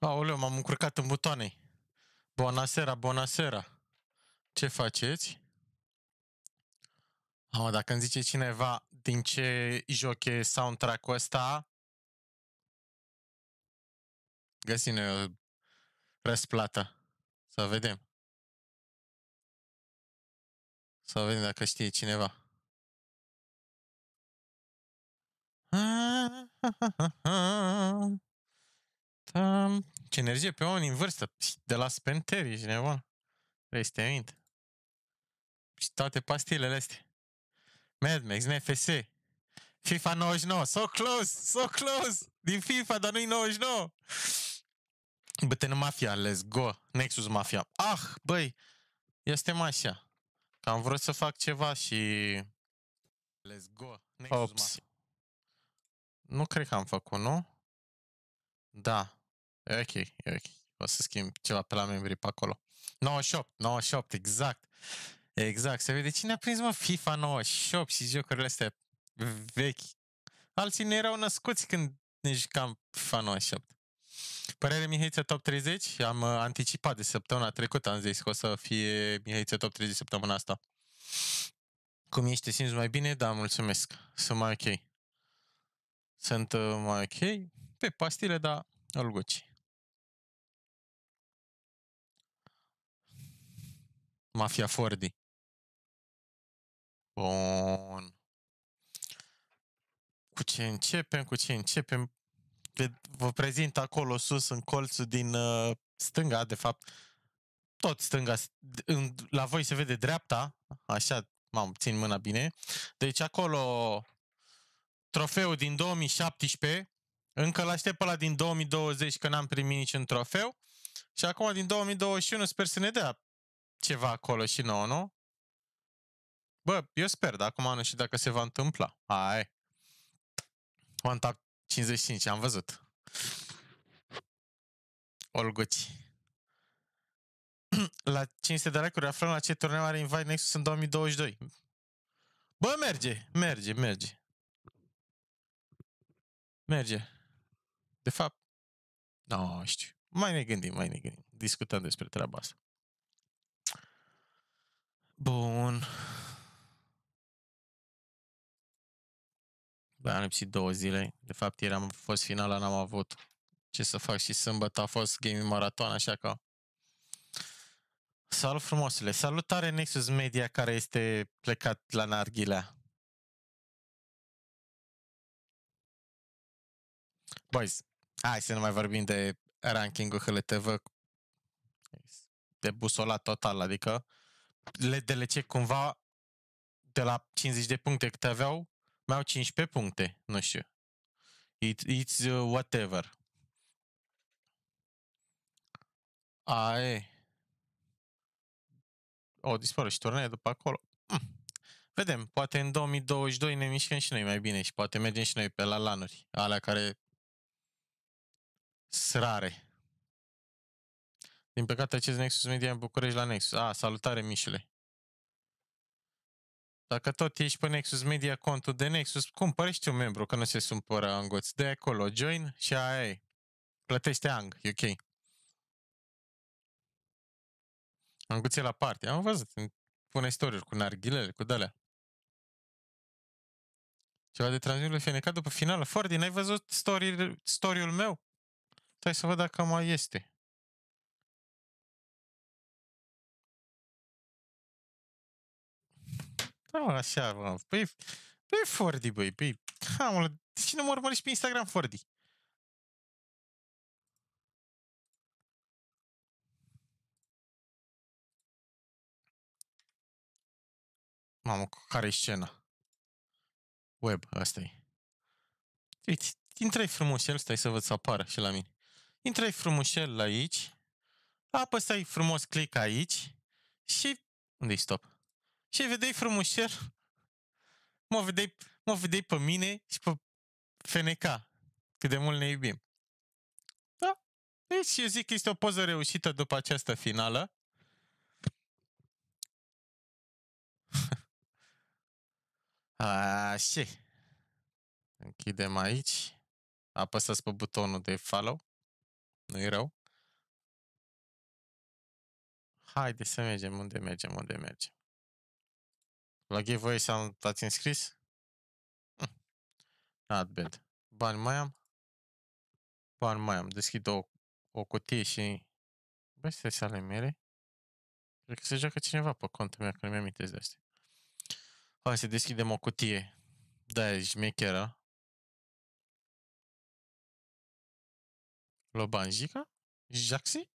Aoleu, m-am încurcat în butoane. Bunasera, bunasera. Ce faceți? Dacă îmi zice cineva din ce joc e soundtrack-ul ăsta, găsim-ne o răsplată. Să vedem. Să vedem dacă știe cineva. Ce energie pe oameni în vârstă. De la Spenteri, ești nebun. Vrei să te mint. Și toate pastilele astea. Mad Max, NFS, FIFA 99, so close, so close. Din FIFA, dar nu-i 99. Bătân Mafia, let's go. Nexus Mafia. Băi, este așa. Că am vrut să fac ceva și... Let's go. Nexus Mafia. Nu cred că am făcut, nu? Da. E ok. O să schimb ceva pe la membrii pe acolo. 98, exact. Exact. Se vede cine a prins, mă, FIFA 98 și jocurile astea vechi. Alții nu erau născuți când ne jucam FIFA 98. Părere Mihaiță Top 30? Am anticipat de săptămâna trecută, am zis că o să fie Mihaiță Top 30 săptămâna asta. Cum ești? Te simți mai bine? Da, mulțumesc. Sunt mai ok. Sunt mai ok. Pe pastile, dar olguci. Mafia Fordi. Bun. Cu ce începem? Vă prezint acolo sus, în colțul din stânga, de fapt, tot stânga, la voi se vede dreapta, așa, țin mâna bine. Deci acolo, trofeul din 2017, încă l-aștept pe ăla din 2020, că n-am primit niciun trofeu, și acum din 2021 sper să ne dea ceva acolo și nouă, nu? Bă, eu sper, dar acum nu știu dacă se va întâmpla. Hai. One Tap 55, am văzut. Olguci. La 500 de like-uri aflăm la ce turneu are Invite Nexus în 2022. Bă, merge. De fapt, nu știu. Mai ne gândim. Discutăm despre treaba asta. Bun. Bă, am lipsit 2 zile. De fapt, ieri am fost finala, n-am avut ce să fac și sâmbătă a fost gaming maraton, așa că... Salut frumosule! Salutare Nexus Media care este plecat la narghilea. Boys, hai să nu mai vorbim de ranking-ul HLTV, de busolat total, adică LDLC cumva de la 50 de puncte câte aveau, mai au 15 puncte, nu știu. It's whatever. Dispărut și turnee după acolo. Vedem, poate în 2022 ne mișcăm și noi mai bine și poate mergem și noi pe la lanuri, alea care sunt rare. Din păcate, acest Nexus Media în București la Nexus. Salutare, Mișule. Dacă tot ești pe Nexus Media, contul de Nexus, cumpărește un membru, că nu se supără Angoț. De acolo, join și aia e. Plătește Ang, e ok. Anguțe la parte. Am văzut, pune story cu narghilele, cu de-alea. Ceva de transmitere FNK după finală. Fordi, n-ai văzut story-ul meu? Stai să văd dacă mai este. Da, așa, bă. Păi, Fordi, băi, de ce nu mă urmărești pe Instagram, Fordi? Mamă, care-i scena? Web, asta e. Uite, intră-i frumușel, stai să văd să apară și la mine. Intră-i frumușel aici, apăsai frumos click aici și... Unde-i stop? Și vedeai frumușel, mă vedeai pe mine și pe FNK, cât de mult ne iubim. Da? Deci eu zic că este o poză reușită după această finală. Așa. Închidem aici. Apăsați pe butonul de follow. Nu-i rău. Haide să mergem. Unde mergem? La giveaway ați înscris? Not bad. Bani mai am. Deschid o cutie și... Băi, stai sale mele. Cred că se joacă cineva pe contul meu, că nu mi-am amintesc de astea. Hai să deschidem o cutie. Da, șmecheră. Lobanjica? Jaxi?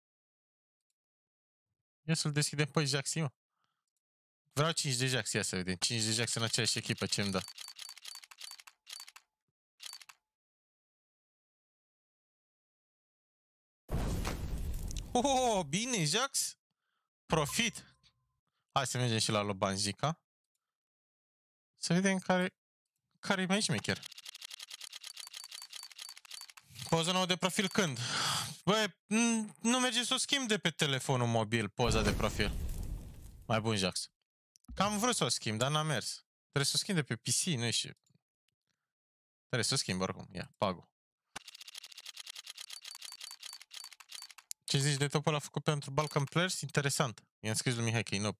Ia să-l deschidem pe Jaxi, mă. Vreau 5 de Jaxi, ia să vedem. 5 de Jaxi în aceeași echipă, ce-mi dă. Oh, bine, Jax! Profit! Hai să mergem și la Lobanjica. Să vedem care e mai șmecher. Poza nouă de profil când? Băi, nu merge să o schimb de pe telefonul mobil, poza de profil. Mai bun, Jax. Că am vrut să o schimb, dar n-a mers. Trebuie să o schimb de pe PC, nu știu. Trebuie să o schimb oricum. Ia, Pago. Ce zici de topul ăla făcut pentru Balkan Players? Interesant. I-am scris lui Mihai că e noob.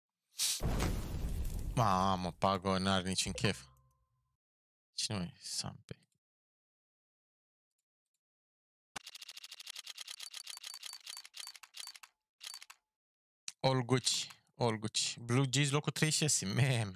Mamă, Pago, n-are niciun chef. Cine mai e? Sampe. Olguci. Blue Jays, locul 36. Mem.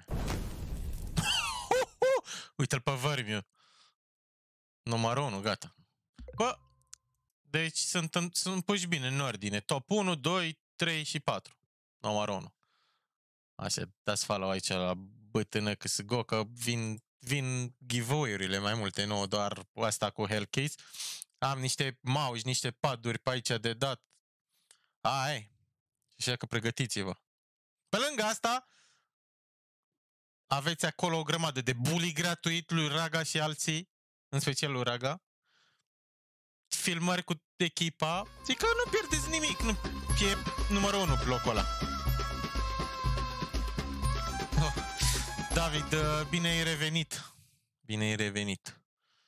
Uite-l pe Vărmiu. Numărul 1, gata. Bă, deci sunt puși bine în ordine. Top 1, 2, 3 și 4. Numărul 1. Așa, dați follow aici la bătână Câsgo, că vin giveaway-urile mai multe, nu doar asta cu Hellcase. Am niște mauși, niște paduri pe aici de dat. Ai, așa că pregătiți-vă. Pe lângă asta, aveți acolo o grămadă de bully gratuit lui Raga și alții, în special lui Raga. Filmări cu echipa. Zic că nu pierdeți nimic, nu e numărul 1 locul ăla. Oh. David, bine ai revenit. Bine ai revenit.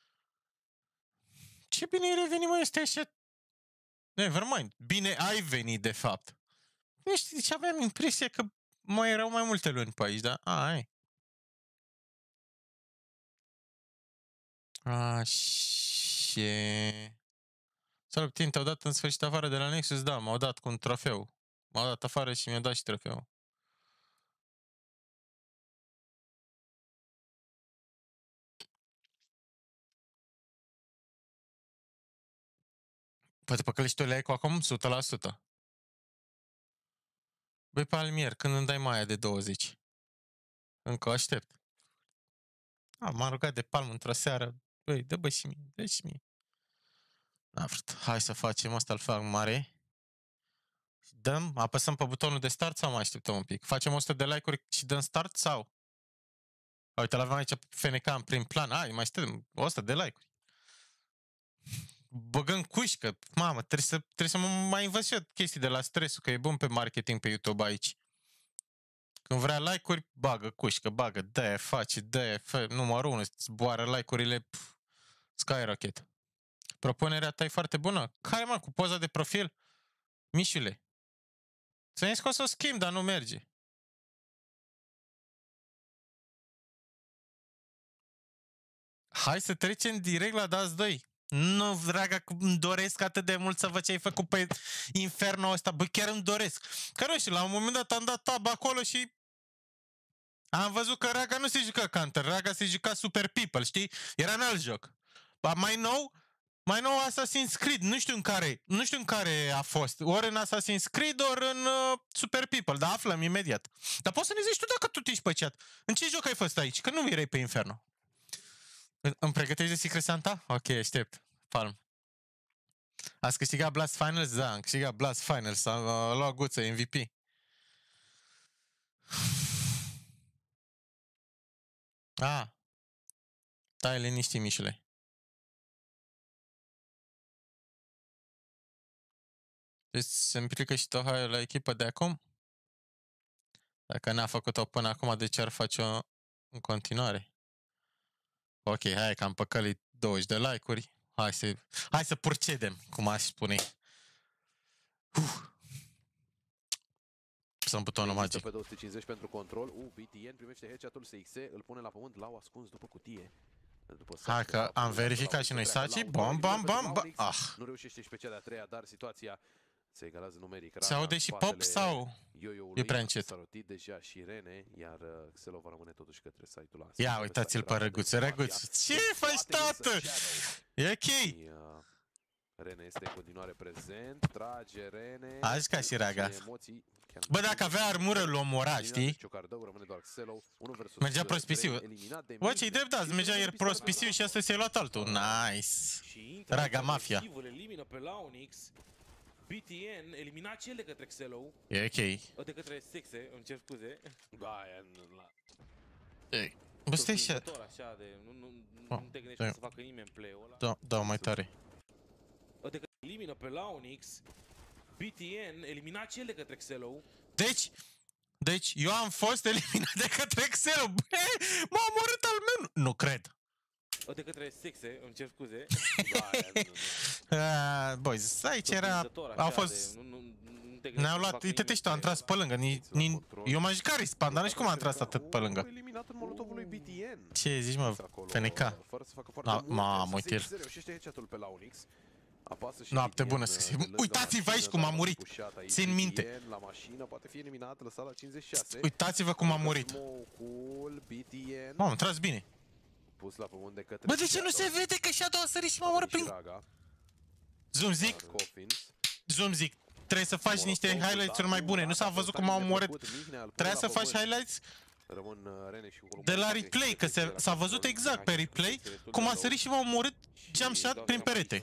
Ce bine ai revenit, mă, este așa... Nevermind. Bine ai venit, de fapt. Nu știu, deci aveam impresia că mai erau mai multe luni pe aici, dar... Ai. Așa... Salut, Tin, te-au dat în sfârșit afară de la Nexus? Da, m-au dat cu un trofeu. M-au dat afară și mi-au dat și trofeul. Poate pe călești le ai cu acum 100%. Băi, Palmier, când îmi dai mai de 20? Încă aștept. M-am rugat de palmă într-o seară. Băi, dă și mie, dă și mie. N-am vrut. Hai să facem asta, îl fac mare. Dăm, apăsăm pe butonul de start sau mai așteptăm un pic? Facem 100 de like-uri și dăm start sau? Uite, l-avem aici pe FNK în prim plan. Hai, mai așteptăm 100 de like-uri. Băgăm cușcă. Mamă, trebuie să mă mai învăț și eu chestii de la stresul, că e bun pe marketing pe YouTube aici. Când vrea like-uri, bagă cușcă, bagă, dă-aia, face, dă-aia, numărul 1, zboară like-urile, skyrocket. Propunerea ta e foarte bună. Care, mă, cu poza de profil? Mișule. Ți-am zis că o să o schimb, dar nu merge. Hai să trecem direct la Dust 2. Nu, dragă, îmi doresc atât de mult să văd ce ai făcut pe Inferno ăsta. Bă, chiar îmi doresc. Că nu știu, la un moment dat am dat tab acolo și am văzut că Raga nu se juca Counter. Raga se juca Super People, știi? Era în alt joc. Mai nou Assassin's Creed, nu știu în care a fost. Ori în Assassin's Creed, ori în Super People, dar aflăm imediat. Dar poți să ne zici tu dacă tu ești pe chat. În ce joc ai fost aici? Că nu erai pe Inferno. Îmi pregătești de Secret Santa? Ok, aștept. Palm. Ați câștigat Blast Finals? Da, am câștigat Blast Finals. Am luat guță, MVP. Stai liniștit, Mișule. Deci se implică și Tohai la echipă de acum? Dacă n-a făcut-o până acum, de ce ar face-o în continuare? Ok, hai că am păcălit 20 de like-uri. Hai să procedem, cum aș spune. Apăsăm butonul magic. Pe 250 pentru control. BTN primește headshot-ul SX, îl pune la pământ, l-au ascuns după cutie. Hai că am verificat și noi Saci. Bam, bam, bam, bam. Ah. Nu reușește și pe cea de-a treia, dar situația se egalează numeric. Se aude și pop sau e prea încet? S-a rotit deja și Rene, iar Xelo va rămâne totuși către site-ul ăla. Ia uitați-l pe Răguț, Răguț. Ce faci, tată? E ok. Rene este în continuare prezent, trage Rene. A zis ca și Raga. Bă, dacă avea armură, îl omora, știi? Mergea prospisiu. Bă, ce-i drept, da, mergea ieri prospisiu și astăzi s-a luat altul. Nice. Raga Mafia. Elimină pe Launix. BTN elimina cel de către Xelo. E ok. De către Sexe, îmi cer scuze. Bă, stai așa. Așa de, nu te gândești să facă nimeni play-ul ăla. Da, mai tare. De către elimină pe Launix. BTN elimina cel de către Xelo. Deci, eu am fost eliminat de către Xelo. Bă, m-a omorât al meu. Nu cred. De către Sexe, îmi cer scuze. Boys, aici era... A fost... Ne-au luat, uite-te și tu, am tras pe lângă. Eu m-am jucat rispan, dar nu știu cum am tras atât pe lângă. Ce zici, mă, FNK? Mamă, uite-l. Noapte bună să fie. Uitați-vă aici cum a murit. Țin minte. Uitați-vă cum a murit. Mamă, am tras bine. Bă, de ce nu se vede că Shadow a sărit și m-a omorât prin... Zoom zic. Trebuie să faci niște highlights-uri mai bune. Nu s-a văzut cum m-a omorât. Trebuia să faci highlights de la replay, că s-a văzut exact pe replay cum a sărit și m-a omorât jump shot prin perete.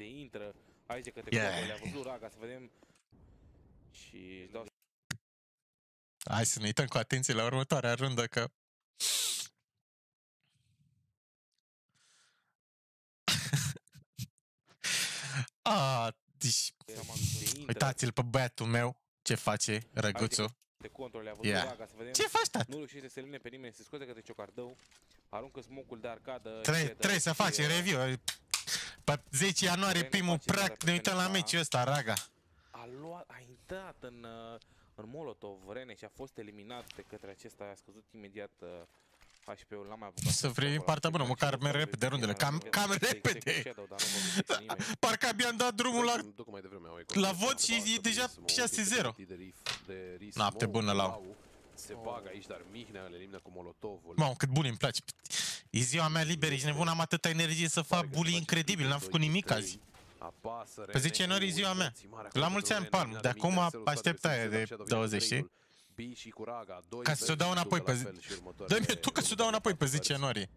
Hai să ne uităm cu atenție la următoarea rundă, că... Deci... Uitați-l pe băiatul meu, ce face Răguțul. Ce faci, tată? Nu reușește să se elimine pe nimeni, se scoate către ciocardău, aruncă smoke-ul de arcadă. Trebuie să faci review. Pe 10 ianuarie, primul prac, ne uităm la meciul ăsta, Raga. A intrat în Molotov, Rene, și a fost eliminat de către acesta, a scăzut imediat HP-ul, n-am mai apucat. Să primim partea bună, măcar merg repede rundele, cam repede. Parcă abia am dat drumul la vot și e deja 6-0. Noapte bună, Lau. Se bagă aici, dar Mihnea îl elimină cu molotovul. Mamă, cât bully îmi place. E ziua mea liberă, ești nebun, am atâta energie să fac bully incredibil, n-am făcut nimic azi. Pe 10 ianuarie e ziua mea. La mulți ani, Palm, de acum aștept aia de 20. Ca să ți-o dau înapoi pe 10... Dă-mi tu că ți-o dau înapoi pe 10 ianuarie.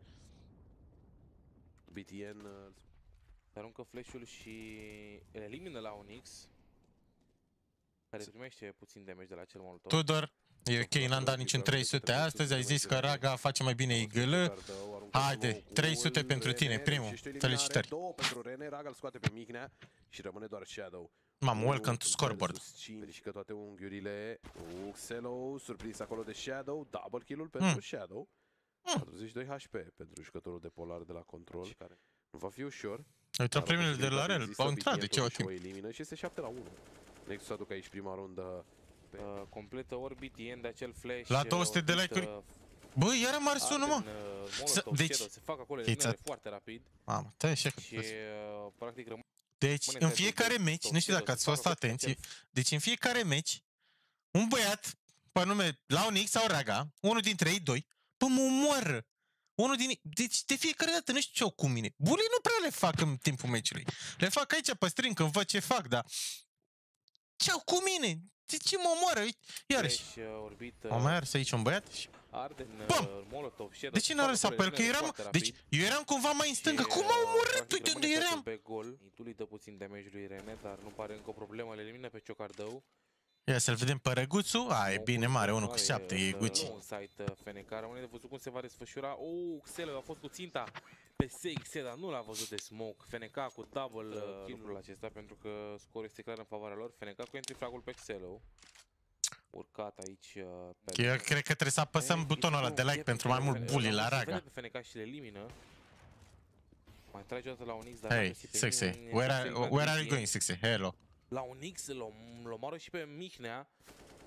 BTN aruncă flash-ul și îl elimină la Onyx, care primește puțin damage de la cel molotov. Tudor, e ok, n-am dat niciun 300 astăzi, ai zis că Raga face mai bine IGL. Haide, 300 pentru tine, primul. Felicitări. Pentru Rene, Raga îl scoate pe Mihnea și rămâne doar Shadow. Mamă, welcome to scoreboard. Și că toate unghiurile. Xelo, surprins acolo de Shadow, double kill-ul pentru Shadow. 42 HP pentru jucătorul de polar de la control, care nu va fi ușor. Uite, primele de la Rel, au intrat de ceva timp. Elimină și este 7-1. Nexus aduc aici prima rundă. Completă BTN de acel flash. La 200 de like-uri. Bă, iar am ars unul, mă. Deci, se fac acolo eliminare foarte rapid. Mamă, tăi așa că... Și practic rămâne. Deci, în fiecare meci, nu știu dacă ați fost atenți, deci în fiecare meci, un băiat, pe nume Launix sau Raga, unul dintre ei doi, bă, mă omoară. Unul din ei, deci de fiecare dată nu știu ce au cu mine. Bully nu prea le fac în timpul meciului. Le fac aici pe stream când văd ce fac, dar ce au cu mine? De ce mă omoară? Iarăși. Mă mai ars aici un băiat și... Bam! De ce n-a lăsat pe el? Că eram... Deci eu eram cumva mai în stânga. Cum m-a omorât? Uite unde eram? Tu-i dă puțin damage lui Rene, dar nu pare încă o problemă. Le elimină pe ciocardău. Ia să-l vedem pe Răguțu. A, e bine mare, 1-7, e Gucci. Un site FNK, rămâne de văzut cum se va desfășura. Xelo a fost cu ținta pe SX, dar nu l-a văzut de smoke. FNK cu double kill-ul acesta, pentru că scorul este clar în favoarea lor. FNK cu entry frag-ul pe Xelo. Urcat aici. Eu cred că trebuie să apăsăm butonul ăla de like pentru mai mult bully la Raga. Pe FNK și le elimină. Mai trage o dată la Onyx, dar hey, Sexy, where are you going, Sexy? Hello. La Onyx îl omoară și pe Mihnea.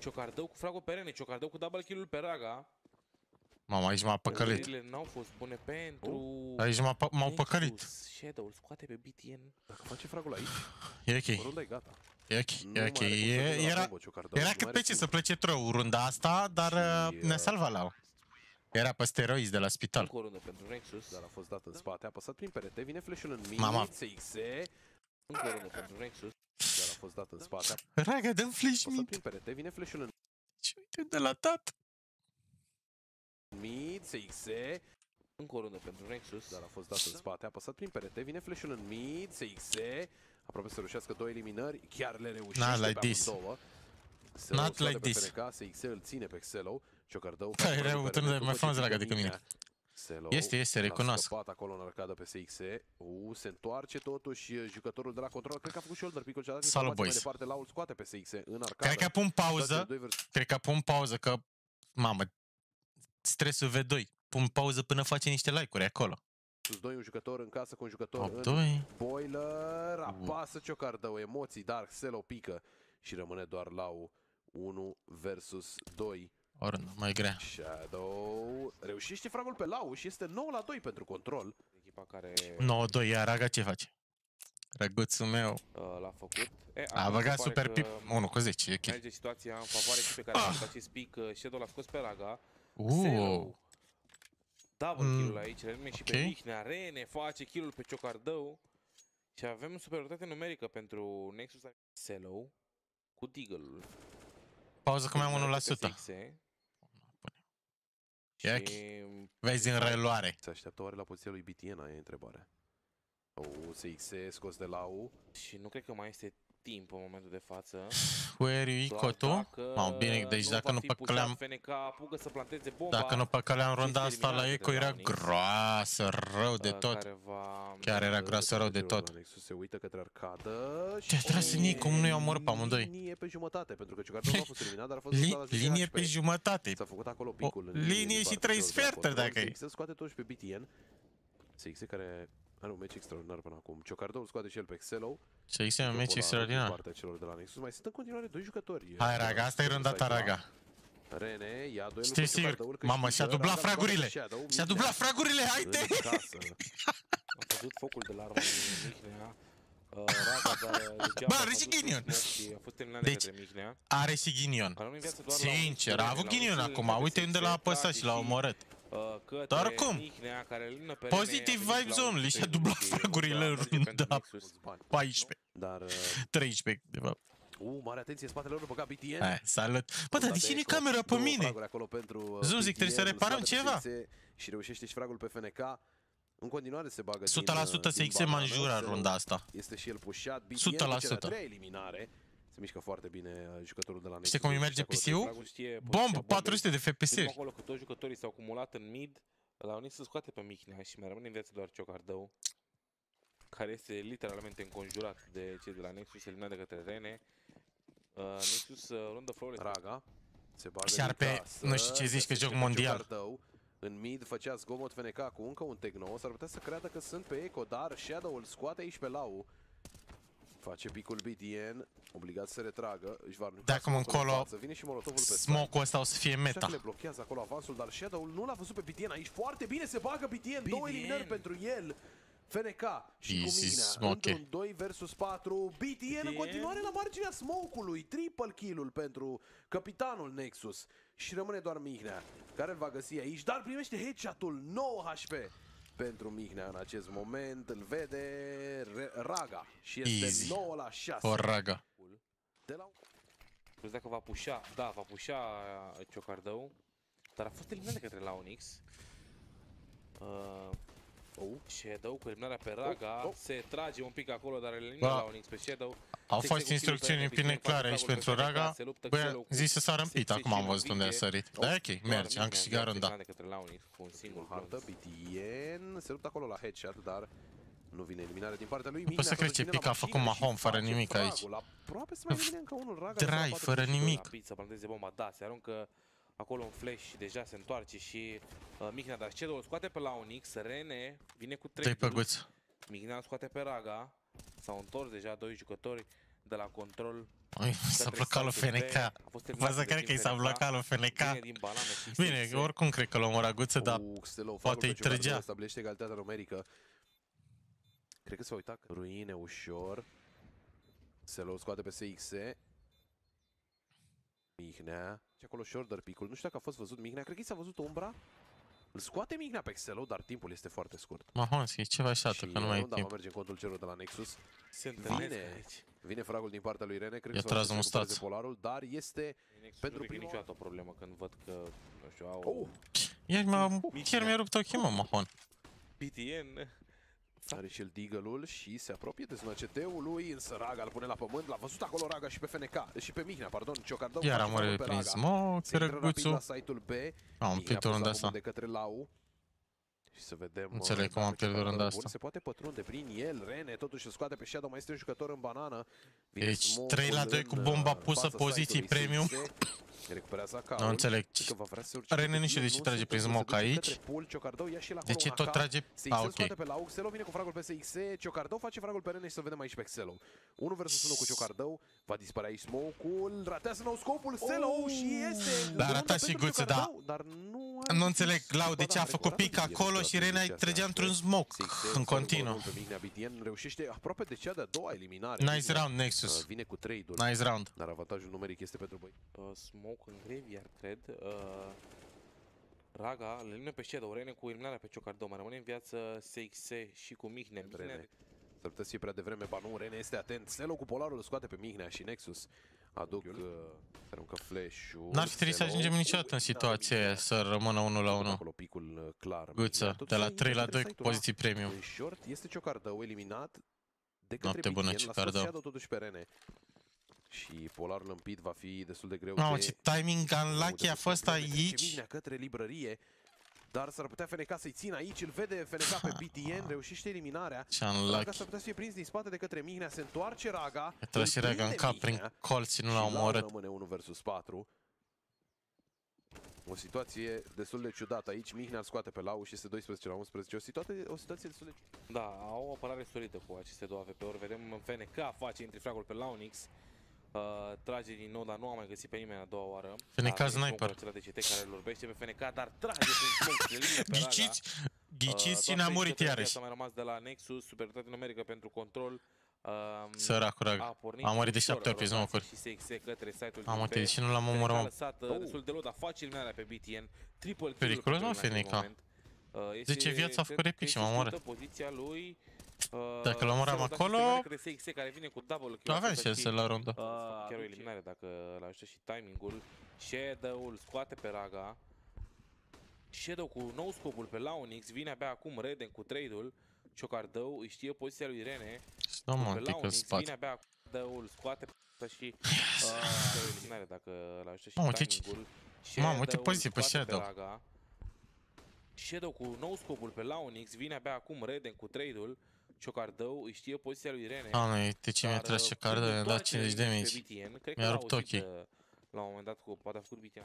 Ciocardău cu fragul pe Rene, Ciocardău cu double kill-ul pe Raga. Mamă, aici m-a păcălit. Gândirile n-au fost bune pentru... Aici m-au păcălit. Shadow îl scoate pe BTN. Dacă face fragul aici, E ok. runda e gata. E ok, Nu e mai ok. are cum să ducă la bombă, Ciocardău, Era nu cât mai pe are ce timp. să plece trău runda asta, dar Și, ne-a salvat la Era pe steroizi de la spital. Încă o rundă pentru Nexus. Dar a fost dat în spate, a apăsat prin perete, vine flash-ul în mid, Mama. SXE, Încă o rundă pentru Nexus. dar a fost dat în spate, a Raga, dăm flash apăsat mid. prin perete, vine flash-ul în Și uite de la tat. mid, SXE, Încă o rundă pentru Nexus. dar a fost dat în spate, a apăsat prin perete, vine flash-ul în mid, SXE, aproape să reușească 2 eliminări, chiar le reușește Not like pe this. amândouă. Not like this. SXE îl ține pe Xelo, Ciocardău. Păi, era un turnul mai frumos Raga decât mine. Este, recunosc. A scăpat acolo în arcadă pe SXE. Se întoarce totuși jucătorul de la control. Cred că a făcut shoulder pick-ul cealaltă. Salut, boys. Mai departe, Laul scoate pe SXE în arcadă. Cred că pun pauză. Cred că pun pauză că, mamă, stresul V2. Pun pauză până face niște like-uri acolo. Sus 2, un jucător în casă cu un jucător Top în 2. boiler. Apasă Ciocardău, emoții, dar Xelo pică. Și rămâne doar Lau 1 versus 2. O rândă mai grea. Shadow reușește fragul pe Lau și este 9-2 pentru control. Echipa care 9-2, iar Raga ce face? Răguțul meu l-a făcut. a băgat super pip. 1 cu 10, e ok. Merge situația în favoare echipei care a făcut acest pick. Shadow l-a scos pe Raga. Double kill-ul aici, Rene și pe Mihnea. Rene face kill-ul pe Ciocardău. Și avem superioritate numerică pentru Nexus Xelo cu Deagle-ul. Pauză că mai am 1%. E ok. Vezi în reluare. Se așteaptă oare la poziția lui BTN, aia e întrebarea. SXE scos de Lau. Și nu cred că mai este timp în momentul de față. Where you Icotu? Mamă, bine, deci dacă nu păcăleam... Dacă nu păcăleam runda asta la Eco, era groasă, rău de tot. Chiar era groasă, rău de tot. Se uită către arcadă și... Ce-a tras în ei, cum nu i-au omorât pe amândoi? Linie pe jumătate, pentru că Ciocardău nu a fost eliminat, dar a fost... Linie pe jumătate. S-a făcut acolo picul. Linie și 3 sferturi, dacă e. Se scoate totuși pe BTN. SXE care... are un meci extraordinar până acum. Ciocardău scade și el pe Xelo. SXE un meci extraordinar. Partea celor de la Nexus. Mai sunt în continuare 2 jucători. Hai, Raga, asta e runda ta, Raga. Rene, ia duelul știi sigur, mamă, și-a dublat fragurile. Și-a dublat fragurile, haide! A văzut focul de la armă Mihnea. Raga, dar... Bă, are și ghinion. A fost terminat de către Mihnea. Are și ghinion. Sincer, a avut ghinion acum. Uite unde l-a apăsat și l-a omorât. Dar cum? Pozitiv vibes only, și-a dublat fragurile în runda 14. 13, de fapt. Mare atenție, spatele lor, băga BTN. Hai, salut. Bă, dar de ce nu-i camera pe mine? Zoom, zic, trebuie să reparăm ceva. Și reușește și fragul pe FNK. În continuare se bagă 100% SXE mă înjură în runda asta. Este și el pușat. 100%. 3 eliminare. Se mișcă foarte bine jucătorul de la Nexus. Știi cum îi merge PC-ul? Bombă, 400 de FPS-uri. Acolo că toți jucătorii s-au acumulat în mid, la unii să scoate pe Mihnea și mai rămâne în viață doar Ciocardău, care este literalmente înconjurat de cei de la Nexus, eliminat de către Rene. Nexus rundă flawless. Raga se bagă și-ar pe, nu știu ce zici, că joc mondial. În mid făcea zgomot FNK cu încă un techno. S-ar putea să creadă că sunt pe Eco, dar Shadow îl scoate aici pe Lau. Face picul BTN, obligat să retragă. Își va de acum încolo, vine și molotovul pe smoke-ul ăsta o să fie meta. Le blochează acolo avansul, dar Shadow nu l-a văzut pe BTN aici. Foarte bine se bagă BTN, 2 eliminări pentru el. FNK și cu Mihnea într-un 2 versus 4. BTN în continuare la marginea smoke-ului. Triple kill-ul pentru capitanul Nexus. Și rămâne doar Mihnea, care îl va găsi aici, dar primește headshot-ul. 9 HP pentru Mihnea în acest moment. Îl vede Raga și este 9 la 6. O Raga. Nu știu dacă va pușa, da, va pușa Ciocardău, dar a fost eliminat de către Launix. Shadow cu eliminarea pe Raga, se trage un pic acolo, dar elimină Launix pe Shadow. Au fost instrucțiuni bine clare aici pentru Raga. Băi, zi să s-a rămpit, acum am văzut unde a sărit. Da, ok, merge, am câștigat runda. BTN se luptă acolo la headshot, dar nu vine eliminare din partea lui. Nu pot să crezi ce pic a făcut Mahom fără nimic aici. Drive, fără nimic. Să planteze bomba, da, se aruncă acolo un flash și deja se întoarce și Mihnea, dar Shadow îl scoate pe Launix, Rene vine cu 3 păguți. Mihnea îl scoate pe Raga, s-au întors deja 2 jucători de la control S-a blocat lui FNK. Văză, cred că i s-a blocat lui FNK. Bine, oricum cred că l-a omorât Guță, dar poate îi trăgea. Stabilește egalitatea numerică. Cred că s-a uitat. Ruine ușor. Xelo scoate pe SXE. Mihnea. Și acolo shoulder pick-ul. Nu știu dacă a fost văzut Mihnea. Cred că i s-a văzut umbra. Îl scoate Mihnea pe Xelo, dar timpul este foarte scurt. Mahonski, ceva așa, că nu mai e timp. merge în contul celor de la Nexus. Vine fragul din partea lui Rene. Cred că s-a văzut Polarul, dar este pentru prima niciodată o problemă când văd că, nu știu, au... Chiar mi-a rupt ochii, mă, Mahon. BTN... Are și el Deagle-ul și se apropie de zona CT-ului, însă Raga îl pune la pământ. L-a văzut acolo Raga și pe FNK, și pe Mihnea, pardon. Ciocardău iar am oare prin smoke, răguțul. La site-ul B. Am pierdut runda asta. De către Lau. Și să vedem... Înțeleg cum am pierdut runda asta. Se poate pătrunde prin el. Rene totuși îl scoate pe Shadow, mai este un jucător în banană. Deci 3-2 cu bomba pusă, poziții premium. Nu înțeleg. Rene nu știu de ce trage prin smoke aici. De ce tot trage... ok. Xelo vine cu fragul pe SX. Ciocardău face fragul pe Rene și să vedem aici pe Xelo. 1 vs 1 cu Ciocardău. Va dispărea aici smoke-ul. Ratează nou scopul Xelo și este... Dar a ratat și Guță, da. Nu înțeleg, Lau, de ce a făcut pic acolo și Rene trăgea într-un smoke în continuu. Reușește aproape de cea de-a doua eliminare. Nice round, Nexus. Vine cu trade-ul. Nice round. Dar avantajul numeric este pentru băi. Smoke în graveyard, cred. Raga le elimină pe Shadow. Rene cu eliminarea pe Ciocardău. Mai rămâne în viață SXE și cu Mihnea. S-ar putea să fie prea devreme, ba nu, Rene este atent. Xelo cu Polarul îl scoate pe Mihnea și Nexus aduc aruncă flash-ul. N-ar fi trebuit să ajungem niciodată în situația aia să rămână 1 la 1. Acolo picul clar. Guță, de la 3 la 2 cu poziții premium. În short este Ciocardău eliminat de către BTN. Bună, Ciocardău. L-a scos totuși pe Rene. Și Polarul împit va fi destul de greu. Mamă, ce timing unlucky a fost aici. Mihnea către librărie. Dar s-ar putea FNK să-i țină aici, îl vede FNK pe BTN, reușește eliminarea. Raga s-ar putea să fie prins din spate de către Mihnea, se întoarce Raga. Trebuie și Raga în cap prin colț și nu l-a omorât. Rămâne 1 vs 4. O situație destul de ciudată aici, Mihnea îl scoate pe Lau și este 12 la 11. O situație destul de ciudată. Da, au o apărare solidă cu aceste două AVP-uri. Vedem FNK face intrifragul pe Launix. Trage din nou, dar nu a mai găsit pe nimeni a doua oară. FNK sniper. Acela de CT care îl urbește pe FNK, dar trage prin smoke. Ghiciți și ne-a murit iarăși. A mai rămas de la Nexus, superioritate numerică pentru control. Săracul Raga. A murit de 7 ori pe smoke-uri. Am murit și nu l-am omorât. A lăsat destul de low, dar face eliminarea pe BTN. Triple periculos, mă, FNK. 10 viața a făcut repic și m-a omorât. Poziția lui. Dacă l-omoram acolo, aveam șanse la rundă. Chiar o eliminare dacă l-ajută și timingul. Shadow-ul scoate pe Raga. Shadow cu nou scopul pe Launix. Vine abia acum Reden cu trade-ul. Ciocardău îi știe poziția lui Rene. Stăm un pic în spate. Vine abia acum, scoate și o eliminare dacă l-ajută și timingul. Mamă, uite poziție pe Shadow. Shadow cu nou scopul pe Launix. Vine abia acum Reden cu trade-ul. Ciocardău îi știe poziția lui Rene. Uite ce mi-a tras Ciocardău, mi-a dat 50 de damage. Mi-a rupt ochii. La un moment dat cu poate a făcut BTN.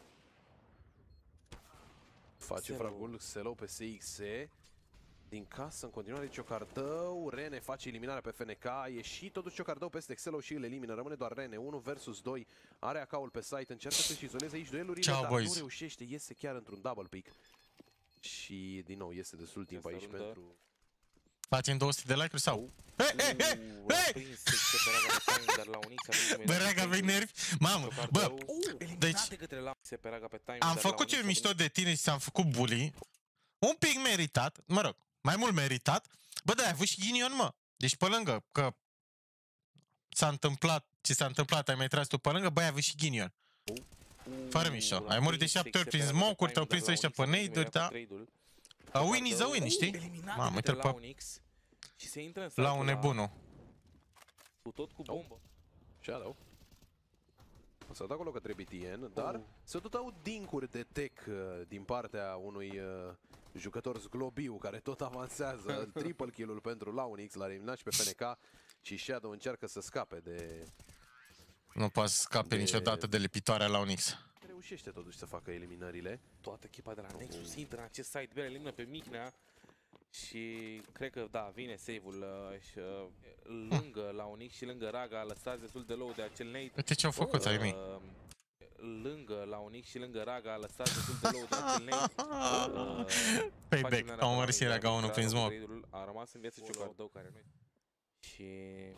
Face fragul Xelo pe SXE. Din casă în continuare Ciocardău. Rene face eliminarea pe FNK. A ieșit totuși Ciocardău peste Xelo și îl elimină. Rămâne doar Rene. 1 vs 2. Are AK-ul pe site. Încearcă să-și izoleze aici duelurile, dar nu reușește. Iese chiar într-un double pick. Și din nou este destul timp aici pentru... Facem 200 de like-uri sau? Bă, Raga, vei nervi? Mamă, bă, deci am făcut eu mișto de tine și ți-am făcut bully. Un pic meritat, mă rog, mai mult meritat. Bă, da, ai avut și ghinion, mă. Deci pe lângă că s-a întâmplat ce s-a întâmplat, ai mai tras tu pe lângă, bă, ai avut și ghinion. Fără mișto. Ai murit de 7 ori prin smoke-uri, te-au prins ăștia pe nade-uri, da? A win is a win, știi? Mamă, uite-l pe... Și se intră în la un nebunul. Cu tot cu bombă. Shadow. O să dau acolo către BTN, dar se tot au dincuri de tech din partea unui jucător zglobiu care tot avansează. Triple kill-ul pentru Launix, l-a eliminat și pe FNK și Shadow încearcă să scape de... Nu poate să scape niciodată de lipitoarea Launix. Reușește totuși să facă eliminările. Toată echipa de la Nexus intră în acest site, elimină pe Mihnea. Și cred că, da, vine save-ul lângă la Onyx și lângă Raga, lăsați destul de low de acel nade. Uite ce-au făcut ai mei. Lângă la Onyx și lângă Raga, lăsați destul de low de acel nade. Payback, au omorât Raga 1 prin smoke. A rămas în viață Ciocardău care nu. Și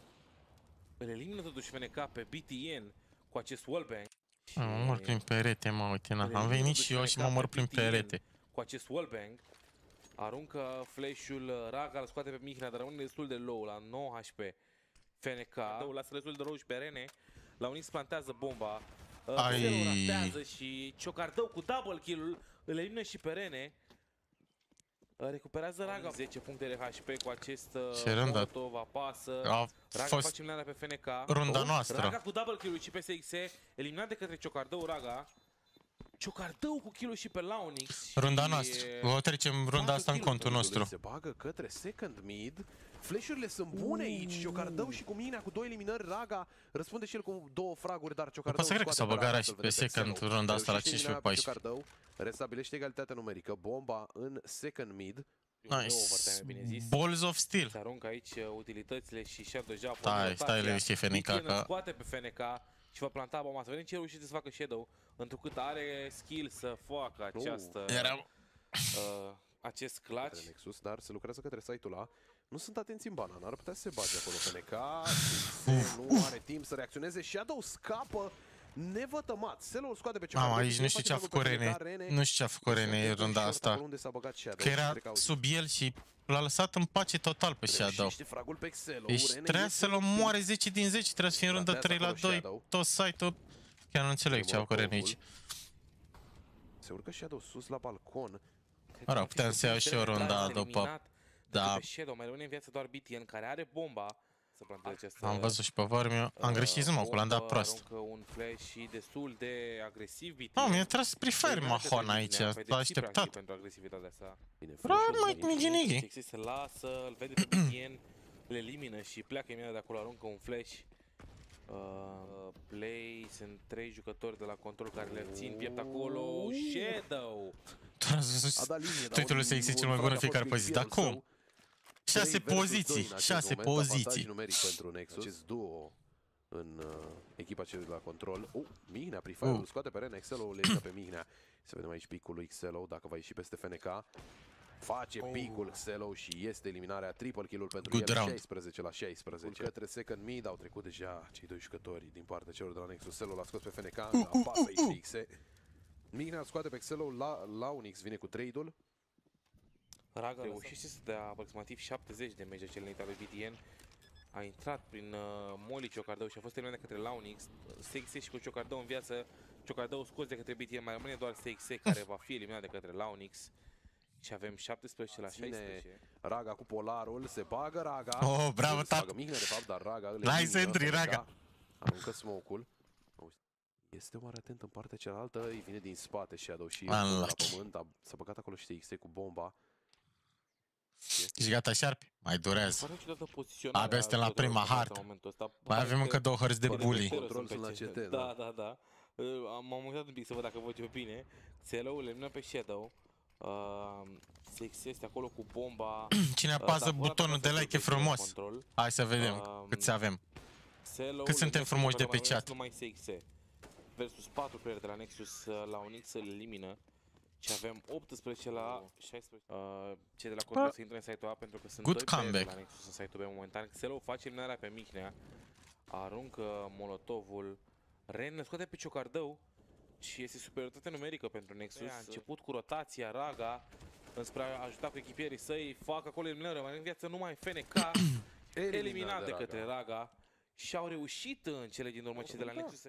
îl elimină totuși FNK pe BTN cu acest wallbang. Mă omor prin perete, mă, uite, na. Am venit și eu și mă omor prin perete. Cu acest wallbang. Aruncă flash-ul, Raga îl scoate pe Mihnea, dar rămâne destul de low la 9 HP. FNK lasă destul de low și pe Rene. La Onyx plantează bomba. Xelo ratează și Ciocardău cu double kill-ul îl elimină și pe Rene. Recuperează Raga 10 puncte de HP cu acest Molotov, apasă. Raga face eliminarea pe FNK. Runda noastră. Raga cu double kill-ul și pe SX, eliminat de către Ciocardău Raga. Ciocardău cu kill-ul și pe Launix. Runda noastră. Vă trecem runda asta în contul nostru. Se bagă către second mid. Flash-urile sunt bune aici. Ciocardău și cu Mihnea cu 2 eliminări. Raga răspunde și el cu 2 fraguri, dar Ciocardău scoate că s-a băgat și pe second runda asta la 15-14. Ciocardău restabilește egalitatea numerică. Bomba în second mid. Nice. Balls of Steel. Se aruncă aici utilitățile și Shadow deja. Stai liniște FNK că... scoate pe FNK și va planta bomba. Să vedem ce reușește să facă Shadow, întrucât are skill să facă această... acest clutch. Nexus, dar se lucrează către site-ul ăla. Nu sunt atenți în banana, ar putea să se bage acolo FNK. Nu are timp să reacționeze. Shadow scapă nevătămat. Xelo îl scoate pe Ciocardău. Aici nu știu ce a făcut Rene. Nu știu ce a făcut Rene runda asta. Că era sub el și l-a lăsat în pace total pe Shadow. Deci trebuia să-l omoare 10 din 10. Trebuia să fie în runda 3 la 2. Tot site-ul. Chiar nu înțeleg ce a făcut Rene aici. Se urcă Shadow sus la balcon. Mă rog, puteam să iau și o runda după. Da. Shadow mai rămâne în viață doar BTN, care are bomba. Am văzut și pe Vărmiu. Am greșit smoke-ul, l-am dat prost. Aruncă un flash și destul de agresiv BTN. Mă, mi-a tras Prefire Mahon aici, l-a așteptat. Pentru agresivitatea sa. Mai miginighi. Se lasă, îl vede pe BTN, îl elimină și pleacă imediat de acolo, aruncă un flash. Play, sunt 3 jucători de la control care le țin piept acolo. Shadow! Titlul SX e cel mai bun în fiecare poziție, dar cum? 6 poziții, 6 poziții. Numeric pentru Nexus. Acest duo în echipa celui de la control. Mihnea, Prefire îl scoate pe Rene, Xelo le dă pe Mihnea. Să vedem aici picul lui Xelo, dacă va ieși peste FNK. Face picul Xelo și este eliminarea, triple kill-ul pentru el, 16 la 16. Către second mid au trecut deja cei 2 jucători din partea celor de la Nexus. Xelo l-a scos pe FNK, apasă aici Xe. Mihnea îl scoate pe Xelo, Launix vine cu trade-ul. Raga reușește să dea aproximativ 70 de megi acel nate al lui BTN. A intrat prin Molly Ciocardău și a fost eliminat de către Launix. SX și cu Ciocardău în viață. Ciocardău scos de către BTN, mai rămâne doar SX care va fi eliminat de către Launix. Și avem 17 la 16. Raga cu polarul, se bagă Raga. Oh, bravo, tată! Mihnea de fapt, dar Raga îl nice entry, Raga! Aruncă smoke-ul. Este oare atent în partea cealaltă, îi vine din spate Shadow și la pământ. S-a băgat acolo și TX cu bomba. Ești gata, Sharp? Mai durează. Abia suntem la prima hartă. Mai avem încă 2 hărți de bully. Da. M-am uitat un pic să văd dacă văd eu bine. Xelo îl elimină pe Shadow. SX este acolo cu bomba. Cine apasă butonul de like e frumos. Hai să vedem câți avem. Cât suntem frumoși de pe chat. Numai SX versus 4 player de la Nexus. La Onyx îl elimină. Și avem 18 la 16. Cei de la control să intre în site-ul A pentru că sunt 2 player de la Nexus în site-ul B momentan. Xelo face eliminarea pe Mihnea. Aruncă molotovul. Ren scoate pe Ciocardău. Și este superioritate numerică pentru Nexus. A început cu rotația, Raga înspre a ajuta cu echipierii săi. Fac acolo eliminare, mai în viață numai FNK. Eliminat de către Raga. Și au reușit în cele din urmă cei de la Nexus.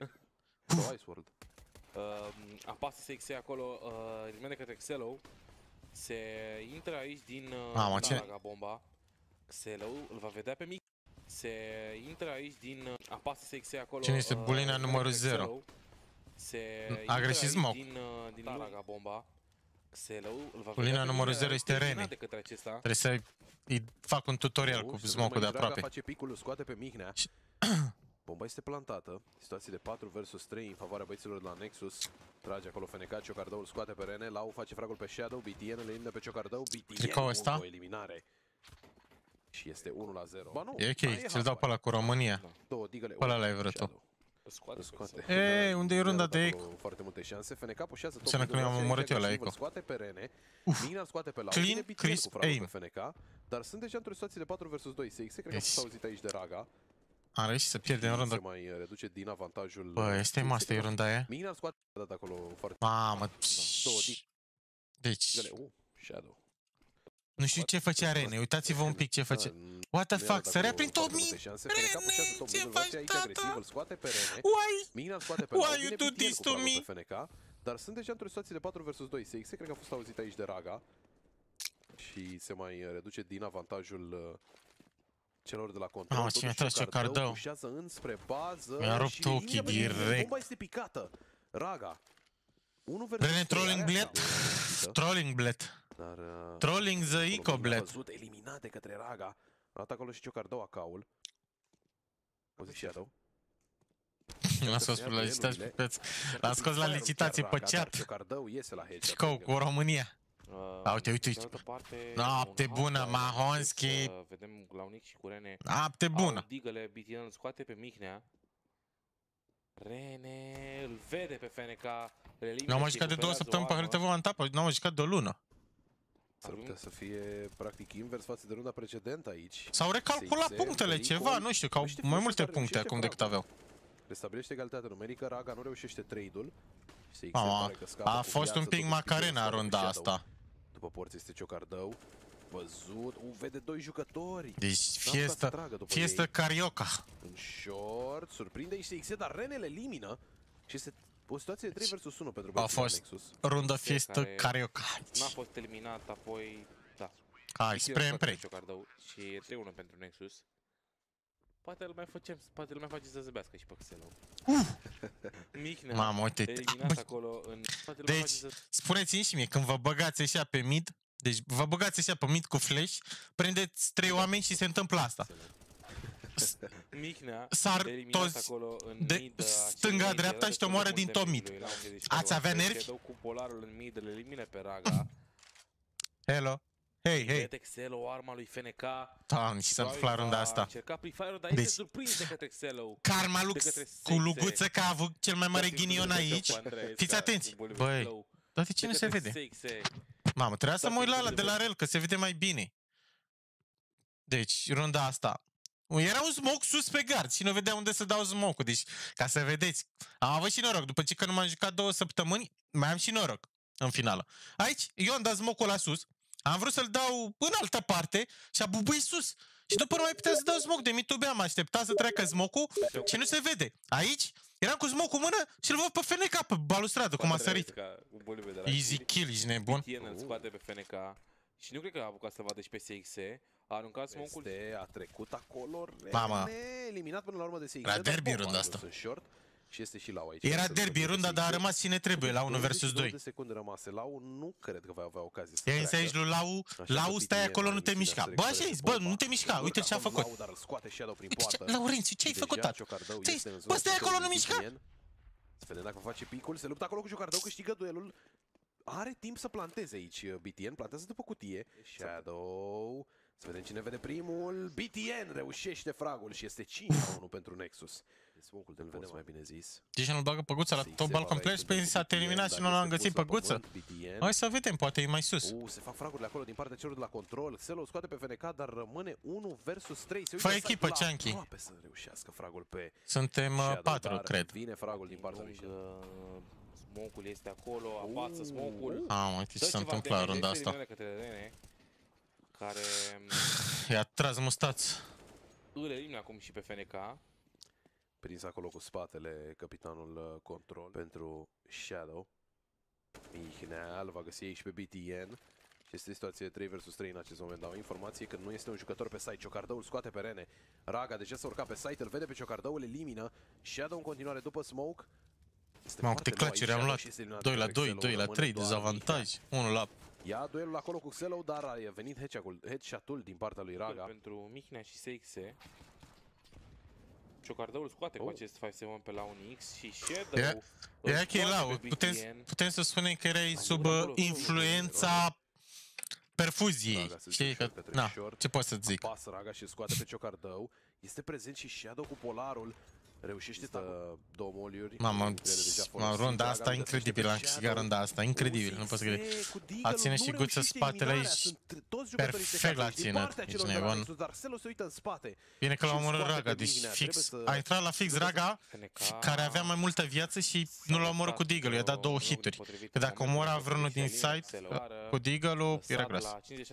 Apasă SX acolo, eliminat de către Xelo. Se intră aici din Raga bomba. Xelo îl va vedea pe mic. Se intră aici din apasă SX acolo. Cine este bulina numărul 0? A greșit smoke. Din Raga bomba. Xelo îl va bulina numărul 0 este Rene. Trebuie să-i fac un tutorial cu smoke-ul de aproape. Face picul, scoate pe Mihnea. Bomba este plantată. Situație de 4 versus 3 în favoarea băieților de la Nexus. Trage acolo FNK, Ciocardaul scoate pe Rene, Lau face fragul pe Shadow, BTN îl elimină pe Ciocardău, BTN o eliminare. Și este 1-0. Ba nu, e ok, ți-l dau pe ăla cu România. Pe ăla l-ai vrut tu. Scoate. Ei, unde e runda de Eco? Foarte multe șanse. FNK pușează tot. Înseamnă că nu i-am omorât eu la Eco. Scoate pe Rene. Mina scoate pe Lau. Clean, crisp, aim. FNK, dar sunt deja într-o situație de 4 versus 2. SX cred că a fost auzit aici de Raga. Am reușit să pierdem runda. Se mai reduce din avantajul. Bă, este master runda aia. Mina scoate dat acolo foarte. Mamă. Deci. Shadow. Nu știu ce făcea Rene, uitați-vă un pic ce face. What the fuck, sărea prin top mid! Rene, ce faci, tata? Why you do this to me? Dar sunt deja într-o situație de 4 versus 2. SX cred că a fost auzit aici de Raga. Și se mai reduce din avantajul celor de la control. Mamă, ce mi-a tras Ciocardău. Pușează înspre bază. Mi-a rupt ochii direct. Bomba este picată. Raga. 1 versus Rene trolling blade. Trolling blade. Trolling the Eco blade. Eliminat de către Raga. A dat acolo și Ciocardău acaul. Auzi Shadow. L-am scos la licitație pe preț. L-am scos la licitație pe chat. Ciocardău iese la headshot. Scou cu România. Uite, uite, uite. Noapte bună, Mahonski. Vedem Glaunic și cu Rene. Noapte bună. Digăle, BTN îl scoate pe Mihnea. Rene îl vede pe FNK. Nu am jucat de 2 săptămâni pe hârtă în tapă, nu am jucat de o lună. S-ar putea să fie practic invers față de runda precedentă aici. S-au recalculat punctele, ceva, nu știu, că au mai multe puncte acum decât aveau. Restabilește egalitatea numerică, Raga nu reușește trade-ul. A fost un pic Macarena runda asta. După porți este Ciocardău. Văzut, vede 2 jucători. Deci fiestă carioca. În short, surprinde ICX, dar Rene le elimină. Și este o situație de 3 versus 1 pentru băieții Nexus. A fost rundă fiestă carioca. N-a fost eliminat, apoi, da. Hai, spre împrei. Și e 3-1 pentru Nexus. Poate îl mai face să zăbească și pe Xelo. Mihnea, mamă, uite. eliminat acolo în... Deci, spuneți-mi și mie, când vă băgați așa pe mid, deci vă băgați așa pe mid cu flash, prindeți 3 oameni și se întâmplă asta. Mihnea, sar toți de stânga-dreapta și te omoară din top mid. Ați avea nervi? Cu polarul în mid, îl elimine pe Raga. Hello. Hei, hei. Vede Xelo, arma lui FNK. Doamne, și s-a întâmplat runda asta. Încerca Free Fire, dar este surprins de către Xelo. Karma Lux cu Luguță, că a avut cel mai mare ghinion aici. Fiți atenți. Băi, dar de ce nu se vede? Mamă, trebuia să mă uit la ăla de la rel, că se vede mai bine. Deci, runda asta. Era un smoke sus pe gard și nu vedea unde să dau smoke-ul. Deci, ca să vedeți, am avut și noroc. După ce că nu m-am jucat 2 săptămâni, mai am și noroc în finală. Aici, eu am dat smoke-ul la sus. Am vrut să-l dau în altă parte și a bubuit sus. Și după nu mai putea să dau smoke de mitube, am așteptat să treacă smoke-ul și nu se vede. Aici, eram cu smoke-ul în mână și îl văd pe FNK pe balustradă, cum a sărit. Easy kill, ești nebun. BTN îl scoate pe FNK și nu cred că a apucat să vadă și pe SX. A aruncat smoke-ul. A trecut acolo, Mama. eliminat până la urmă de SX. Era derby runda asta. Și este și Lau aici. Era derby runda, dar a rămas cine trebuie la 1 versus 2. De secunde rămase. Lau nu cred că va avea ocazie să treacă. Aici lui Lau, Lau stai acolo, nu te mișca. Bă, așa zis, bă, nu te mișca, uite ce a făcut. Laurențiu, ce ai făcut? Bă, stai acolo, nu mișca. Să vedem dacă face picul, se luptă acolo cu Ciocardău, câștigă duelul. Are timp să planteze aici BTN, plantează după cutie. Shadow, să vedem cine vede primul. BTN reușește fragul și este 5-1 pentru Nexus. Smoke-ul de-l vedem mai bine zis. Deci nu-l bagă păguța la top balcon players, pe s-a terminat și nu l-am găsit păguță. Hai să vedem, poate e mai sus. Se fac fragurile acolo din partea celor de la control. Xelo scoate pe FNK, dar rămâne 1 versus 3. Fă echipă, Cianchi. Aproape să reușească fragul pe suntem 4, cred. Vine fragul din partea lui Smoke-ul este acolo, apasă smoke-ul. Uite ce s-a întâmplat runda asta. Care i-a tras mustați. Îl elimină acum și pe FNK. Prins acolo cu spatele capitanul control pentru Shadow. Mihnea îl va găsi aici pe BTN. Și este situație 3 versus 3 în acest moment. Dau informație că nu este un jucător pe site. Ciocardău îl scoate pe Rene. Raga deja s-a urcat pe site, îl vede pe Ciocardău, îl elimină. Shadow în continuare după smoke. Mamă, câte claceri am luat. 2 la 2, 2 la 3, dezavantaj. 1 la... Ia duelul acolo cu Xelo, dar a venit headshot-ul din partea lui Raga. Pentru Mihnea și SX. Ciocardăul scoate cu acest 5-7 pe la un X și Shadow E ok, Lau, putem să spunem că erai sub influența perfuziei, știi? Na, ce pot să zic? Pasă Raga și scoate pe Ciocardău. Este prezent și Shadow cu polarul. Reușește două moliuri. Mamă, runda asta incredibilă, am câștigat runda asta, incredibil, nu pot să crede. A ține și Guță spatele aici, perfect la țină, ești nebun. Bine că l-a omorât Raga, deci fix, a intrat la fix Raga, care avea mai multă viață și nu l-a omorât cu Deagle-ul, i-a dat 2 hituri. Că dacă omora vreunul din site, cu Deagle-ul, era gras.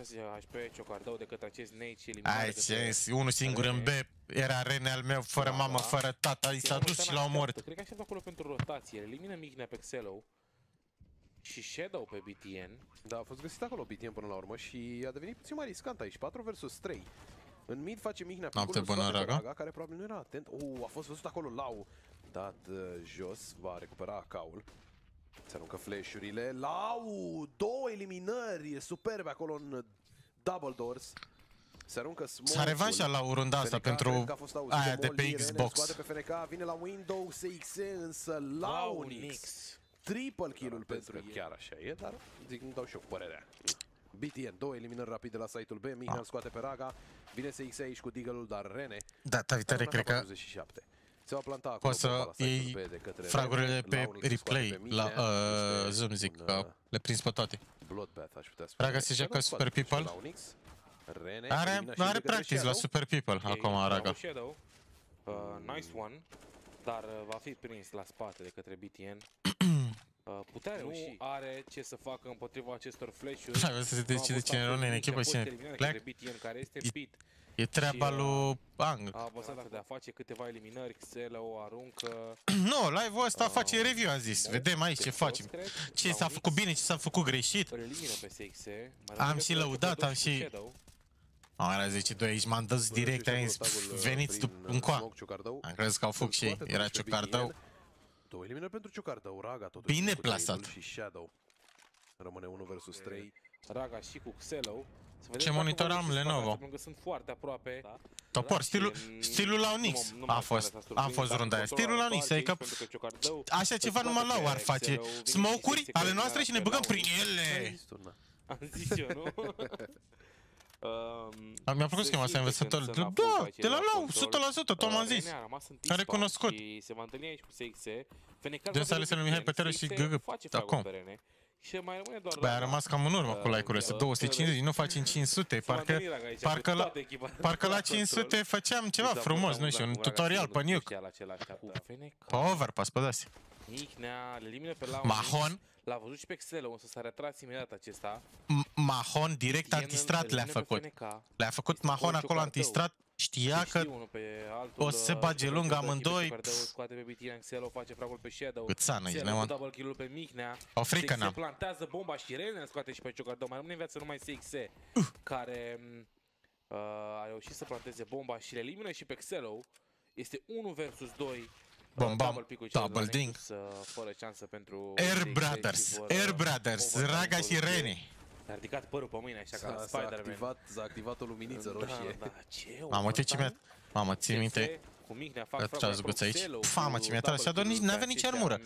Ai ce, unul singur în B, era Rene al meu, fără mamă, fără tata, i s-a dus și l-a omorât. Cred că aștept acolo pentru rotație, elimină Mihnea pe Xelo și Shadow pe BTN. Da, a fost găsit acolo BTN până la urmă și a devenit puțin mai riscant aici, 4 versus 3. În mid face Mihnea Noapte bună, Raga, care probabil nu era atent. A fost văzut acolo Lau, dat jos, va recupera AK-ul. Se aruncă flash-urile, Lau, 2 eliminări superbe acolo în double doors. Se aruncă smoke. S-a revanșat la runda asta pentru aia de pe Xbox. Scoate pe FNK, vine la Windows CX, însă Launix. Triple kill-ul pentru el. Chiar așa e, dar zic, nu dau și eu părerea. BTN, 2 eliminări rapide la site-ul B, Mihnea scoate pe Raga, vine CX aici cu Deagle-ul, dar Rene. Data viitoare cred că se va planta acolo poți să iei fragurile pe replay la Zoom, zic, că le prins pe toate. Raga se joacă Super People. Are practice la Super People acum, Raga. Nice one, dar va fi prins la spate de către BTN. Putea reuși, nu are ce să facă împotriva acestor flash-uri. Să se decide cine rămâne în echipă, cine pleacă. E treaba lui Ang. A apăsat de a face câteva eliminări, Xelo o aruncă. Nu, live-ul ăsta face review, am zis. Vedem aici ce facem. Ce s-a făcut bine, ce s-a făcut greșit. Am și lăudat, am și... Era 10-2 aici, m-am dus direct, am zis, veniți încoa. Am crezut că au făcut și ei, era Ciocardău. 2 eliminări pentru Ciocardău, Raga totuși. Bine plasat. Și Shadow. Rămâne 1 versus 3. Raga și cu Xelo. Ce monitor am, Lenovo. Pentru că sunt foarte aproape. Topor, stilul la Unix a fost runda aia. Stilul la Unix, adică așa ceva numai Lau ar face. Smoke-uri ale noastre și ne băgăm prin ele. Am zis eu, nu? Mi-a plăcut schema asta învățător. Da, de la Lau, 100%, tot am zis. A recunoscut. Se va întâlni aici cu SX. Dânsa ales lui Mihai Peteru și GG. Acum. Băi, a rămas cam în urmă cu like-urile astea, 250, nu facem 500, parcă la 500 făceam ceva frumos, nu știu, un tutorial pe Nuke. Pe Overpass, pe de-astea. Mahon. L-a văzut și pe Xelo, însă s-a retras imediat acesta. Mahon direct antistrat le-a făcut. Le-a făcut Mahon acolo antistrat. Știa că o să se bage lung amândoi. Câțană, ești neon. O frică n-am. Se plantează bomba și Rene scoate și pe Ciocardău. Mai rămâne în viață numai SX, care a reușit să planteze bomba și le elimină și pe Xelo. Este 1 versus 2. Bam, double ding. Fără șansă pentru Air Brothers, Raga și Rene. A ridicat părul pe mâine, așa ca Spider-Man. S-a activat o luminiță roșie. Mamă, uite ce mi-a... Mamă, țin minte. Ce-a zguț aici? Famă, ce mi-a tras. Shadow n-avea nici armură.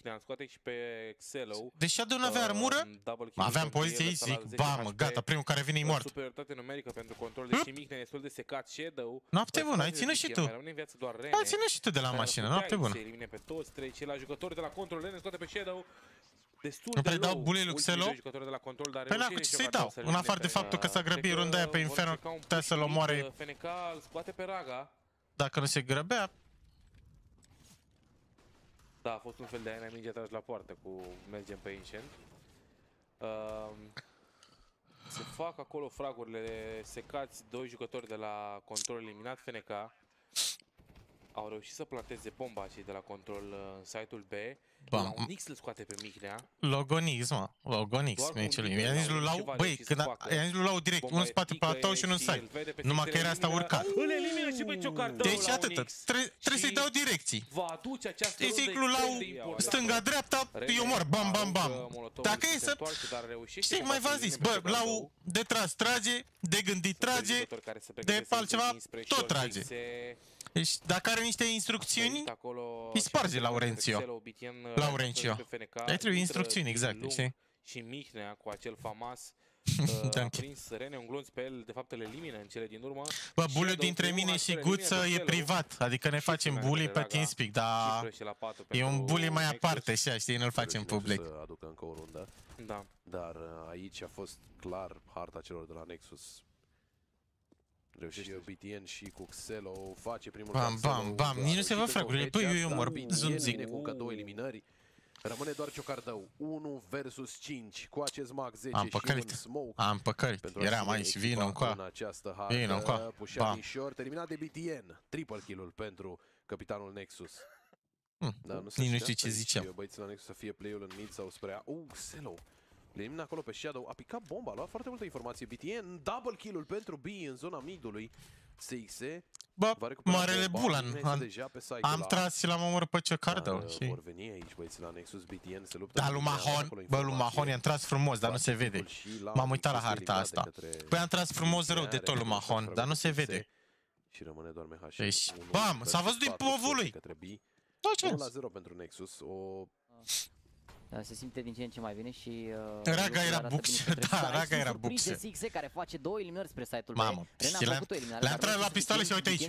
Deci Shadow n-avea armură? Aveam poziție aici, zic, bamă, gata, primul care vine e mort. Superioritate numerică pentru control, deși Mihnea e destul de secat. Shadow. Noapte bună, ai ținut și tu. Ai ținut și tu de la mașină, noapte bună. Se elimine pe toți trei, ceilalți jucători de la control, Rene scoate pe Shadow. Nu prea dau bulei lui Xelo? Păi n-a cu ce să-i dau, în afară de faptul că s-a grăbit runda aia pe Inferno, putea să-l omoare. FNK îl scoate pe Raga. Dacă nu se grăbea. Da, a fost un fel de aia minge atrás la poartă cu mergem pe Ancient. Se fac acolo fragurile secați, 2 jucători de la control eliminat, FNK. Au reușit să planteze bomba cei de la control în site-ul B. bam. La un X îl scoate pe Mihnea. Logonix, mă. Logonix, meciului. I-am zis lui Lau, băi, i-am zis lui Lau direct, unul în spate platou și unul în side. Numai că era asta urcat. Îl elimină și pe Ciocardău Deci atâta, trebuie să-i dau direcții. Va aduce această Îi zic lui Lau, stânga-dreapta, eu mor, bam, bam, bam. Dacă e să... Știi, mai v-am zis, bă, Lau de tras trage, de gândit trage, de altceva tot trage. Deci dacă are niște instrucțiuni, îi sparge Laurențiu. Dar trebuie instrucțiuni, exact, știi? Și Mihnea cu acel famas a prins Rene un glonț pe el, de fapt îl elimină în cele din urmă. Bă, buliul dintre mine și Guță e privat, adică ne facem bully pe TeamSpeak, dar e un bully mai aparte și știi, nu-l facem public. Să aducă încă o rundă. Da. Dar aici a fost clar harta celor de la Nexus. Reușește BTN și cu Xelo face primul bam, bam, nici nu se vă fragurile. Băi, eu mor, zic. Cu încă 2 eliminări. Rămâne doar Ciocardău. 1 versus 5 cu acest mag 10 am și păcărit. un smoke. Am păcărit. Eram aici, vină încoa. Vină încoa. Bam. Short, eliminat de BTN. Triple kill-ul pentru capitanul Nexus. Nici nu știu ce ziceam. Băieții la Nexus să fie play-ul în mid sau spre a... Xelo. Le elimina acolo pe Shadow, a picat bomba, a luat foarte multă informație. BTN, double kill-ul pentru B în zona midului. SXE. Bă, marele Bulan. Am tras și l-am omorât pe Ciocardău. Vor veni aici băieții la Nexus, BTN se luptă. Da, lui Mahon, bă, lui Mahon i-am tras frumos, dar nu se vede. M-am uitat la harta asta. Păi am tras frumos rău de tot lui Mahon, dar nu se vede. Și rămâne doar MH. Deci, bam, s-a văzut din povul lui. Da, ce? 1-0 pentru Nexus. Se simte din ce în ce mai bine și... Raga era buxe, da, Raga era buxe. SXE care face 2 eliminări spre site-ul B. Mamă, le-am tras la pistoale și uite aici.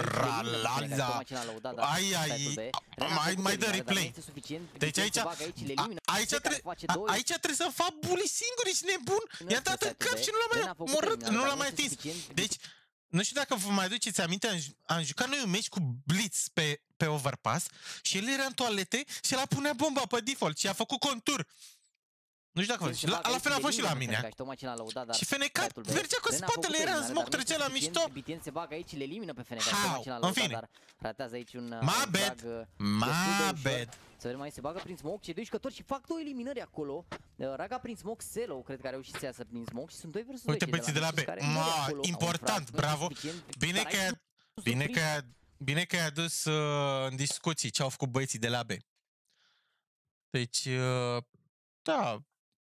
Mai dă replay. Deci aici trebuie să fac bully singur, ești nebun. I-a dat în cap și nu l-a mai atins. Deci, nu știu dacă vă mai aduceți aminte, am jucat noi un meci cu Blitz pe Overpass și el era în toalete și el punea bomba pe default și a făcut contur. Nu știu dacă vă zic. La fel a fost și la mine. Și FNK mergea cu spatele, era în smoke, trecea la mișto. BTN se bagă aici, le elimină pe FNK. În fine. Ratează aici un... My bad. Să vedem, mai se bagă prin smoke cei doi jucători și fac 2 eliminări acolo. Raga prin smoke, Xelo cred că a reușit să iasă prin smoke și sunt 2 versus 2. Uite băieții de la B. Important, bravo. Bine că ai adus în discuții ce au făcut băieții de la B. Deci, da,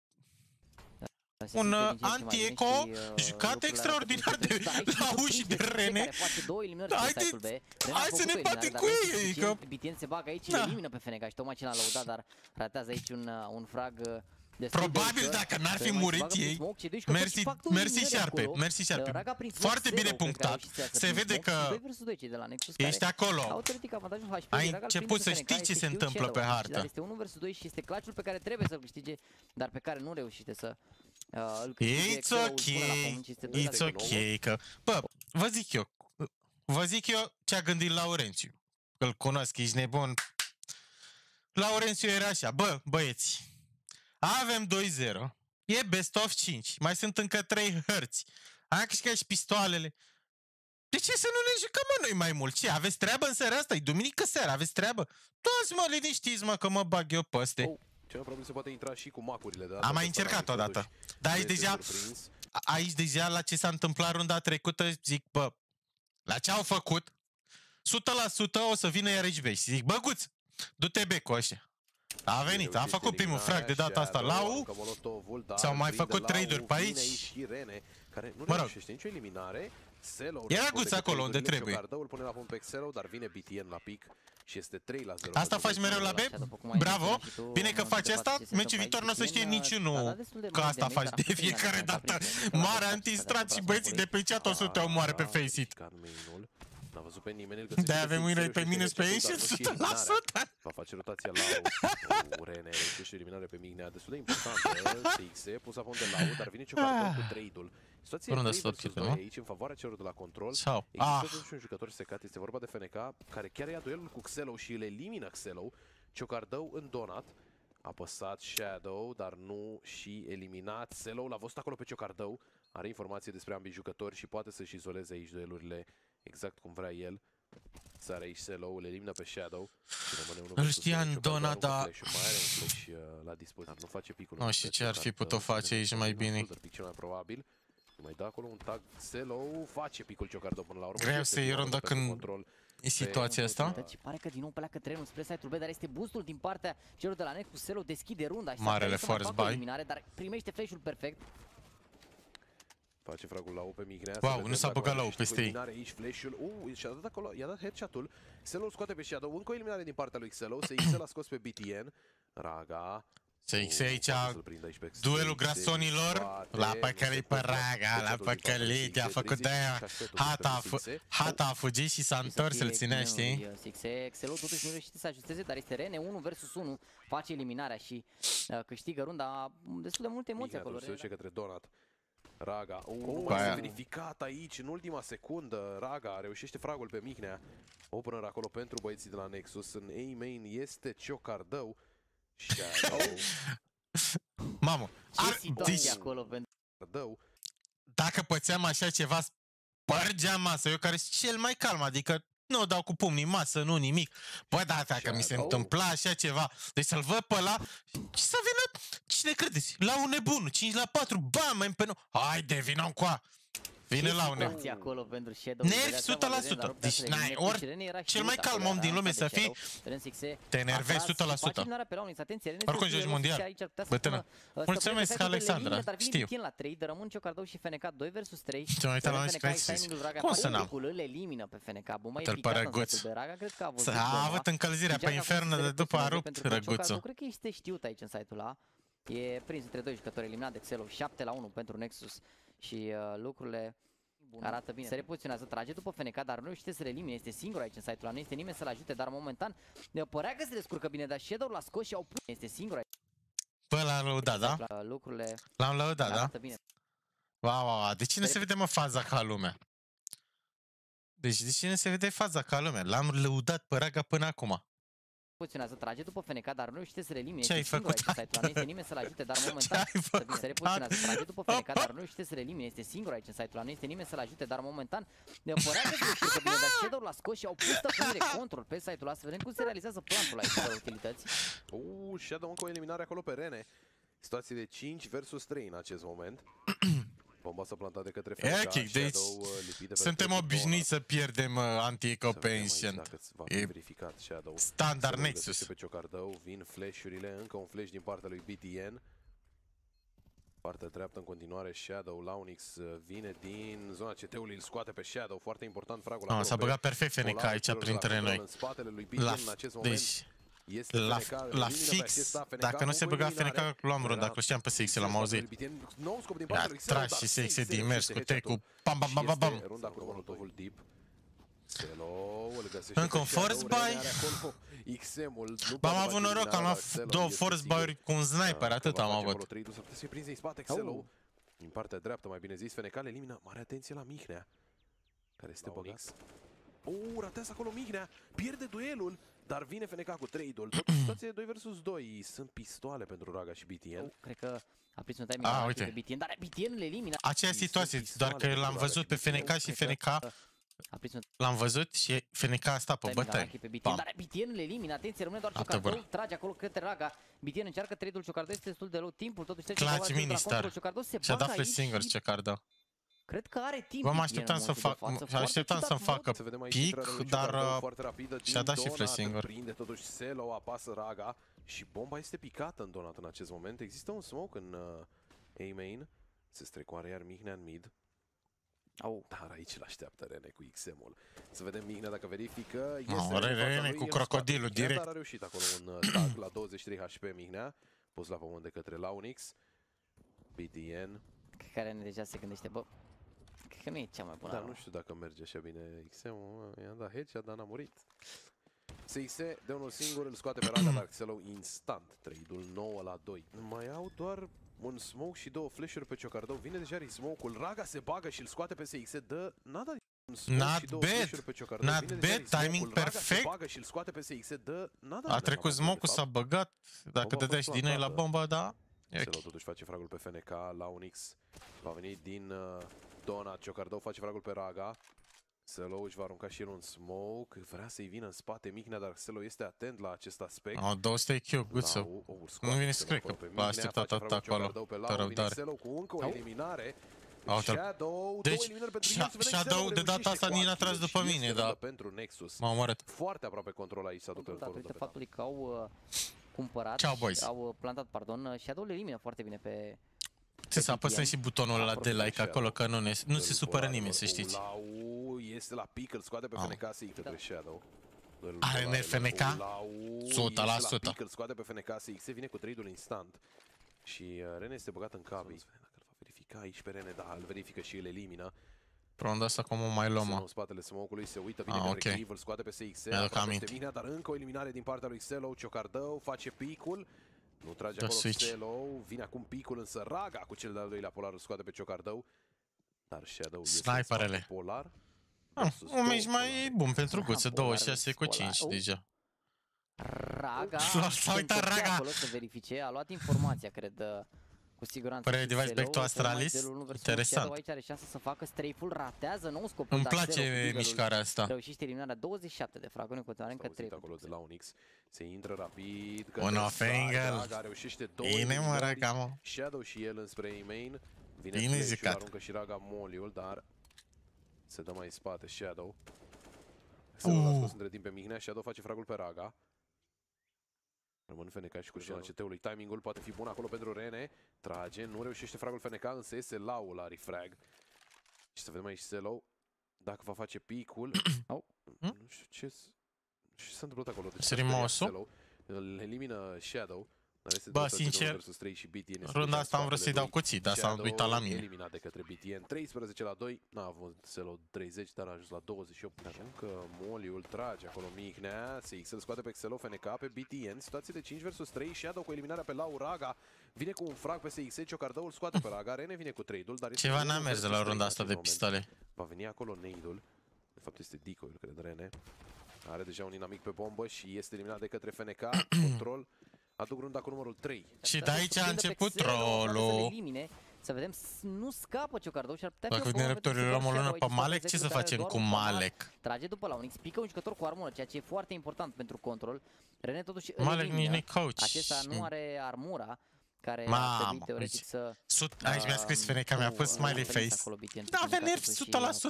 un anti-eco jucat extraordinar de la uși de Rene. Hai să ne batem cu ei. BTN se bagă aici, le elimină pe FNK și tocmai ce l-a lăudat, dar ratează aici un frag. Probabil dacă n-ar fi murit ei. Mersi șarpe, mersi șarpe. Foarte bine punctat. Se vede că ești acolo. Ai început să știi ce se întâmplă pe hartă. Este 1 vs 2 și este clutch-ul pe care trebuie să-l câștige, dar pe care nu reușește să îl câștige. It's ok, că... Bă, vă zic eu ce a gândit Laurențiu. Îl cunosc, ești nebun. Laurențiu era așa, bă, băieți, avem 2-0, e best of 5, mai sunt încă 3 hărți, am câștigat și pistoalele. De ce să nu ne jucăm noi mai mult? Ce, aveți treabă în seara asta? E duminică seara, aveți treabă? Toți mă liniștiți, mă, că mă bag eu păste. Cel mai probabil se poate intra și cu macurile. Am mai încercat odată. Dar aici deja la ce s-a întâmplat runda trecută, zic, bă, la ce au făcut, 100% o să vină iar aici și zic, bă, Guț, du-te be cu ăștia. A venit, a făcut primul frag de data asta la U, s-au mai făcut trade-uri pe aici. Mă rog, era Guț acolo unde trebuie. Asta faci mereu la B? Bravo! Bine că faci asta, meciul viitor nu o să știe niciunul că asta faci de fiecare dată. Mare antistrat și băieții de pe chat o să te omoare pe Faceit. N-a văzut pe nimeni, de-aia avem win pe minus pe ei și 100%. Va face rotația la Rene, reușește eliminare pe Mignea, destul de importantă. TXE pus la fond de Lau, dar vine Ciocardău cu trade-ul. Situația e 3 vs 2 aici, în favoarea celor de la control. Există și un jucător secat, este vorba de FNK, care chiar ia duelul cu Xelo și îl elimină Xelo. Ciocardău în donat. A apăsat Shadow, dar nu și eliminat. Xelo l-a văzut acolo pe Ciocardău. Are informație despre ambii jucători și poate să-și izoleze aici duelurile exact cum vrea el. Sare aici Selo, îl elimină pe Shadow. Îl știa în Dona, dar... Mai are un flash la dispoziție, nu face picul. Nu știu ce ar fi putut face aici mai bine. Cel mai probabil. Mai dă acolo un tag Selo, face picul Ciocardo până la urmă. Greu să iei rândă când e situația asta. Deci pare că din nou pleacă trenul spre site-ul B, dar este boostul din partea celor de la Nexus. Selo deschide runda și Marele force buy. dar primește flash-ul perfect. Face fragul la O pe Mignea. Wow, nu s-a băgat la O peste ei. Aici flash-ul. Și-a dat acolo, i-a dat headshot-ul. Xelo îl scoate pe Shadow. Încă o eliminare din partea lui Xelo. SX l-a scos pe BTN. Raga. SX aici, duelul grasonilor, la păcălit pe Raga, la păcălit, i-a făcut de-aia. Hata a fugit și s-a întors să-l ținea, știi? Xelo totuși nu reușește să ajusteze, dar este Rene 1 versus 1. Face eliminarea și câștigă runda. Destul de multe emoții acolo. Se duce către Donat. Raga, nu mai este verificat aici în ultima secundă. Raga reușește fragul pe Mihnea. Opener acolo pentru băieții de la Nexus. În A-main este Ciocardău. Mamă, deci, acolo pentru... dacă pățeam așa ceva, spărgeam masă. Eu care sunt cel mai calm, adică nu dau cu pumnii în masă, nu nimic. Bă, da, dacă mi se întâmpla așa ceva, deci să-l văd pe ăla și să vină, cine credeți, la un nebun, 5 la 4, bam, mai pe nu. Haide, vină încoa. Vine la un acolo pentru Shadow. Nervi 100%. Deci n-ai cel mai calm om din lume să fii, te enervezi 100%. Oricum joci mondial. Bătână. Mulțumesc, Alexandra. Știu. La 3, rămân Ciocardău și FNK 2 versus 3. Ce-am uitat la noi. Cum să n-am? Îl elimină pe FNK. Bomba e Te-l picată răguț. a avut încălzirea pe infernă de după a rupt răguțul. Cred că este știut aici în site-ul ăla. E prins între doi jucători, eliminat de Xelo, 7 la 1 pentru Nexus. Și lucrurile arată bine. Se repoziționează, trage după FNK, dar nu reușește să le elimine. Este singur aici în site-ul ăla, nu este nimeni să-l ajute, dar momentan părea că se descurcă bine, dar Shadow l-a scos și au pus. Este singur aici. Bă, l-am lăudat, da? Lucrurile l-am lăudat, da? Bine. Wow, de ce nu se vede mă faza ca lumea? Deci de ce nu se vede faza ca lumea? L-am lăudat pe Raga până acum. Poziționează, trage după FNK, dar nu reușește să le elimine. Ce ai făcut? Nu este nimeni să-l ajute, dar momentan se repoziționează, trage după FNK, dar nu reușește să le elimine. Este singur aici în site-ul ăla, nu este nimeni să-l ajute, dar momentan părea că se descurcă bine, dar Shadow l-a scos și au pus stăpânire control pe site-ul ăla. Să vedem cum se realizează plantul aici de utilități. Shadow încă o eliminare acolo pe Rene. Situație de 5 versus 3 în acest moment. Bomba s-a plantat de către FNK. Deci suntem obișnuiți să pierdem anti-eco pe Ancient. E standard Nexus. Pe Ciocardău vin flash-urile, încă un flash din partea lui BTN. Partea dreaptă în continuare Shadow, Launix vine din zona CT-ului, îl scoate pe Shadow, foarte important fragul. S-a băgat perfect FNK aici printre noi. La fix, dacă nu se băga FNK, luam runda, dacă știam pe SX, l-am auzit. I-a tras și SX din mers cu tech-ul, bam, bam, bam, bam, bam. Încă un force buy. Am avut noroc, am avut 2 force buy-uri cu un sniper, atât am avut. Din partea dreaptă, mai bine zis, FNK le elimină. Mare atenție la Mihnea, care este băgat. Ratează acolo Mihnea, pierde duelul. Dar vine FNK cu trade-ul. Tot situație de 2 versus 2. Sunt pistoale pentru Raga și BTN. Cred că a prins un timing pe BTN, dar BTN le elimină. Aceea situație, doar că l-am văzut pe FNK și FNK l-am văzut și FNK a stat pe bătaie. Dar BTN le elimină, atenție, rămâne doar Ciocardău, trage acolo către Raga. BTN încearcă trade-ul, Ciocardău este destul de low, timpul totuși trece la Ministar. Și-a dat flash singur Ciocardău. Cred că are timp. Mă așteptam să facă pic, dar și-a dat și flash singur. Prinde totuși Selo, apasă Raga și bomba este picată în Donat în acest moment. Există un smoke în A-main. Se strecoare iar Mihnea în mid. Dar aici l-așteaptă Rene cu XM-ul. Să vedem Mihnea dacă verifică. Rene cu crocodilul direct. Dar a reușit acolo un tag la 23 HP Mihnea. Pus la pământ de către Launix. BTN. Cred că Rene deja se gândește, bă, cred că nu e cea mai bună. Dar nu știu dacă merge așa bine XM-ul, i-a dat headshot, dar n-a murit. SX de unul singur, îl scoate pe Raga, dar Xelo instant. Trade-ul 9 la 2. Mai au doar un smoke și 2 flash-uri pe Ciocardău. Vine deja smoke-ul, Raga se bagă și îl scoate pe SX, dă nada. Not bad, timing perfect. A trecut smoke-ul, s-a băgat. Dacă dădea și din noi la bomba, da. Xelo totuși face fragul pe FNK, Launix va veni din Donat, Ciocardău face fragul pe Raga. Xelo își va arunca și el un smoke, vrea să-i vină în spate Mihnea, dar Xelo este atent la acest aspect. 200 IQ, guță. Nu vine să cred că a așteptat atât acolo. Pe răbdare. Xelo cu încă o eliminare. Deci, Shadow de data asta nici n-a tras după mine, dar pentru Nexus. m-a omorât. Foarte aproape control aici s-a duc în forul. Datorită faptului că au cumpărat, Ciao, boys. au plantat, pardon, Shadow le elimină foarte bine pe... Trebuie să apăsăm și butonul ăla de like acolo, că nu se supără nimeni, să știți. Lau este la pic, îl scoate pe FNK să-i către Shadow. Are nerf FNK? 100%. Îl scoate pe FNK să-i vine cu trade-ul instant. Și Rene este băgat în cabi. Dacă îl va verifica aici pe Rene, da, îl verifică și îl elimină. Ronda asta cum o mai luăm, în spatele smoke-ului, se uită bine către Clive, îl scoate pe SXL, Mihnea, dar încă o eliminare din partea lui Xelo, Ciocardău face picul, nu trage acolo Xelo, vine acum picul, însă Raga cu cel de-al doilea polar îl scoate pe Ciocardău, dar Shadow Sniperele. Polar. Un meci mai bun pentru guță, 26 cu 5 deja. Raga, s-a uitat Raga acolo să verifice, a luat informația, cred, cu siguranță. Părere device back to Astralis, interesant. Aici are șansa să facă strafe-ul, ratează nou scop. Îmi place mișcarea asta. Reușește eliminarea 27 de fraguri, în continuare încă 3. Acolo de la Onyx, se intră rapid. Un off-angle. Raga reușește 2 bine, mă, Raga, mă. Shadow și el înspre main. Bine Vine zicat. aruncă și Raga moliul, dar se dă mai în spate Shadow. L-a scos între timp pe Mihnea, Shadow face fragul pe Raga. Rămân FNK și cu jena CT-ului. Timingul poate fi bun acolo pentru Rene. Trage, nu reușește fragul FNK, însă iese Lau la refrag. Și să vedem aici Xelo dacă va face picul. Nu știu ce s-a întâmplat acolo. Serimosul? Îl elimină Shadow. Bă, sincer, runda asta am vrut să-i dau cuțit, dar s-a uitat la mine. Eliminat de către BTN, 13 la 2, n-a avut Xelo 30, dar a ajuns la 28. Dar încă Moliul trage acolo Mihnea, SX îl scoate pe Xelo, FNK pe BTN, situație de 5 vs 3, Shadow cu eliminarea pe Lau, Raga vine cu un frag pe SX, Ciocardău îl scoate pe Raga, Rene vine cu trade-ul, dar ceva n-a mers de la runda asta de pistole. Va veni acolo nade-ul, de fapt este decoy-ul, cred, Rene. Are deja un inamic pe bombă și este eliminat de către FNK, control. Aduc runda cu numărul 3. Și de aici a început trollul. Să vedem, nu scapă Ciocardău și ar putea fi... Dacă vine reptorile omul pe Malek, ce să facem cu Malek? Trage după la Onyx, pică un jucător cu armură, ceea ce e foarte important pentru control. Rene totuși Malek nici nu-i coach. Acesta nu are armura care ar trebui teoretic să... Aici mi-a scris FNK, mi-a pus smiley face. Da, avea nerf 100%.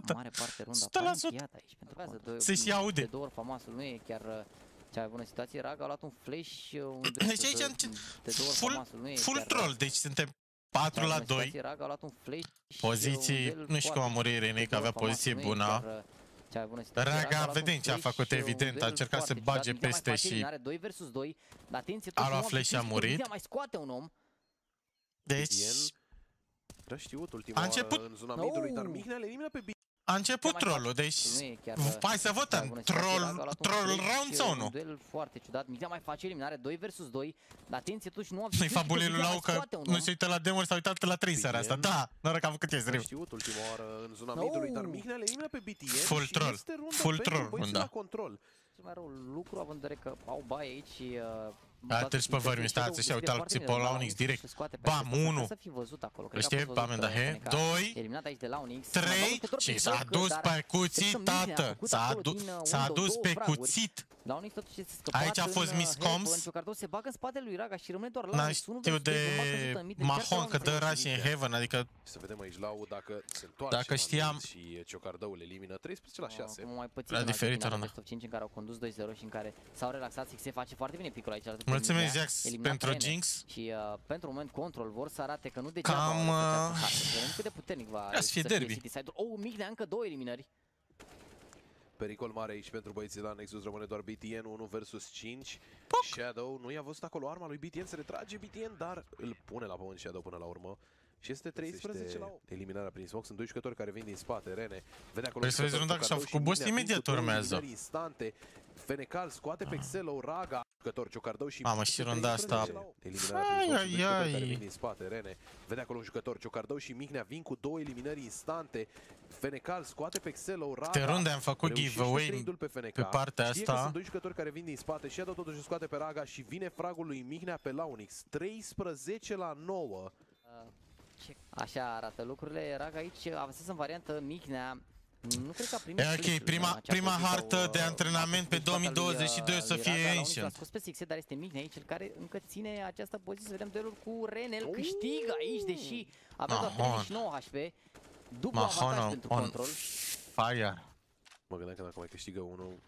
100%. Se-și aude. De două ori famasul nu e chiar... cea mai bună situație, Raga a luat un flash, deci aici full troll, deci suntem 4 la 2. Raga a luat un flash, poziții, nu știu cum a murit Rene, că avea poziție bună. Raga, vedem ce a făcut, evident, a încercat să bage peste și a luat flash și a murit. Deci a început în zona mid-ului, dar Mihnea le elimină pe a început trollul, deci hai să votăm. Troll round sau nu? Duel foarte ciudat. Mihnea mai face eliminare 2 vs 2. Dar atenție, totuși nu a nu-i fabulii lui Lau că nu se uită la demo-uri, s-a uitat la 3 seara asta. Da, noroc că am făcut chestii. Știut ultima oară în zona mid-ului, dar Mihnea le elimină pe BTN. Full troll. Full troll, da. Cel mai rău lucru, având în vedere că au bai aici și... Atât pe vărmi, stați și-a uitat alții pe la Onyx direct. Bam, 1. Îl știe, bam, da, he. 2, 3 și s-a dus pe cuțit, tată. S-a dus pe cuțit. Aici a fost Miss Combs. N-a știu de Mahon că dă rush în Heaven, adică... Să vedem aici Lau dacă se întoarce. Dacă știam... Și Ciocardău îl elimină 13 la 6. La diferită rândă. În care au condus 2-0 și în care s-au relaxat, se face foarte bine picul aici. Mulțumesc, Jax, pentru Jinx. Și pentru moment Control vor să arate că nu degeaba vedem cât de puternic va fi derby. Mihnea, încă 2 eliminări. Pericol mare aici pentru băieții la Nexus, rămâne doar BTN 1 vs 5. Shadow nu i-a văzut acolo arma lui BTN, se retrage BTN, dar îl pune la pământ Shadow până la urmă. Și este 13 la 8. Eliminarea prin smoke, sunt 2 jucători care vin din spate, Rene. Vede acolo. Păi să vezi runda că și-au făcut boost, imediat urmează. FNK scoate pe Xelo, Raga, jucător Ciocardău și... Mamă, și runda asta... Eliminarea prin care vin din spate, Rene. Vede acolo un jucător Ciocardău și Mihnea vin cu 2 eliminări instante. FNK scoate pe Xelo, Raga. Câte runde am făcut giveaway pe partea asta. Sunt 2 jucători care vin din spate. Shadow totuși scoate pe Raga și vine fragul lui Mihnea pe Launix. 13 la 9. Așa arată lucrurile. Raga aici avea în variantă Mihnea. Nu cred că a primit ok, prima hartă de antrenament pe 2022 o să fie Ancient. A scos pe Sixed, dar este Mihnea aici, cel care încă ține această poziție. Vedem duelul cu Renel, câștigă aici, deși avea doar 39 HP. Duplu avantaj pentru control. Fire. Mă gândeam că dacă mai câștigă unul,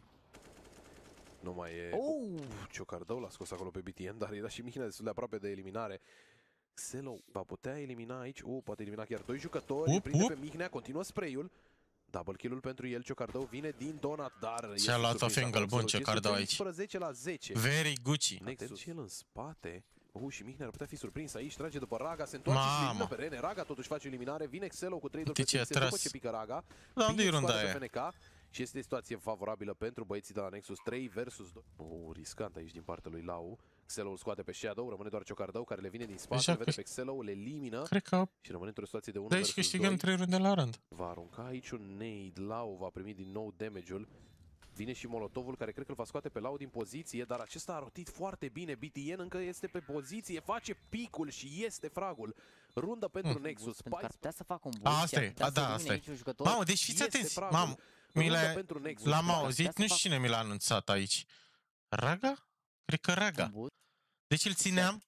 nu mai e... Ciocardău l-a scos acolo pe BTN, dar era și Mihnea destul de aproape de eliminare. Xelo va putea elimina aici, poate elimina chiar 2 jucători, prinde pe Mihnea, continuă spray-ul. Double kill-ul pentru el, Ciocardău vine din Donut, dar... Și-a luat off angle bun Ciocardău aici. 11 la 10. Very Gucci. Atent și el în spate. Și Mihnea ar putea fi surprins aici, trage după Raga, se întoarce și elimină pe Rene. Raga totuși face eliminare, vine Xelo cu 3 după ce pică Raga. Da, unde e runda aia? Și este situație favorabilă pentru băieții de la Nexus 3 versus 2. Riscant aici din partea lui Lau. Xelo îl scoate pe Shadow, rămâne doar Ciocardău care le vine din spate, vede pe Xelo, le elimină. Cred că și rămâne într-o situație de 1 versus 2. Deci câștigăm 3 runde la rând. Va arunca aici un nade, Lau va primi din nou damage-ul. Vine și Molotovul care cred că îl va scoate pe Lau din poziție, dar acesta a rotit foarte bine. BTN încă este pe poziție, face picul și este fragul. Rundă pentru Nexus. Pentru că ar putea să facă un boost. Asta e, asta e. Mamă, deci fiți atenți. Mamă, l-am auzit, nu știu cine mi l-a anunțat aici. Raga? Cred că Raga. Deci îl țineam.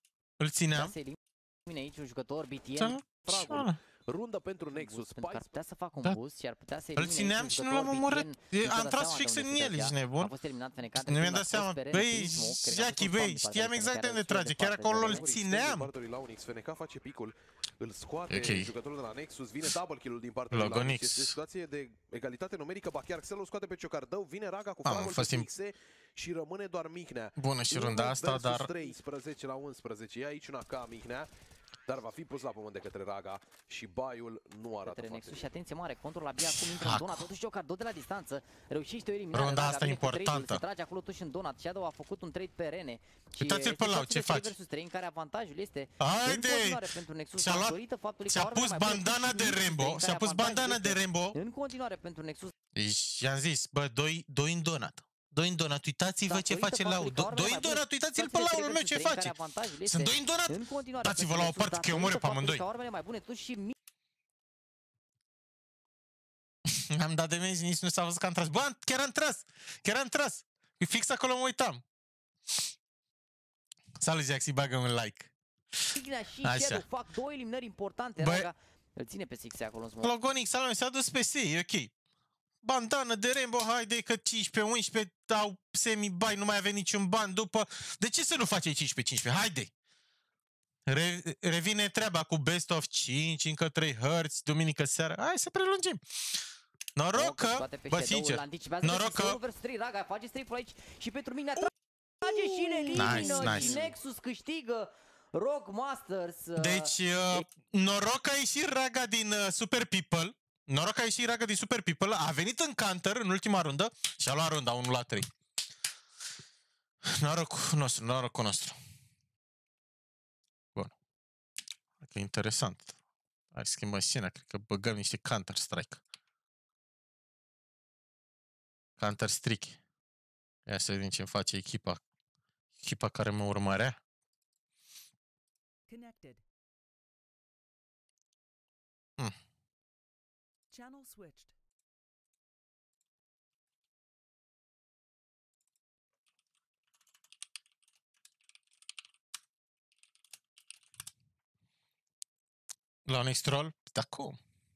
Vine aici un jucător, BTN. Fragul. Rundă pentru Nexus. Pentru că ar putea să facă un boost și ar putea să elimine. Îl țineam și nu l-am omorât. Am tras fix în el, ești nebun. A fost eliminat FNK. Nu mi-am dat seama. Băi, Jackie, băi, știam exact de unde trage. Chiar acolo îl țineam. FNK face picul. Îl scoate jucătorul de la Nexus. Vine double kill-ul din partea lui Logonix. Este situație de egalitate numerică. Ba chiar Xelo scoate pe Ciocardău. Vine Raga cu fragul pe fixe și rămâne doar Mihnea. Bună și runda asta, dar 13 la 11. E aici una ca Mihnea. Dar va fi pus la pământ de către Raga și baiul nu arată foarte bine. Și atenție mare, control abia acum intră în Donut, totuși Ciocardău de la distanță, reușește o eliminare. Runda asta importantă. Se trage acolo totuși în Donut, Shadow a făcut un trade pe Rene. Uitați-l pe Lau, ce face? Versus 3 în care avantajul este haide! Și-a pus bandana de Rainbow, și-a pus bandana de Rainbow. În continuare pentru Nexus. Și am zis, bă, doi în Donut. Doi în Donut, uitați-vă ce face Lau. Doi în Donut, uitați-l pe Laul meu ce face. Sunt doi în Donut. Dați-vă la o parte că eu omoră pe amândoi. Am dat de mezi, nici nu s-a văzut că am tras. Bă, chiar am tras. Fix acolo mă uitam. Salut, Jaxi, bagă un like. Așa. Fac două eliminări importante. Raga îl ține pe Sixi acolo în smog. Logonic, salut, s-a dus pe C, e ok. Bandana de Rainbow, haide că 15-11 dau semi-bai, nu mai avea niciun ban după. De ce să nu face 15-15? Haide! Revine treaba cu Best of 5, încă 3 hărți, duminică seara. Hai să prelungim. Noroc că, bă, sincer, noroc că... Raga face strip aici și pentru mine trage și le elimină și Nexus câștigă. Rogue Masters. Deci, noroc că a ieșit Raga din Super People. Noroc că a ieșit Raga din Super People, a venit în counter în ultima rundă și a luat runda 1 la 3. Norocul nostru. Bun. Că interesant. Hai schimbă scena, cred că băgăm niște Counter-Strike. Counter-Strike. Ia să vedem ce-mi face echipa. Echipa care mă urmărea. Channel switched. La un extrol? Da cum?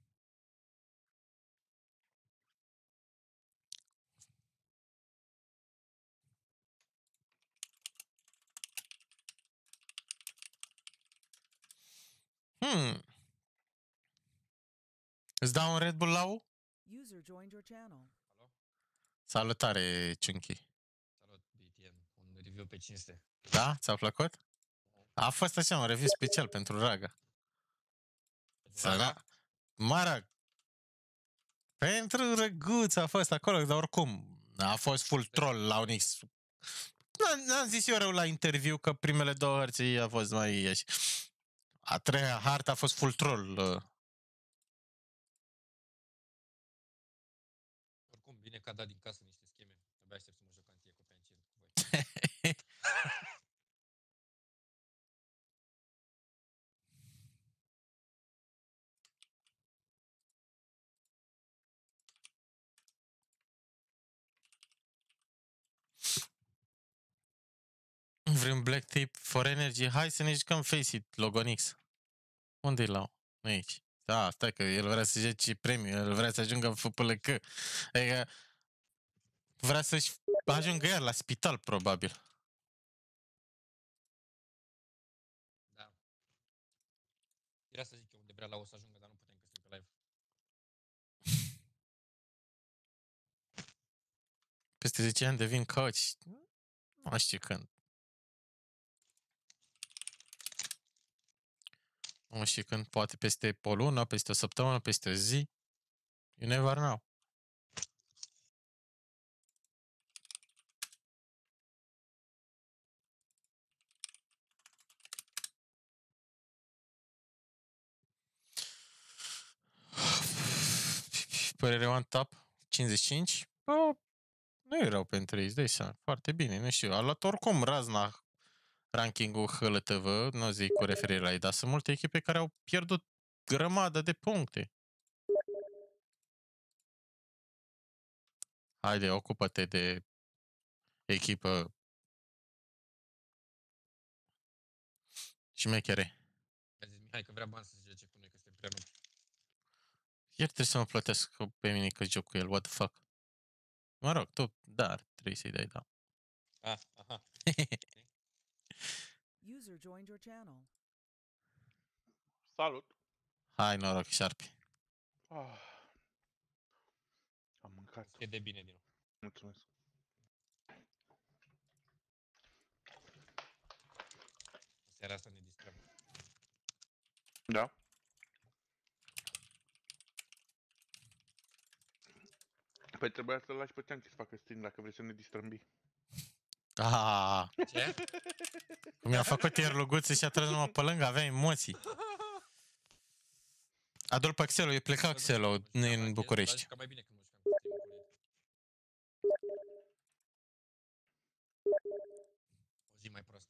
Îți dau un Red Bull Lau? User joined your channel. Salutare, Chunky. Salut, BTN. Un review pe 500. Da? Ți-a plăcut? A fost așa un review special pentru Raga. Marag. Pentru Răguț a fost acolo, dar oricum a fost full troll la Unix. N-am zis eu rău la interviu că primele două hărți a fost mai... A treia hartă a fost full troll. Oricum, bine că a dat din casă niște scheme. Abia aștept să mă joc antie cu pe cu voi. un black tape for energy. Hai să ne jucăm Face-It, Logonix. Unde-i la? Aici. Da, stai că el vrea să joace premiu, el vrea să ajungă în FPLC. Adică vrea să-și ajungă iar la spital, probabil. Da. Era să zic eu unde vrea la o să ajungă, dar nu putem că suntem pe live. Peste 10 ani devin coach. Nu știu când. Nu știu când, poate peste o lună, peste o săptămână, peste o zi. You never know. Părere one top 55. Bă, nu e rău pentru ei, dai seama. Foarte bine, nu știu. A luat oricum razna rankingul HLTV, nu zic cu referire la ei, dar sunt multe echipe care au pierdut grămadă de puncte. Haide, ocupă-te de echipă șmechere. Mi-a zis Mihai că vrea bani să se joace cu noi, că suntem prea nubi. Iar trebuie să mă plătească pe mine că joc cu el, what the fuck. Mă rog, tu, dar trebuie să-i dai, da. Ah, aha. User joined your channel. Salut! Hai, noroc, șarpi. Am mâncat. E de bine din nou. Mulțumesc. Seara asta ne distrăm. Da? Păi trebuia să-l lași pe Tianchi să facă stream dacă vrei să ne distrăm. Ah, Ce? cum mi-a făcut ieri Luguță și a tras numai pe lângă, avea emoții. Adu-l pe Xelo, e plecat Xelo în București. Ca mai bine când mă jucam cu stream-ul cu el. O zi mai proastă.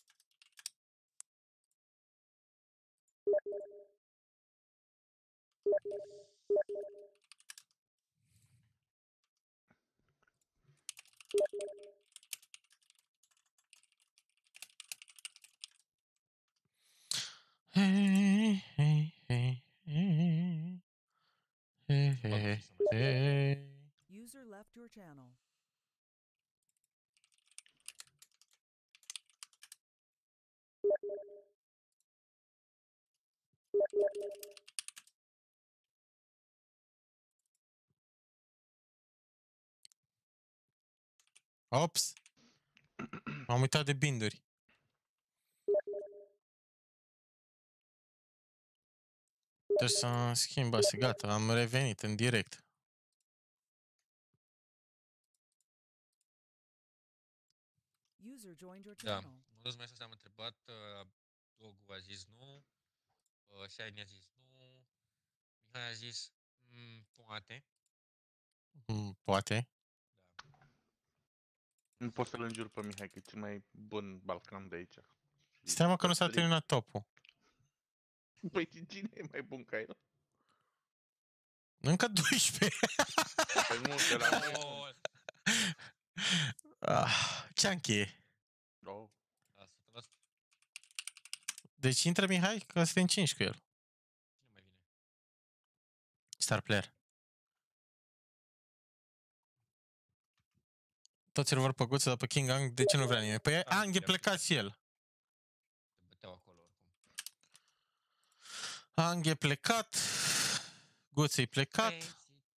Hey, hey, hey, hey. Hey, hey, hey. User left your channel. Ops! M-am uitat de binduri. Trebuie să schimb asta, gata, am revenit în direct. User joined your Da, channel. mă dus mai sus, am întrebat, Dogu a zis nu, Shiny a zis nu, Mihai a zis poate. Poate. Da. Nu pot să-l înjur pe Mihai, că e cel mai bun balcan de aici. Stai mă că nu s-a terminat topul. Păi cine e mai bun ca el? Încă 12. Păi nu, de la Oh, Ce-a încheie? oh. da, 100%. Deci intră Mihai, că suntem 5 cu el. Cine mai vine? Star player. Toți îl vor pe Guță, dar pe King Ang, de ce nu vrea nimeni? Păi Ang e plecat și el. Te băteau acolo oricum. Ang e plecat. Guță e plecat.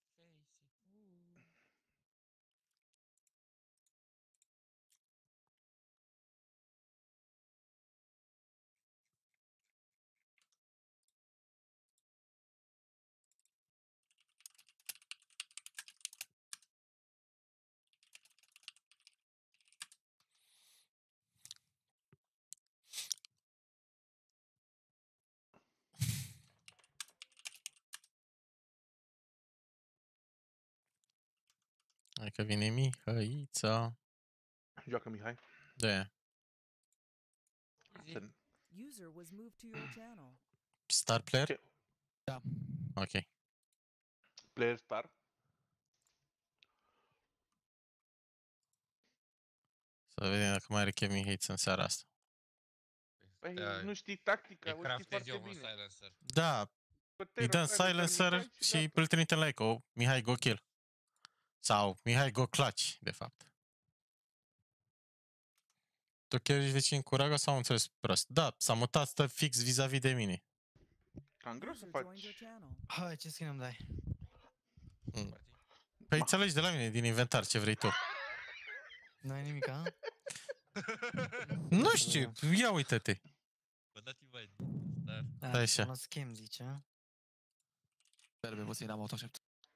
Hai că vine Mihăița. Joacă Mihai. De User was moved to your channel. Star player? Ce? Da. Ok. Player Star. Să Să vedem dacă mai are Kevin Hates în seara asta. Păi, Da, nu știi tactica, E o știi craftezi foarte eu un bine. silencer. Da, Păteră, îi dăm trage de silencer Mihai și gata. îl trimitem la eco. Mihai go kill. Sau Mihai go clutch, de fapt. Tu chiar ești vecin cu Raga sau am înțeles prost? Da, s-a mutat, stă fix vis-a-vis de mine. Cam greu să User joined your faci. channel. Hai, ce skin îmi dai? Păi înțelegi de la mine din inventar ce vrei tu. Nu ai nimic, ha? Nu știu, ia uite-te. Bă, dați invite. Dar... Da, așa. un schem, zice, ha? Serve puțin, am autoșept.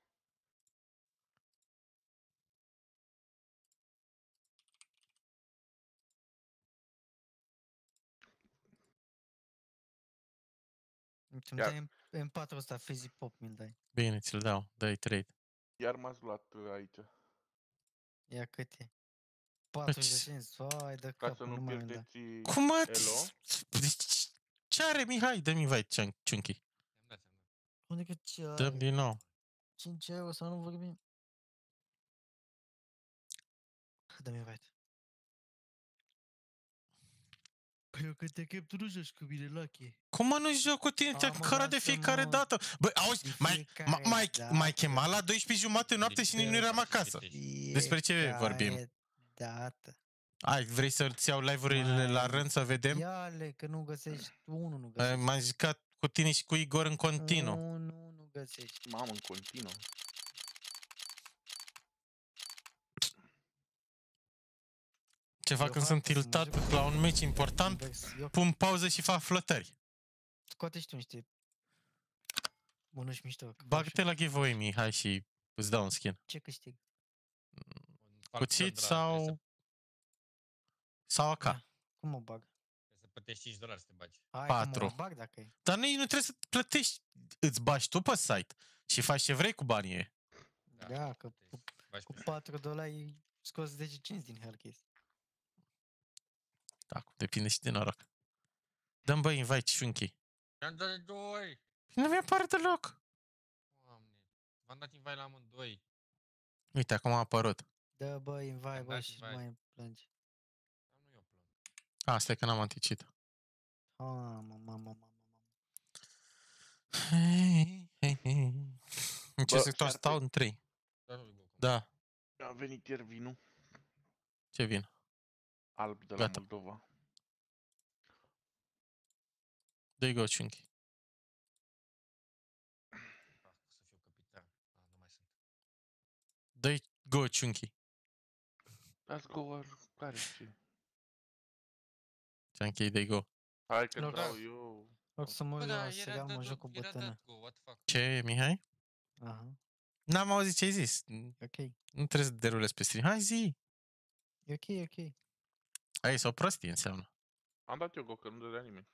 Tu-mi dai M4 ăsta, Fizzy Pop, mi-l dai. Bine, ți-l dau, dai trade. Iar m-ați luat aici. Ia cât e? 40 de ce- cenți, vai de Ca să capul, nu nu mai mi-l da. pierdeți Cum Elo. Deci, ce are Mihai? Dă-mi invite, Chunky. Am dat. Adică ce Dăm ai? din nou. 5 euro să nu vorbim? Dă-mi invite. Eu când te chep, tu nu joci cu mine, Lucky. Cum mă nu joc cu tine? Te-a Mă, cărat de lasă, fiecare mă. dată. Băi, auzi, De mai fiecare dată. chemat la 12:30 noapte și nici nu eram acasă. Despre ce vorbim? Fiecare dată. Ai, vrei să-ți iau live-urile la rând să vedem? Ia-le, că nu găsești. Unul nu găsești. M-am jucat cu tine și cu Igor în continuu. Nu găsești. Mamă, în continuu. Ce fac când sunt tiltat la un meci important? Eu Pun pauză și fac flotări. scoate și tu niște mănuși mișto. că Bagă-te faci- la giveaway, Mihai, și îți dau un skin. Ce câștig? Cuțit sau AK. Da. Cum mă bag? Trebuie să plătești $5 să te bagi. Hai 4. că mă bag dacă e. Dar nici nu trebuie să plătești. Îți bagi tu pe site și faci ce vrei cu banii ei. Da, că Bagi cu pe $4 scoți 10 cenți din Hellcase. Da, depinde și de noroc. Dăm băi, invite Chunky. am dat de 2 ori. Nu mi-apare deloc. Doamne. V-am dat invite la amândoi. Uite, acum a apărut. Dă bă, invite, bă, dat și invite. mai plângi. Dar nu eu plâng. Asta e că n-am anticit. Mama. În ce Bă, sector și-ar stau? În 3. Dar nu-i go. Da. A venit ieri vinul Ce vin? alb de la Gata. Moldova. Dă-i go, Chunky. Să fiu capitan. Nu mai sunt. Dă-i go, Chunky. Let's go, care ce? Chunky, dă-i go. Hai că Loc. dau eu. Loc să mă Bă, uit da, la serial, mă joc cu bătână. dat go, what the fuck? Ce, Mihai? Aha, N-am auzit ce ai zis. ok. Nu trebuie să derulezi pe stream. Hai, zi. E ok. Ai, sau prostie înseamnă. Am dat eu go, că nu dădea nimeni.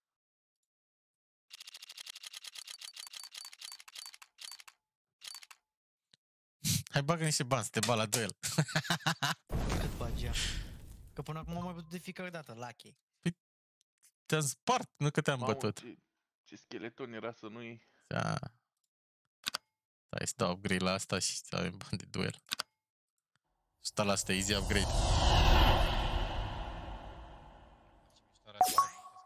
Hai, bagă niște bani să te bagi la duel. Cât bagi ea? Că până acum am mai bătut de fiecare dată, Lucky. Te-am spart, nu că te-am Mamă, bătut. ce scheleton era să nu-i... Da. Stai să dau upgrade la asta și să avem bani de duel. 100% easy upgrade. Ce mișto arată.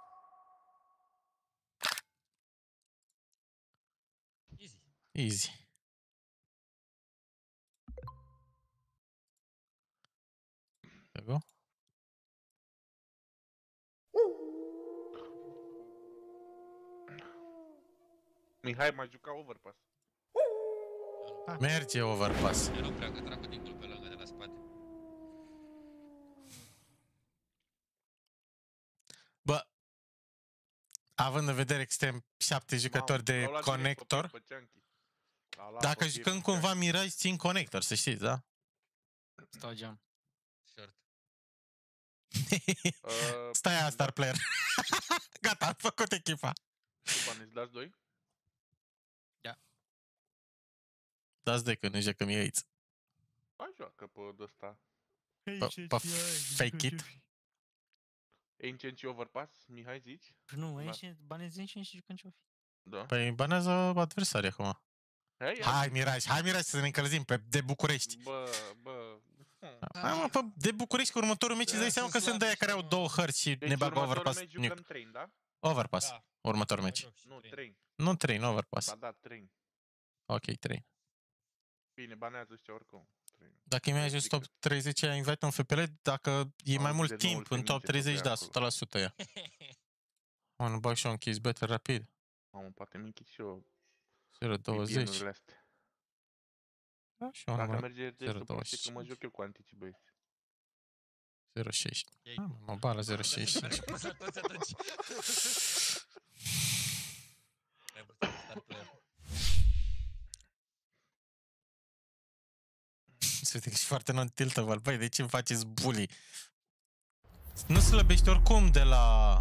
Easy. Easy. There we go. Mihai m-a jucat overpass. Merge overpass. Eu nu prea, că dracu dincolo pe lângă de la spate. Bă, având în vedere că suntem 7 jucători de L-au luat direct conector, pe Chunky. L-a luat dacă pe jucăm pe cumva Chunky. Mirage, țin conector, să știți, da? Stau geam. Short. Stai, star player. Gata, am făcut echipa. Ce bani îți dați doi? Dați de că nu jucăm aici. Hai joacă pe ăsta. Pe fake it. Ancient și overpass, Mihai zici? Nu, Da. aici banii zi și jucăm ce-o fi. Da. Păi banează adversarii acum. Hai, Hai Mirage să ne încălzim de București. Bă. Hai mă, de București cu următorul meci îți dai seama că sunt de aia care au 2 hărți și ne bagă overpass. Deci următorul meci jucăm train, da? Overpass. Da. Următorul meci. Nu, train. Nu train, overpass. Ba da, train. Ok, train. Bine, banează ăștia oricum. Train. Dacă îi mai ajuns top 30, aia invite un FPL, dacă e mai mult timp în top 30, da, 100% ea. Mă, nu bag și eu închis better rapid. Mamă, poate mi închid și eu 0.20. astea. Da, și eu Dacă am merge restul, poate că mă joc eu cu antici băieți. 0.60. Mă ba la 0.65. Toți atunci. Ai vrut să star player. Se vede că ești foarte non-tiltable. Băi, de ce îmi faceți bully? Nu slăbești oricum de la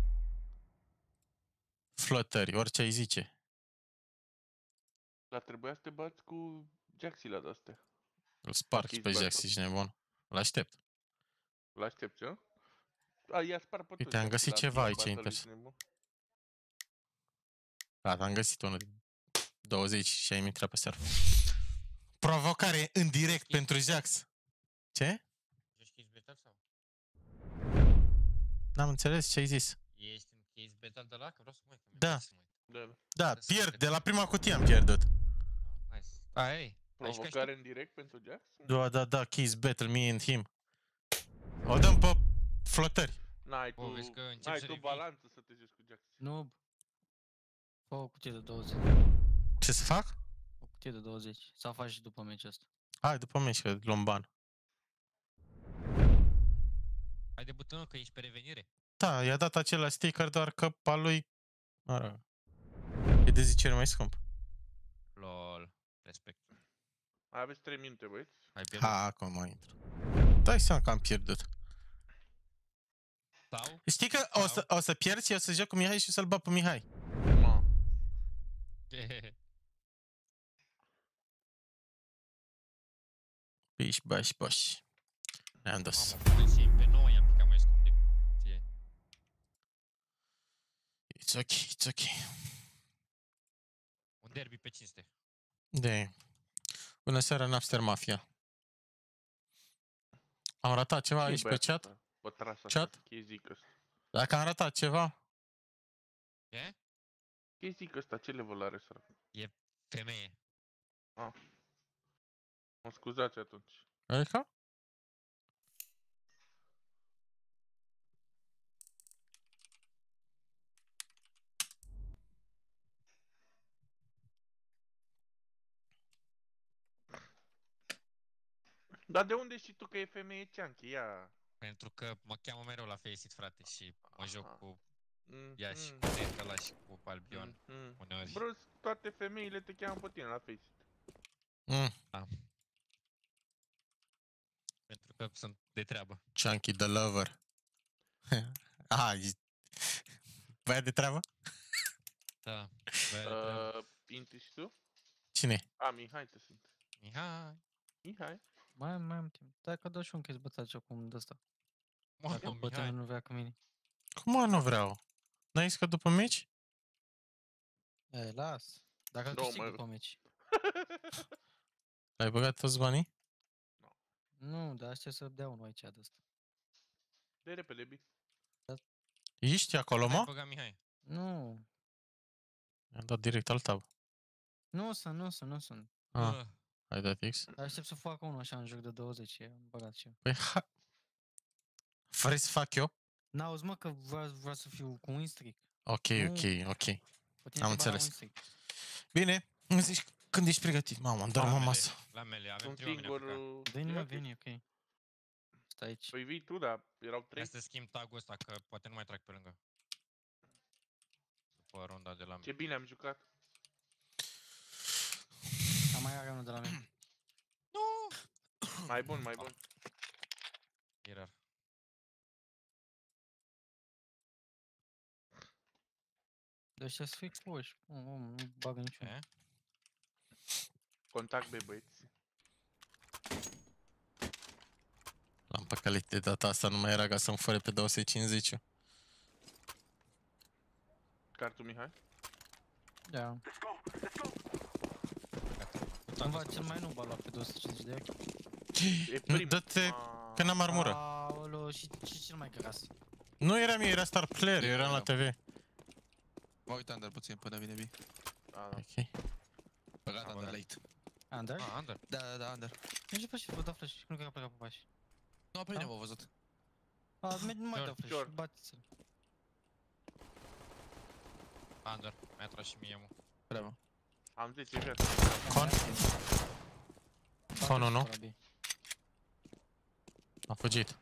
flotări, orice ai zice. Dar trebuia să te bați cu Jaxi la de-astea. Îl spargi pe Jaxi și nebun. L-aștept. L-aștepți, eu? A, i-a spart pe Uite, am găsit ceva aici interesant. Gata, am găsit unul de 20 și ai intrat pe server. Provocare în direct pentru Jax. Ce? Ești case betal sau? N-am înțeles ce ai zis. Ești în case betal de la? Că vreau să mă uit. Da. Da. Da, pierd. De la prima cutie am pierdut. Nice. Ai. Provocare în direct pentru Jax? Da, Keys Battle, me and him. O dăm pe flotări. N-ai tu balanță să te joci cu Jax. Nu. Fă o cutie de 20. Ce să fac? O cutie de 20. Sau faci și după meciul ăsta. Hai, după meci, că luăm ban. Hai debutăm că ești pe revenire. Da, i-a dat acela sticker, doar că al lui... E de 10 ori mai scump. LOL. Respect. Mai aveți 3 minute, băieți? Ha, acum mai intru. Dai seama că am pierdut. Sau? Știi că o să pierd și o să joc cu Mihai și o să-l bat pe Mihai. Biș, baș, baș. Ne-am dus. Pe 9 i-am picat mai scump decât ție. It's ok, it's ok. Un derby pe cinste. De. Bună seara, Napster Mafia. Am ratat ceva aici pe chat? Chat? Dacă am ratat ceva? Ce? Ce zic ăsta? Ce level are săracul? E femeie. Mă scuzați atunci. Adică? Dar de unde știi tu că e femeie Cianchi? Ia... Pentru că mă cheamă mereu la Faceit, frate, și mă joc cu ea și cu Tecala și cu Albion uneori. Brusc, toate femeile te cheamă pe tine la Faceit. Da. Pentru că sunt de treabă. Chunky the Lover. Băiat de treabă? Da. Inti și tu? Cine? Mihai te sunt. Mihai. Mai am timp. Dacă dau și un case bătaci acum de ăsta. Dacă Mihai. bătănul nu vrea cu mine. Cum nu vreau? N-ai zis că după meci? Las. Dacă îl câștig după meci. Ai băgat toți banii? Nu, dar aștept să dea unul aici de ăsta. De repede, Bi. Ești acolo, mă? Ai băgat Mihai. Nu. I-am dat direct al tab. Nu sunt. Ai dat X? Aștept să fac unul așa în joc de 20, am băgat și eu. Păi, vrei să fac eu? N-auzi, mă, că vreau să fiu cu win streak. Ok. Am înțeles. Bine, îmi zici când ești pregătit. Mamă, îmi dorm în masă. La mele, avem 3 oameni. Veni, ok. Stai aici. Păi vii tu, dar erau 3. Hai să schimb tag-ul ăsta, că poate nu mai trag pe lângă. După ronda de la mine. Ce bine am jucat. Mai are unul de la mine. Nu! Mai bun. E rar. Deci să fii expuși. Nu bagă niciun. Contact B, băieți. L-am păcălit de data asta, nu mai era ca să-mi fără pe 250. Cartul Mihai? Da. Cumva cel mai nu b-a luat pe 250 de ochi. E primul. Dă-te, că n-am armură. Aoleu, și cel mai căras. Nu eram eu, era star player, eu eram la TV. Mă uit under puțin până vine B. Da, da. Ok. Băgat under late. Under? Ah, under. Da, under. Merge pe și vă dau flash, nu cred că a plecat pe pași. Nu, pe mine m-au văzut. Nu mai dau flash, Short. bateți-l. Under. Mi-a tras și mie, mă. Bravo. Am 10 viață. Con? Con 1. A fugit.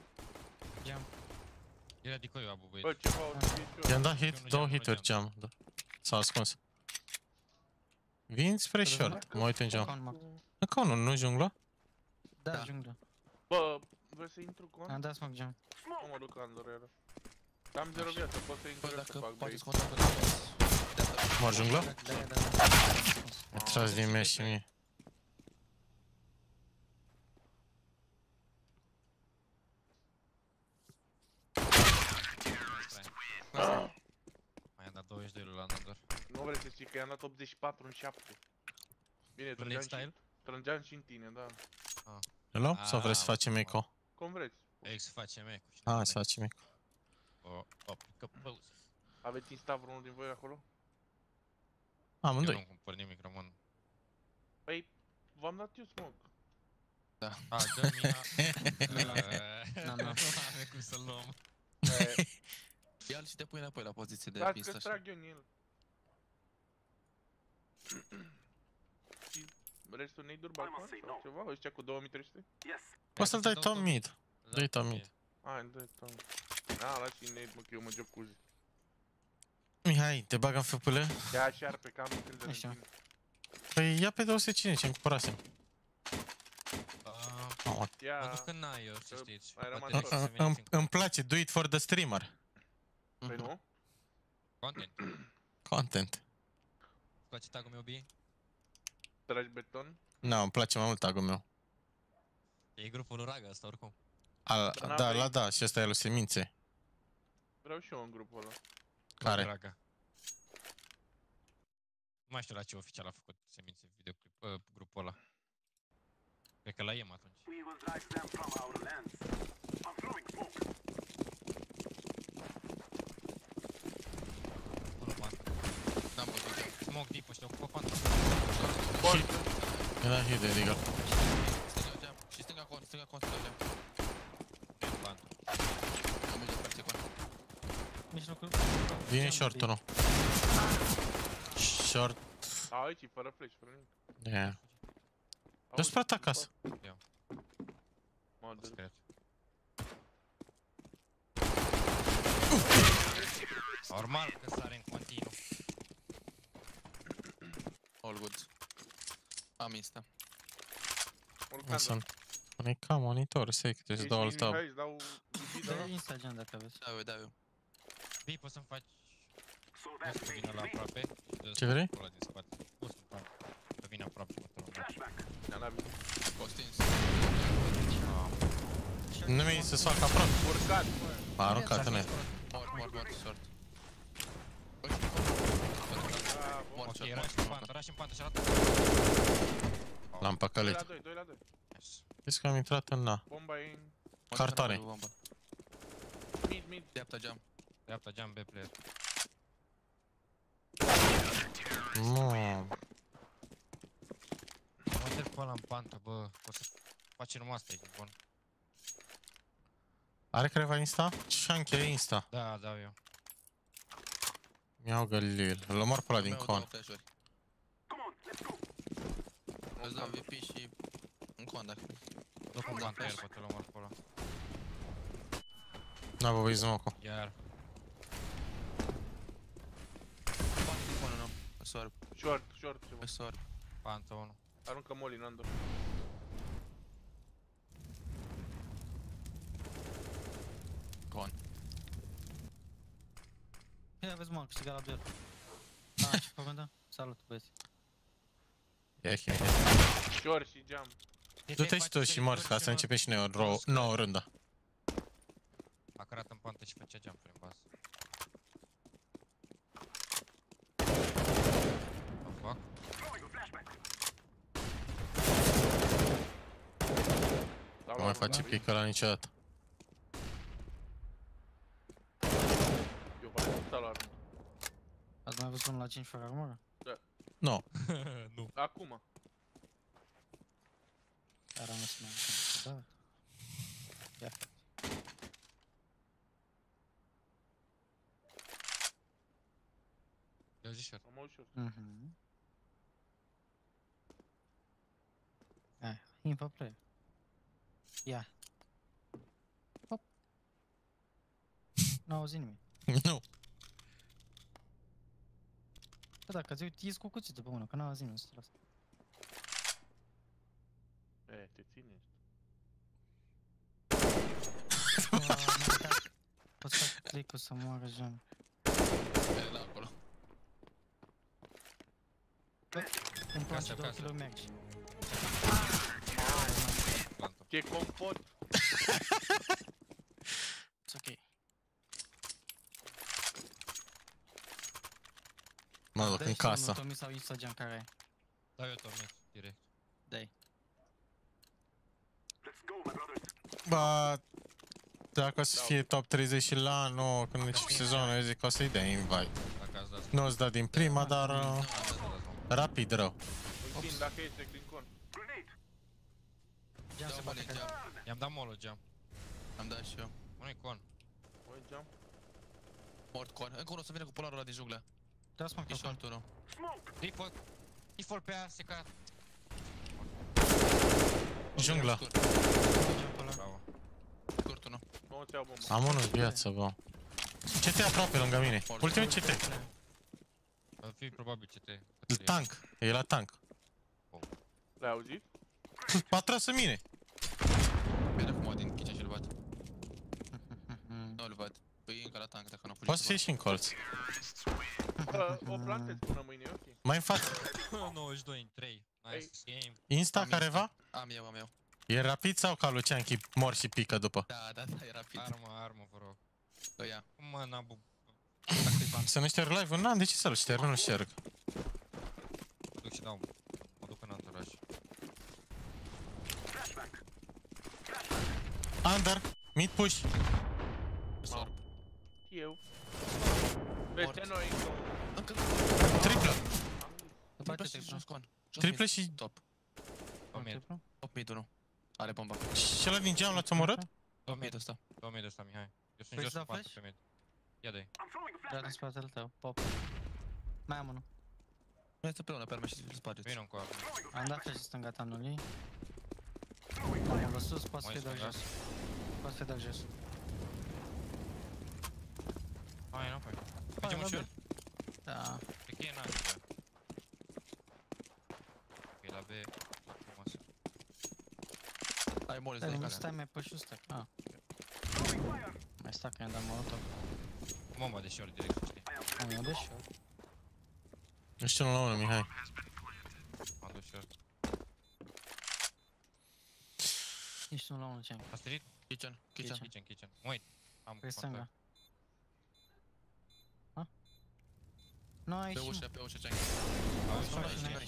Era decoy-ul abu, băieți. Bă, ceva o să fie și eu. I-am dat hit, două hituri geam. Da. S-a ascuns. Vin spre short, mă uit în geam. Încă unul, nu jungla? Da, junglă. Bă, vrei să intru cu Am dat smoke jump. Nu mă duc under era. Am 0 viață, pot să intru Bă, să dacă fac poate bait. sconta pe la Mor jungla? Da. Mi-a tras din mesh și mie. Mai am dat 22 la under. Nu vrei să știi că i-am dat 84 în 7. Bine, trângeam și în tine, da. Hello? Sau vreți să facem eco? Cum vreți. Ei, să facem eco. Ah, să facem eco. O pică păuze. Aveți instat vreunul din voi acolo? Eu Amândoi. nu cumpăr nimic, rămân. Păi, v-am dat eu smoke. A, dă mina. Nu. Nu avem cum să-l luăm. Ia-l și te pui înapoi la poziție de Dați pista că așa. trag eu în el. Și restul nade-uri balcon sau ceva? Ăștia cu 2300? Poți să-l dai Tom mid. Dă-i Tom mid. Hai, dă-i Tom. A, lași nade, mă, că eu mă jacuzzi. Mihai, te bag în FPL? Ia șarpe, că am încredere în Așa. tine. Păi ia pe 205, îmi cumpărasem. Mă Ia, duc în aer, să știți. ai rămas Poate tot. să veniți în Îmi place, do it for the streamer. păi nu? content. Content. Îți place tag-ul meu, B? Tragi beton? Nu, îmi place mai mult tag-ul meu. E grupul lui Raga asta, oricum. Da, și ăsta e lui Semințe. Vreau și eu în grupul ăla. Care? Raga. Nu mai știu la ce oficial a făcut Semințe videoclip, grupul ăla. Cred că la EM atunci. N-am văzut eu. Smoke deep, ăștia ocupă pantă. Mi-a dat hit de Deagle. Stânga geam. Și stânga con, stânga geam. Pantă. Am merge pe secund. Mijlocul. Vine short-ul, nu. Short. A, aici, e fără flash, fără nimic. Yeah. Dă spre atac acasă. Mă, dă. Cred. Normal că sare în continuu. All good. Am insta. Urcând. Sunt. Conecta monitor, să câte îți dau alt tab. Hai, îți dau VP, da? Dă insta jump dacă aveți. Da, eu. Bii, poți să-mi faci... Poți să vină la aproape? Ce vrei? Ăla din spate. Poți să-mi faci. Să vină aproape și mă trău. Ne-a dat bine. Postins. Nu mi-ai să-ți fac aproape. Urcat, mă. M-a aruncat în el. Mort, short. Mort, Ok, short, rush în pantă și arată. L-am 2 păcălit. la 2, 2 la 2. Vezi că am intrat în A. Bomba e în Cartoare. mid. Dreapta geam. Dreapta, geam, B player. Nu. Mă trec pe ăla în pantă, bă. O să faci numai asta, e bun. Are careva Insta? Shanky e Insta. Da, dau eu. Mi-au gălil. Îl omor pe ăla din con. Îți dau VP și un con dacă... Duc un pantă, el poate l-omor pe ăla. N-a băbăit smoke-ul. Iar. Conul nu. Sorb. Short, ceva. Sorb. Pantă 1. Aruncă molly în under. Con. Ia aveți mă, câștigat la duel. A, ce făcut, da? Salut, băieți. Ia, Short și geam. Du-te și tu și mor ca să începem și noi o nouă rândă. A cărat în pantă și făcea jump-uri în bază. O fac? Nu mai face pică la niciodată. Eu v-am stat la armă. Ați mai văzut unul la 5 fără armură? Nu. Nu. Acum. Dar am să mai da. Ia. Eu zic short. Am ușor. Mhm. Hai, info play. Ia. Hop. N-au auzit nimic. Nu. Bă, dacă ți uiți cu cuțitul pe mână, că n-au auzit nimic. Te ține. Poți să fac click-ul să moară Jean. E la acolo. Îmi place Casă, 2 casă. kg merge. Plantă. Ce compot. It's ok. Mă duc în casă. Tomi sau Instagram care ai? Dau eu tornit, direct. Dai. Bă, dacă o să fie top 30 și la anul, când începe sezonul, eu zic că o să-i dea invite. Dacă ați dat. Nu o să da din prima, dar rapid rău. Întind dacă este Clincon. Geam se bate că... I-am dat molo, geam. Am dat și eu. Unui con. Oi, geam. Mort con. Încă unul o să vină cu polarul ăla din junglă. Dă smoke E pe short unul. Default. Default pe A, secat. Jungla. Bravo. Scurt unul. Nu o să iau bombă. Am unul în viață, bă. CT aproape lângă mine. Ultimul CT. Va fi probabil CT. Tank. E la tank. L-ai auzit? A tras în mine. Vede acum din kitchen și îl văd. Nu-l văd. Păi e încă la tank dacă n-a fugit. Poate să fie și în colț. O plantez până mâine, e ok. Mai în față. 92 în 3. Nice game. Insta careva? Am eu. E rapid sau ca Lucianchi mor și pică după? Da, e rapid. Armă, vă rog. Îl ia. Cum mă, n-am Să nu șterg live-ul? N-am de ce să-l șterg, nu-l șterg. duc și dau. Mă duc în anturaj. Under. Mid push. Sorb. Eu. Peste noi încă Triplă. Triplă și jos con. Triplă și... Top. Domnul, Top mid unul. Are bomba. Și ăla din geam l-ați omorât? Top mid ăsta. 2000 de ăsta, Mihai. Eu sunt Vrei jos să cu dau 4 pe mid. Ia dă-i. Da, în spatele tău, pop. Mai am unul. Noi este împreună pe arme și îl spargeți. Vino cu armă. Am dat flash stânga tanului. Am văzut sus, poate să fie de jos. Poate să fie de jos. Hai, nu, păi. Mergem în short? Da. Pe cheie n-am bă. Ok, la B. Frumos. Ai mole, Stai, stai nu calea. stai mai pe și stack. Ah. Mai stack, i-am dat molotov. Bomba de short direct, știi. Am iau de short. Ești unul la unul, Mihai. M-am dus short. Ești unul la unul, ce-am. A street? Kitchen. Kitchen. Mă uit. Am Pe stânga. contact. Ha? Nu, ai Pe și... ușă, ce-ai. Auzi, Sorry, aici, ne-ai aici.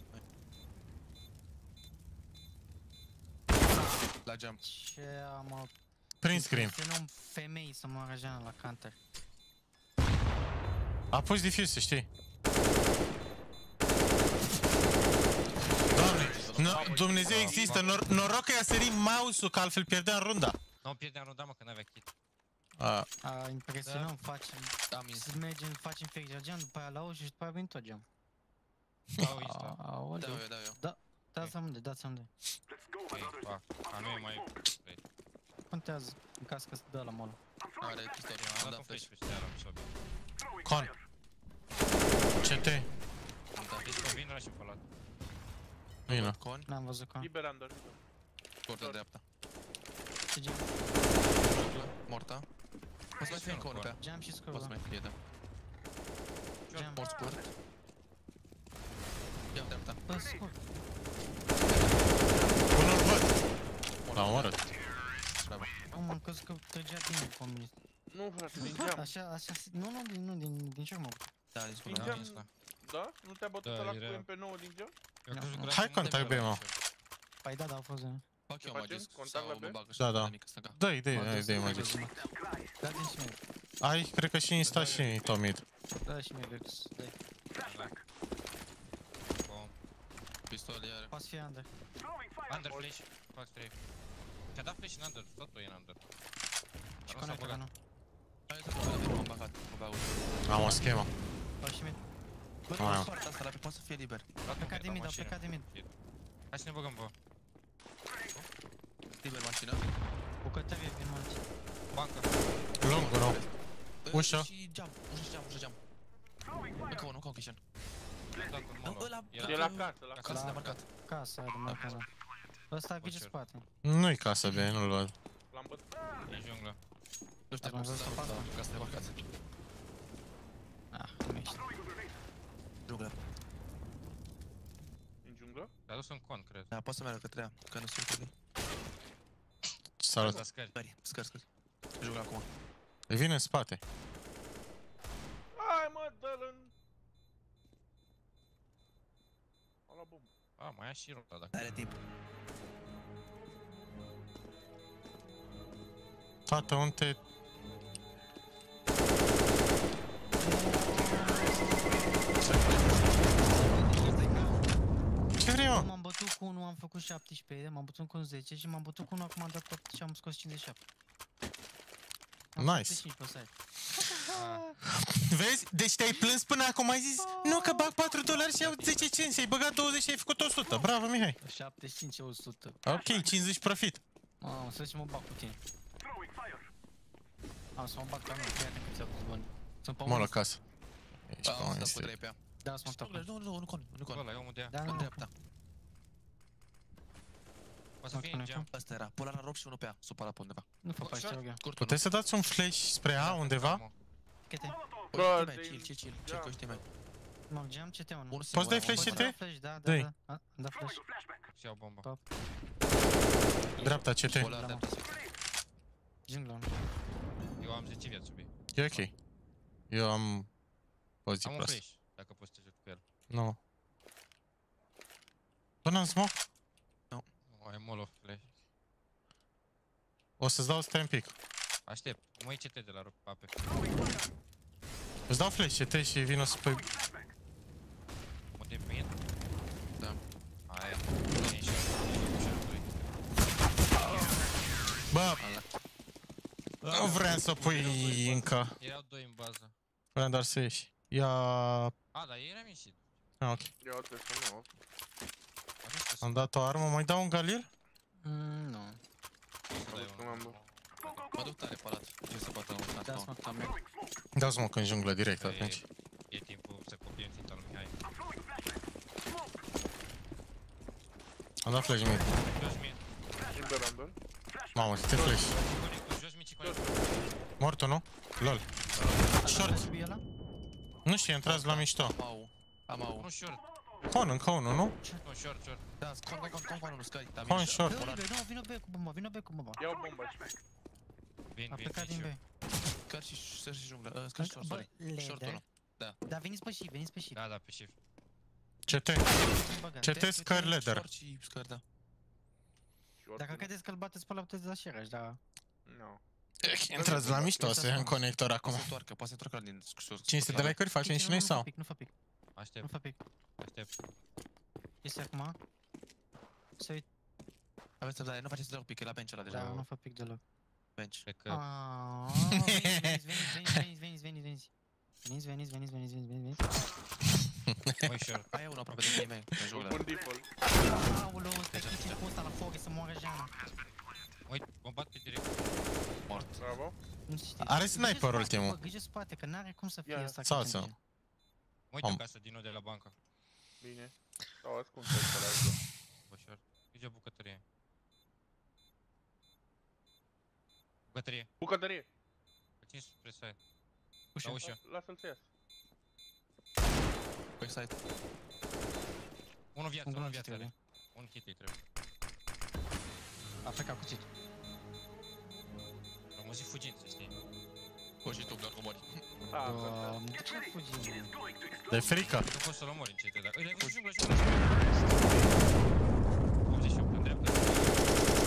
La geam. Ce am... Print screen. Este un femei să mă arăjeană la counter. A pus diffuse, să știi. Doamne, Dumnezeu există, noroc că i-a sărit mouse-ul, că altfel pierdeam runda. Nu pierdeam runda, mă, că n-avea kit. Impresionant, facem... Am ins. Mergem, facem fake la geam, după aia la ușă și după aia vin tot geam. Dau insta. Dau eu. Dați amândoi, dați amândoi. Ok, fac. A nu e mai... Contează, în caz că se dă la mall. Are pistol. Am Am dat un dat flash flash. peste aia, mișto. Con. CT. Deci convin ăla și pe ăla. Vino. Con. N-am văzut că... liber under. Scurt de dreapta. Și geam. Morta. Poți mai fi încă unul pe ea. Geam și scroll, Poți da. mai fie, da. Geam. Mort scurt. Ia dreapta. Bă, scurt. Unul văd. L-am omorât. Bravo. Am crezut că trăgea din comuni. Nu, frate, din geam. Așa, nu, din ce mă Da, din Din spune. geam. Da? Nu te-a bătut Da, ăla era- cu MP9 din geam? Eu am crezut că Hai contact B, mă. Păi da, au fost... Fac eu facem? magist Contact la sau B? mă bagă și Da, da. mică stânga. Dă-i Magist. Da, din și mie. Ai, cred că și Insta și Tomid. Da, și mie Vex. Dai. Bom. Pistol iară. Poate fi under. Under flash. Fac 3. Ți-a dat flash în under. Totul e în under. Și Dar nu s-a conectă, băgat. nu? Hai să mă m-am bagat. Mă bag ușor. Am o schemă. Poate și mie. Bă, Aia. nu poartă asta, dar poate să fie liber. Plecat din mid, au plecat din mid. Hai să ne băgăm, bă. Liber mașină. Bucătărie, vin mulți. Bancă. Lungul nou. Ușă. Și geam. Ușă geam. Încă unul, încă un kitchen. Da, cu molul. Ăla, E la casă, la casă. casă de marcat. Casa aia de marcat. Ăsta vine spate. Nu-i casa B, nu-l văd. L-am bătut. E junglă. Nu știu Am cum să văzut o dau fată. casă de marcat. Ah, nu ești. Junglă. În junglă? Te-a dus în con, cred. Da, poți să meargă către ea, că nu sunt ok. Salut. La scări. Scări. Junglă acum. Îi vine în spate. Hai mă, dă-l în... O la bombă. A, mai ia și rota dacă... Are timp. Tată, unde... Ce vrei, mă? M-am bătut cu unul, am făcut 17, m-am bătut cu un 10 și m-am bătut cu unul, acum am dat 8 și am scos 57. Nice. 75 pe site. Vezi? Deci te-ai plâns până acum, ai zis nu, că bag $4 și iau 10 cenți, ai băgat 20 și ai făcut 100. Bravo, Mihai. 75, 100. Ok, 50 profit. Mamă, să și mă bag cu tine. Am să mă bag ca mine, chiar că ți-a pus bani. Sunt pe Mă la unul. casă. Ești Da, pe am un stat cu stil. 3 pe ea. Da, sunt pe Nu con. Ăla, e omul de ea. Da, În nu, dreapta. Poate să fie în geam. Asta era. Polar la rob și unul pe ea. Supărat pe undeva. nu fă pași, te rog eu. Curtul Puteți să dați un flash spre A undeva? Câte? Bă, nu. de- Chill, cu știi mai. Mă geam, ce te mă? Unul Poți dai singur, flash unul CT? singur. Flash, da, Dă-i. da. Am dat flash. Și iau bomba. Top. Dreapta, CT. Polar Da, dreapta. Jungle. Eu am 10 viață, bine. E ok. Eu am o zi Am un proastă. flash, dacă poți să te joci cu el. Nu. Până în smoke? Nu, ai molov flash. O să-ți dau stai un pic. Aștept, mă iei CT de la ape. Îți dau flash CT și vin o să pui... Mă de mid? Da. Aia. Vine și Bă! Nu vreau să pui încă. erau 2 în bază. Vreau doar să ieși. Ia... A, dar ei eram ieșit. Ah, ok. Ia uite să nu. Dar nu știu să Am dat o armă, mai dau un Galil? Nu. dai Cum am unul. Mă duc tare palat. Ce să bată un Da, asta. smoke top. Dau smoke în junglă direct Că atunci. E timpul să copiem ținta lui Mihai. Am dat flash mid. Jos mid. Under. Mamă, ce flash. Conectul, jos mid și conectul. Mortul, nu? Lol. Short. Subi ăla? Nu știu, intrați la mișto. Am au. Unul short. Con, încă unul, nu? Nu, short. Da, con, nu scări. Da, Con bine. short. Dă-i, nu, vină B cu bomba, vină B cu bomba. Ia o bombă. Vin, A vin, plecat vin din și B. eu. Scări și junglă. Scări și short, Bă, sorry. Short-ul ăla. Da, veniți pe shift, veniți pe shift. Da, pe shift. CT. CT scări ladder. Short și scări, da. Dacă credeți că îl bateți pe ăla, puteți da share da. Nu. Intrați la mișto, să ia în conector acum. Poate să întoarcă din short. 500 de like-uri facem și noi sau? Nu fă pic, nu Aștept, fă pic. aștept. Este acum. Să uit, Aveți răbdare, nu faceți deloc pic, e la bench ăla da, deja. nu fă pic deloc. Bench. Cred că... Aaaa, veniți. Măi, short. Mai e unul aproape de tine mei, în junglă. Un default. Aoleu, te chici cu ăsta la foc, să moară Jeana. Măi, mă bat pe direct. Mort. Bravo. Nu știu. Are sniper ultimul. Bă, grijă spate, că n-are cum să fie Ia, asta. sau cât să- merge. Mă uit acasă din nou de la bancă. Bine. Sau ascunde pe la asta. Bă, short. Grijă bucătărie. Bucătărie. Bucătărie. Țin spre side. Ușă. La ușă. Lasă-l să iasă. Pe side. Unul viață, Unul unul viață viață are. trebuie. Un hit îi trebuie. A plecat cuțit. Rămâzi fugind, să știi. O și tu, doar că mori. De ce fugi? De frică. Nu poți să-l omori încet, dar... Îi l-ai văzut junglă. 88, în dreapta.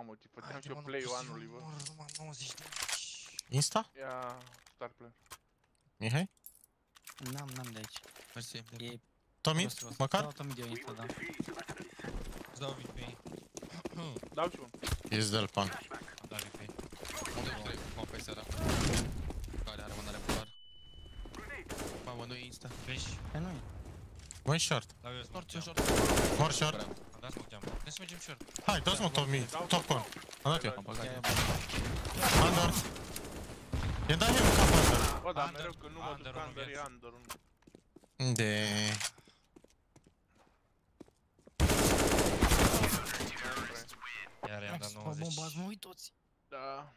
Mamă, ce făceam și eu play-ul anului, bă. Numai 90 de Insta? Ia star player. Mihai? N-am de aici. Mersi. E Tomid? Măcar? Da, Tomid eu insta, da. Îți dau VP. Dau și un. Ești de-l pan. Am dat VP. Unde trec? Mă, pe seara. Care are mânare polar. Mamă, nu e insta. Flash. Pe nu e. One short. Dau eu smoke jump. Short. More short. Am dat smoke jump. Trebuie să mergem short. Hai, dă-ți mă Tomid. Top con. Am dat eu. Am băgat. Under. I-am dat eu în cap under. Bă, dar Under. mereu când nu mă duc Under, unul under, e viață. under. De... Iar i-am dat 90. Bomba, ați mă uit toți. Da,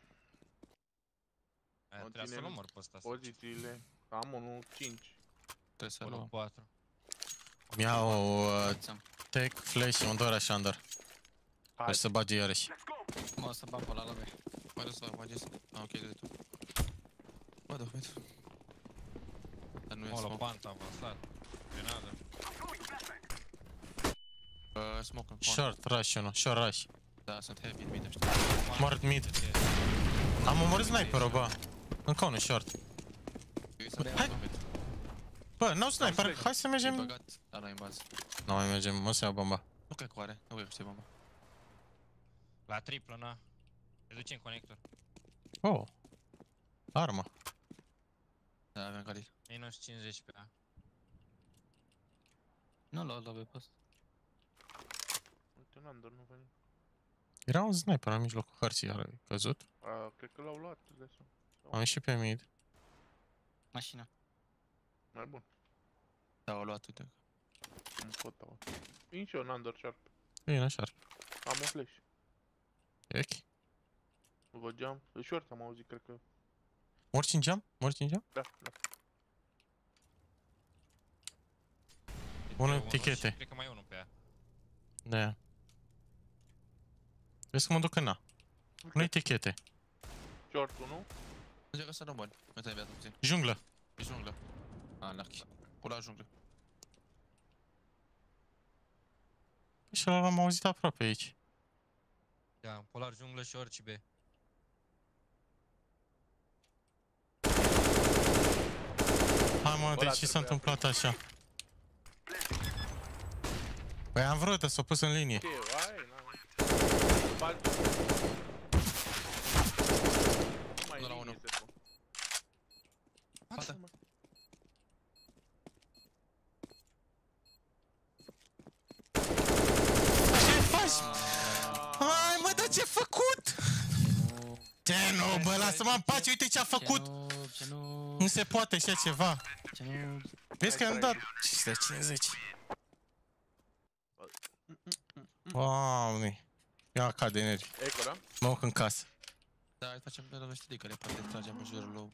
Aia trebuia să-l omor pe ăsta. pozițiile. Am unul 5. Trebuie să Unul luăm. 4. Mi-au tech, flash, un dora și under. Hai. Hai să bage iarăși. Mă, o să bag pe ăla la B. Mai dus să mai sus. Ah, ok, de tu. Bă, da, uite. Dar nu e Molo, smoke. panta avansat. Grenadă. Smoke în con. Short rush unul, short rush. Da, sunt heavy în mid, știu. Mort mid. Am omorât sniperul, bă. Încă unul short. Hai. Bă, n-au sniper, hai să E mergem. băgat, dar n-ai în bază. Nu mai mergem, o să iau bomba. Nu cred că are, nu cred că știe bomba. La triplă, na. Te duce în conector. Oh. Armă. Da, avem Galil. Minus 50 pe A. Nu l-au dat pe post. Uite, un under, nu veni. Era un sniper în mijlocul hărții, iar a căzut. Cred că l-au luat de sus. Am ieșit pe mid. Mașina. Mai bun. Da, au luat, uite. Nu pot da. Vin și eu un under sharp. Bine, așa. Am un flash. Echi. Nu văd geam. E short, am auzit, cred că. Morți în geam? Morți în geam? Da, da. Unul Unul tichete. și Cred că mai e unul pe A. Da. Vezi că mă duc în A. Nu-i tichete. Short 1. Încercă să rămân. Nu te-ai viață puțin. Junglă. E junglă. Ah, lucky. Pula junglă. Și ăla l-am auzit aproape aici. Da, polar junglă și orice B. Hai mă, de ce s-a întâmplat așa? Păi am vrut să o pus în linie. Ce e? Hai, n-am. Bagi. Nu mai e Nu la linie, unul. se pun. Fata. Ce faci? Hai mă, dar ce-a făcut? Ce nu, bă, lasă-mă în pace, uite ce-a făcut! Ce nu... Nu se poate așa ceva. Ce nu... Vezi că am dat 550. Doamne. Ia ca de nervi. Eco, da? Mă duc în casă. Da, îi facem pe la știi că le poate tragem în jurul lui.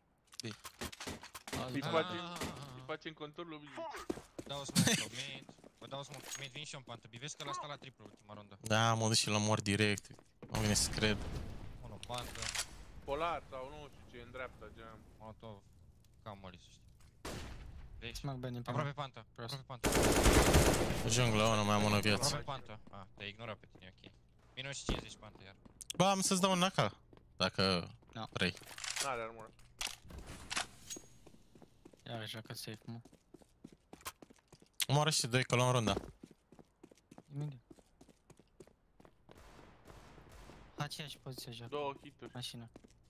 Îi facem conturul lui. Dau smoke pe mid. Vă dau smoke pe mid, vin și eu în pantă. Bivesc că l-a stat la triplă ultima rundă. Da, mă duc și l mor direct. Nu vine să cred. Unul pantă. Polar sau nu știu ce, în dreapta, geam. Molotov. Cam moli, să știi. Deci, Smack bani pe aproape pantă. Aproape pantă. Junglă, nu mai am una viață. Aproape pantă. Ah, te-ai ignorat pe tine, ok. Minus 50 pantă iar. Ba, am să-ți dau un AK. Dacă No. vrei. N-are armură. Iar joacă safe, mă. Omoară și doi, că luăm runda. Imediat. Aceeași poziție joacă. 2 hituri. Mașina.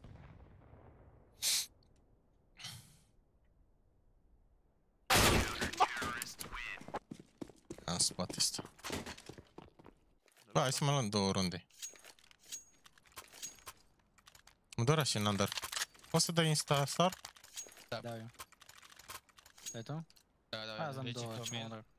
În spate ăsta. Ba, hai să mai luăm 2 runde. Mă doar așa în under. Poți să dai insta star? Da, eu. Dai tu? Da, Hai, da, am Deci, două, domnul. ce mă drag.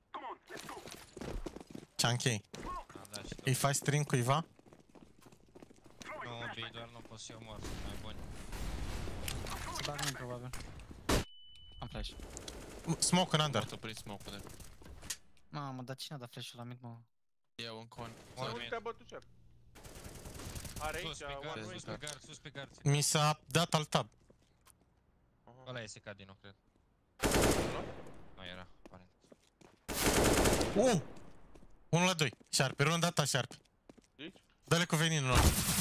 Chunky. Am dat și Îi faci stream cuiva? nu, B, doar nu pot să eu mor, sunt mai buni. Se bagă mine, probabil. Am flash. Smoke în under. Mortul prin smoke-ul de. Mamă, dar cine a dat flash-ul la mid, mă? Eu în con. Mor Nu mid. te-a bătut cer. Are Sus aici, pe gard, one way. sus pe gard, sus pe gard. Mi s-a dat alt tab. Ăla e secat din nou, cred. Nu era, aparent. 1 la 2. Sharpie, runda ta Sharpie. Deci? Dă-le cu veninul.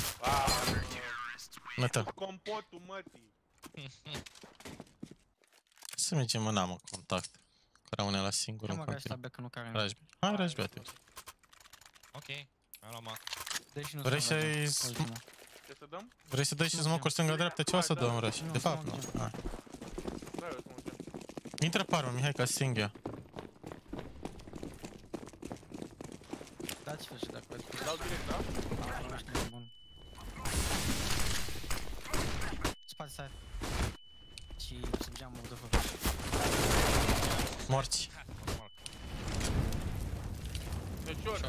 Nătă. Compotul mătii. Să mergem, mă, n-am contact. Că rămâne la singur în Mă continuu. găsi că nu care. Rajbi. Hai, Rajbi, atunci. Ok, am luat Mac. Deși nu Vrei sunt la să-i... ultimul. Ce să dăm? Vrei să dai și smoke-uri stânga-dreapta? Ce o să dăm, Rush? De fapt, nu. Hai. Da, eu sunt un Intră parul, Mihai, ca sting eu. Dați flash dacă vreți. dau direct, da? Nu știu, e bun. Spate side. Și sub geamul de făcut. Morți. E short.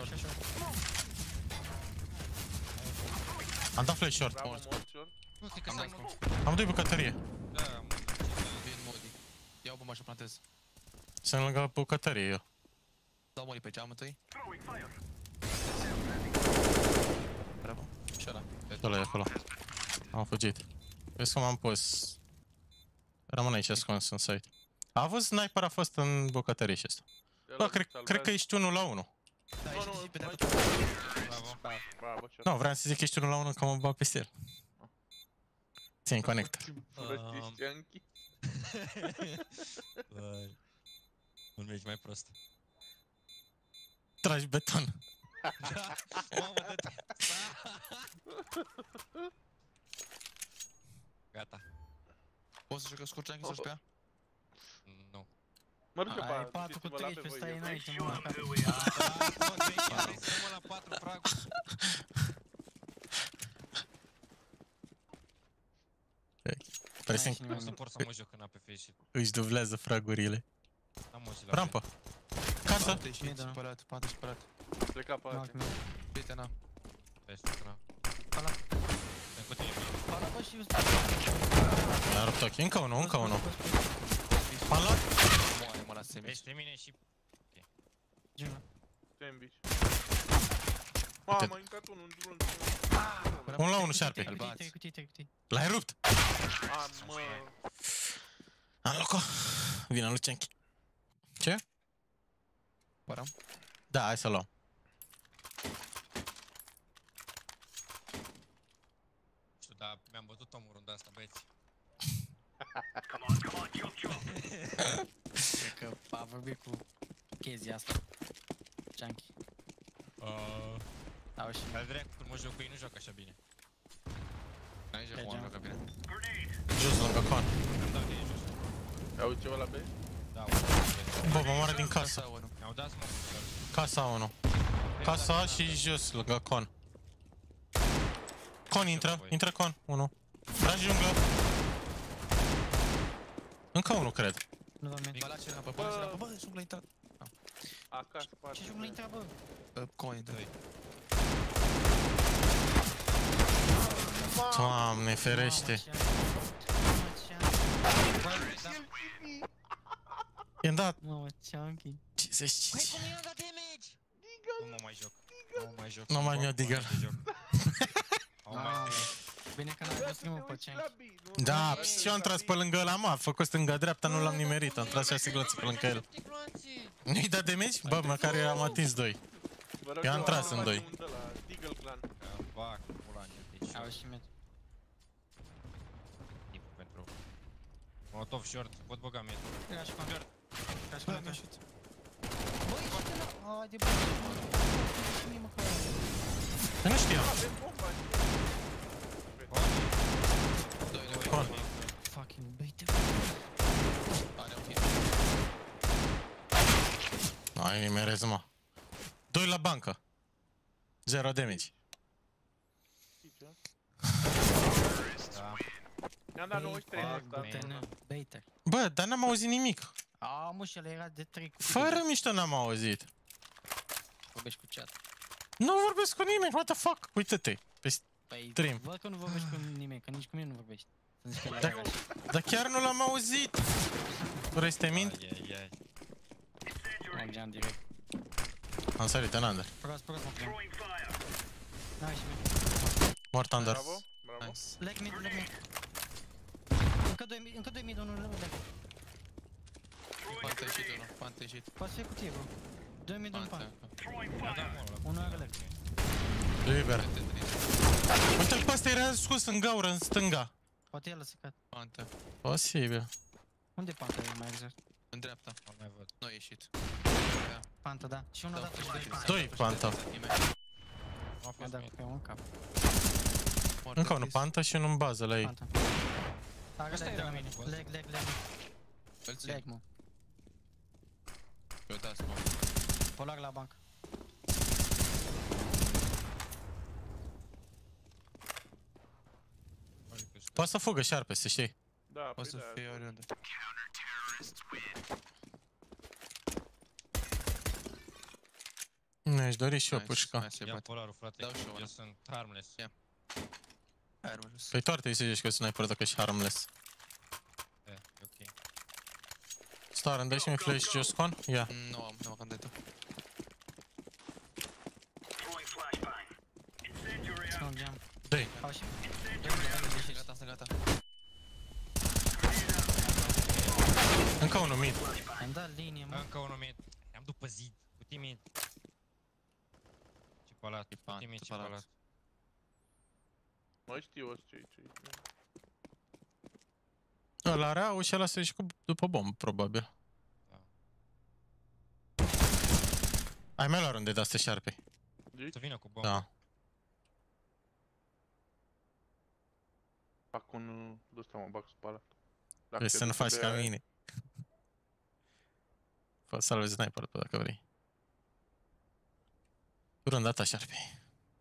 Am dat flash short. Bravo, mort, short. Nu știu că s-a Am doi bucătărie. Da, am Vin Modi. Iau bomba și o plantez. Sunt lângă bucătărie eu. Dau Modi pe geam întâi. Bravo. Și ăla. Ăla e acolo. Am fugit. Vezi cum am pus. Rămân aici ascuns în site. A avut sniper, a fost în bucătărie și ăsta. Bă, cred că ești 1 la 1. Da, Nu, ești nu, pe mai- dreapta. bravo. Bravo, short. Nu, vreau să zic că ești 1 la 1 că mă bag peste el. Țin conector. Furăști Yankee. Băi. Un meci mai prost. Tragi beton. Mamă, dă-te. Gata. Poți să jucă scurt Junkie să-și pe ea? Nu. Mă duc eu pe Ai aia, 4 cu duceți-vă la pe 13, voi, stai eu înainte, vreau. mă, acasă. Hai să rămân la 4 praguri. Pare Hai, să Nu suport să mă joc în APF și își dublează fragurile. am o și la Rampă. Casă. 4 ieșit, spărat, 4 spărat. Pleca pe aia. Mark, mid. Prietena. Peste, Ăla. cu tine. Ăla, bă, și eu Mi-a rupt ochii. Încă unul, încă unul. M-am luat. Moare, mă, la semi. Peste mine și... Gina. Sandwich. Mamă, a intrat unul în drumul. 1 la 1 șarpe. Cutii. L-ai rupt. A, mă. Am loc-o. Vine lui Cenchi. Ce? Param. Da, hai să luăm. Știu, dar mi-am bătut omul runda asta, băieți. Cred că a vorbit cu chestia asta. Chunky. Au și Dar drept, când mă joc cu ei, nu joc așa bine. Aici e Juan, joacă bine. Jos, lângă con. Îmi dau de ei jos. Auzi ceva la B? Da, Bă, mă moare din casă. Casa 1. mi-au dat smoke. Casa 1. Casa și jos, lângă con. Con intră con, 1. Tragi junglă. Încă unul, cred. nu dau mid. Bă, la ce rampă, bă, la ce rampă, bă, jungla intrat. Acasă, parte. Ce jungla intra, bă? Con intră. Doamne, ferește. I-am dat Mamă, Chunky. 55. Cum i-am dat damage? Nu mă mai joc. Nu mă mai joc. Nu mai mi-o Deagle. Bine că n-ai văzut mă pe Chunky. Da, și eu am tras pe lângă ăla, mă, a făcut stânga-dreapta, nu l-am nimerit, am tras 6 gloanțe pe lângă el. Nu-i dat damage? Bă, măcar eu am atins 2. Eu am tras în 2. Deagle Clan. Fac, pula mea, Au și mid. tipul pentru... Molotov short, pot băga mid. Era și con. Era și Bă, con. mi-a șut. Băi, și de la... Haide, bă, și mie mă că... Eu nu știam. Avem bomba. Con. Fucking bait. Are un hit. Ai nimerez, mă. 2 la bancă. 0 damage. Da. Mi-am dat 93 în ăsta. Baiter. Bă, dar n-am auzit nimic. A, mă, și ăla era de 3 cu Fără mișto n-am auzit. vorbești cu chat. Nu vorbesc cu nimeni, what the fuck? Uită-te. Pe Păi, stream. văd că nu vorbești cu nimeni, că nici cu mine nu vorbești. Să zici că la Da. era așa. Dar chiar nu l-am auzit. Vrei să te mint? Ai. Mergeam direct. Am sărit în under. Prost, mă puteam. Hai și mid. Mort under. Bravo, bravo. Nice. Leg mid. Încă 2 mid, unul leg. Panta ieșit unul, panta ieșit. Poate fi cutie, bro. 2 mid, 1 Panta. pan. Unul are leg. Liber. Te Uite-l pe ăsta era scos în gaură, în stânga. Poate el a secat. Pantă. Posibil. Unde e Panta e mai exact? În dreapta. Nu mai văd. Nu a ieșit. Panta, da. Și unul a dat și doi. Doi Panta. Nu a Mi-a fost dat mid. pe un cap. Încă unul Panta și unul în bază la ei. Panta. Agă leg de la mine. Leg. Îl țin. Leg, mă. Eu da, smoke. Polar la bancă. Poate să fugă șarpe, să știi. Da, O păi să da. fie oriunde. Mi-aș dori și eu Nice, pușca. nice, se Ia bate. polarul, frate. Dau și eu Eu una. sunt harmless. Ia. Hai, rămân jos. Păi tu ar trebui să zici că sniper dacă ești harmless. E ok. Star, îmi dai și mi flash jos con? Ia. Nu am contentul. Sunt geam. Dă-i. Au și... Sunt gata. Încă unul mid. Am dat linie, mă. Încă unul mid. Am după zid. Cu timid. Ce palat. Cu Pant, timid, ce palat. palat. Mai știu eu ce. Ăla rea și ăla se duce după bombă, probabil. Da. Ai mai luat unde de astea șarpe. Să vină cu bombă. Da. Fac un... Du-sta mă, bag spalat. Vrei să nu faci ca mine. Poți salvezi sniperul tu dacă vrei. Runda ta șarpe.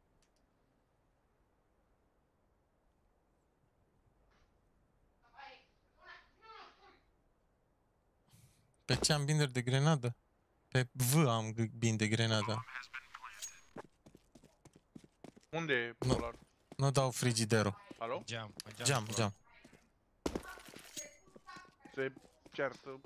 Pe ce am binder de grenadă? Pe V am bind de grenadă. Unde e Nu. polar? Nu dau frigiderul. Alo? Geam. Geam. Se ceartă.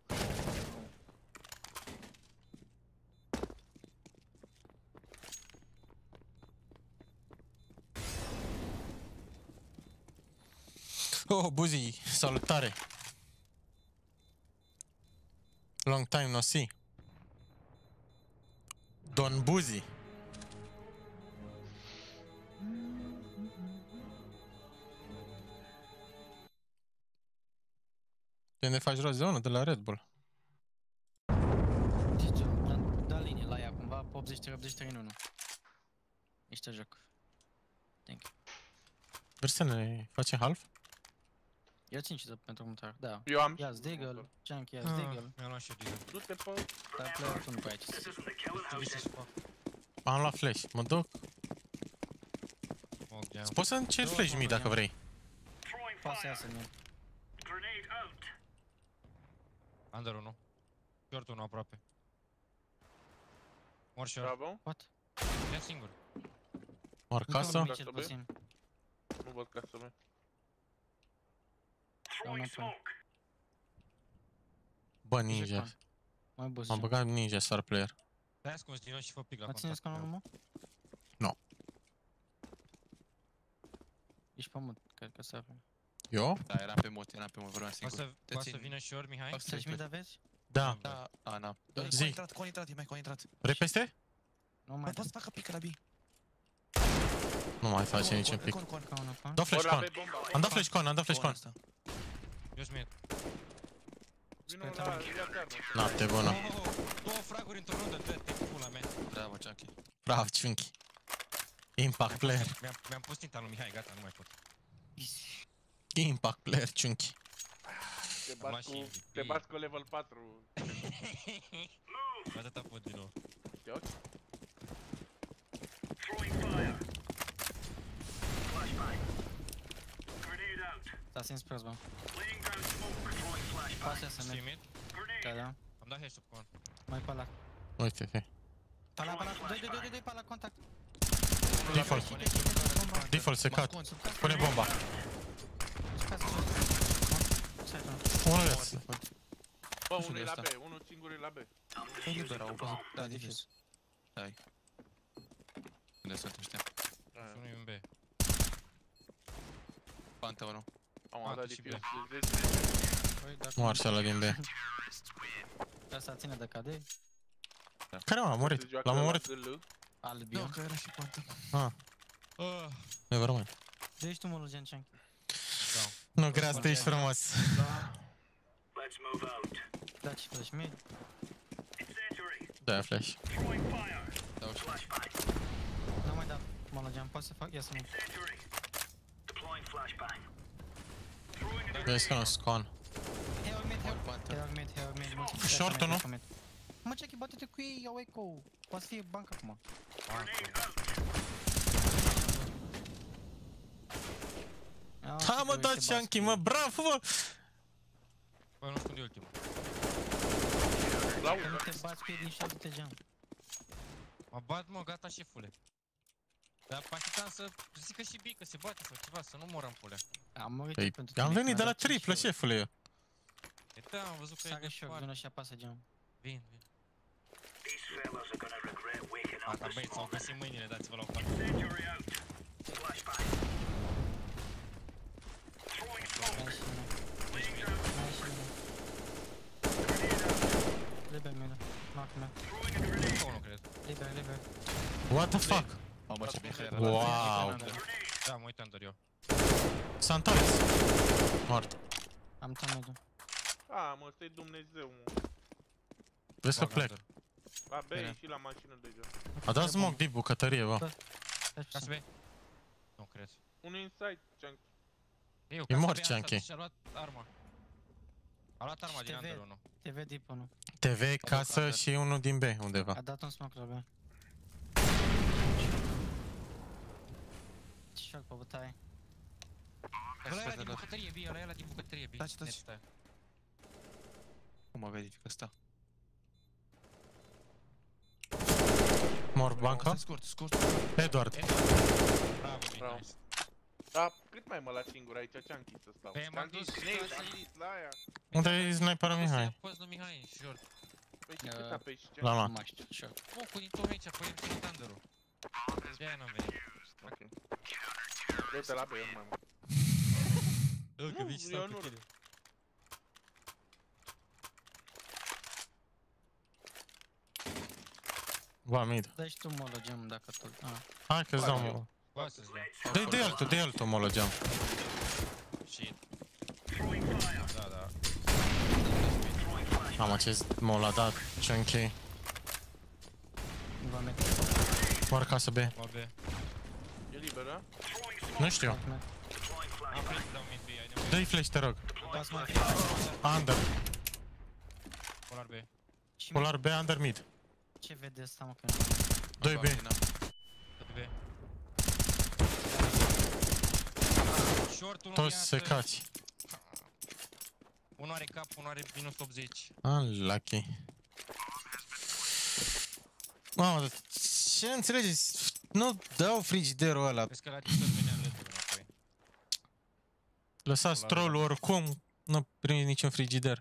Oh, Buzi, salutare! Long time no see. Don Buzi. De unde faci rost de unul? De la Red Bull. Zice, da linie la ea cumva, 83-83 în 1. Ești joc. Thank you. Vrei să ne facem half? Eu țin și pentru mutar, da. Eu am... Ia Deagle, Chunk, ia Deagle. Mi-am luat și eu deagle. Du-te pe... Dar player tu nu prea ai ce să zici. Trebuie să fac. Am luat flash. Mă duc. Smoke geam. Poți să-mi cer flash mid dacă vrei. Poate să iasă mie. Under 1. Short 1 aproape. Mor short. Bravo. What? Ia singur. Mor casă. Mici îl puțin. Nu văd casa mea. Dau înapoi. Bă, ninja. Mai bus. M-am băgat ninja star player. Stai ascuns din nou și fă pic la Mă țineți contact. canalul, mă? Nu. Ești pe mut, cred că s-ar. Eu? Da, eram pe mut, vorbeam Poate singur. să vină short, Mihai? Poți să Treci mid aveți? Da. Da, na. Zi. Cointrat, e mai cointrat. Vrei peste? Nu mai Mai poți să facă pică la B. Nu mai face niciun pic. Con. ca unul fan. Dau flash Ori con. la B bomba. Am dat flash con, am dat flash con. Eu sunt mid. Vino la ia carne. Noapte bună. Oh, două fraguri într-o rundă, dă-te pula mea. Bravo, Chucky. Bravo, Ciunchi. Impact player. Mi-am pus tinta lui Mihai, gata, nu mai pot. Impact player, Ciunchi. Te bați cu level 4. Atâta pot din nou. Te ochi? S-a sins prost, bă. Poate să Știi merg. mid? Da, da. Am dat headshot cu un. Mai pe la. Uite, fii. Pala, doi, pala, contact. Default. Default se cut. Pune bomba. Unul viață. Bă, unul e la B, unul singur e la B. E liber, au văzut. Da, difuz. Hai. Unde sunt ăștia? Unul e în B. Panta 1. Am dat și difuz. Moarse ăla din B. Asta ține de cadei. Care m-a murit? L-am omorât. Albion. Nu, că era și Panta. Ah. Nevermind. De ești tu, mă, Lucian Cianchi. Nu, grați, tu ești frumos. Da, ce flash mid. Da, flash. Dau și Nu mai da, mă, Lucian, poți să fac? Ia să nu. Vezi că nu scon. Heal mid, heal mid. Short-ul, nu? Mă, Cianchi, bate-te cu ei, iau echo. Poate să fie bancă acum. Ha, mă, da, Chunky, mă, bravo, mă! Bă, nu spune ultimul. Că nu te bați cu ei din 7 geam. Mă bat, mă, gata, șefule. Dar pașitam să zică și bică, se bate sau ceva, să nu morăm pulea. Am murit Păi, pentru tine. am venit de la triplă, șefule, eu. E da, am văzut că e Sară de și eu, foarte. vină și apasă geam. Vin. Asta, băieți, s-au găsit mâinile, dați-vă la o parte. Liber, mine. Knock me. Nu cred. Liber. What the fuck? Mamă, ce bine era. Wow. Da, mă uitam doar eu. S-a întors. Mort. Am tamid-ul. A, mă, ăsta e Dumnezeu, mă. Vezi că plec. La B și la mașină deja. A dat smoke deep bucătărie, bă. Ca să vei? Nu cred. Unul inside, Chunky. Eu, E ca să mort, vei, Chunky. Și-a luat arma. A luat arma din under 1. TV deep 1. TV, casă și unul din B, undeva. A dat un smoke la B. Șoc pe bătaie. Bă, la ăla din bucătărie, Bia, la ăla din bucătărie, Bia. Taci. Cum mă verifică ăsta? Mor banca. Scurt. Edward. Bravo, Bia, Bravo. nice. Da, cât mai mă la singur aici, Chunky, să stau? Păi, m-am Chunky, dus Snail, ca să- Chunky, la aia. Unde e sniperul Mihai? Apăs lui Mihai, în short. Păi și cât apeși, Chunky? La Nu ma. mai știu, șoc. Focul din tot aici, păi în Thunder-ul. De-aia n-am venit. Ok. Du-te la B, eu nu mai mă. Că vii și eu stau nu cu tine. Ba, mid. Dă-și tu molo geam dacă tu... Hai că-ți dau molo. Poate să-ți dau. Dă-i altul molo geam. Shit. Da. Mamă, ce molo a dat. Chunky. Va mete. Moar casă B. Mă B. E liber, da? Nu știu. Am prins să dau mid B, ai nevoie. Dă-i flash, te rog. Poți mai fi. Under. Polar B. Și Polar B, under mid. ce vede asta, mă, că... 2 B. Tot B. Short, unul Toți viață. secați. Unul are cap, unul are minus 80. Unlucky. Mamă, dar ce înțelegeți? Nu dau frigiderul ăla. Vezi că la discord venea lătul înapoi. Lăsați trollul oricum. Nu primiți niciun frigider.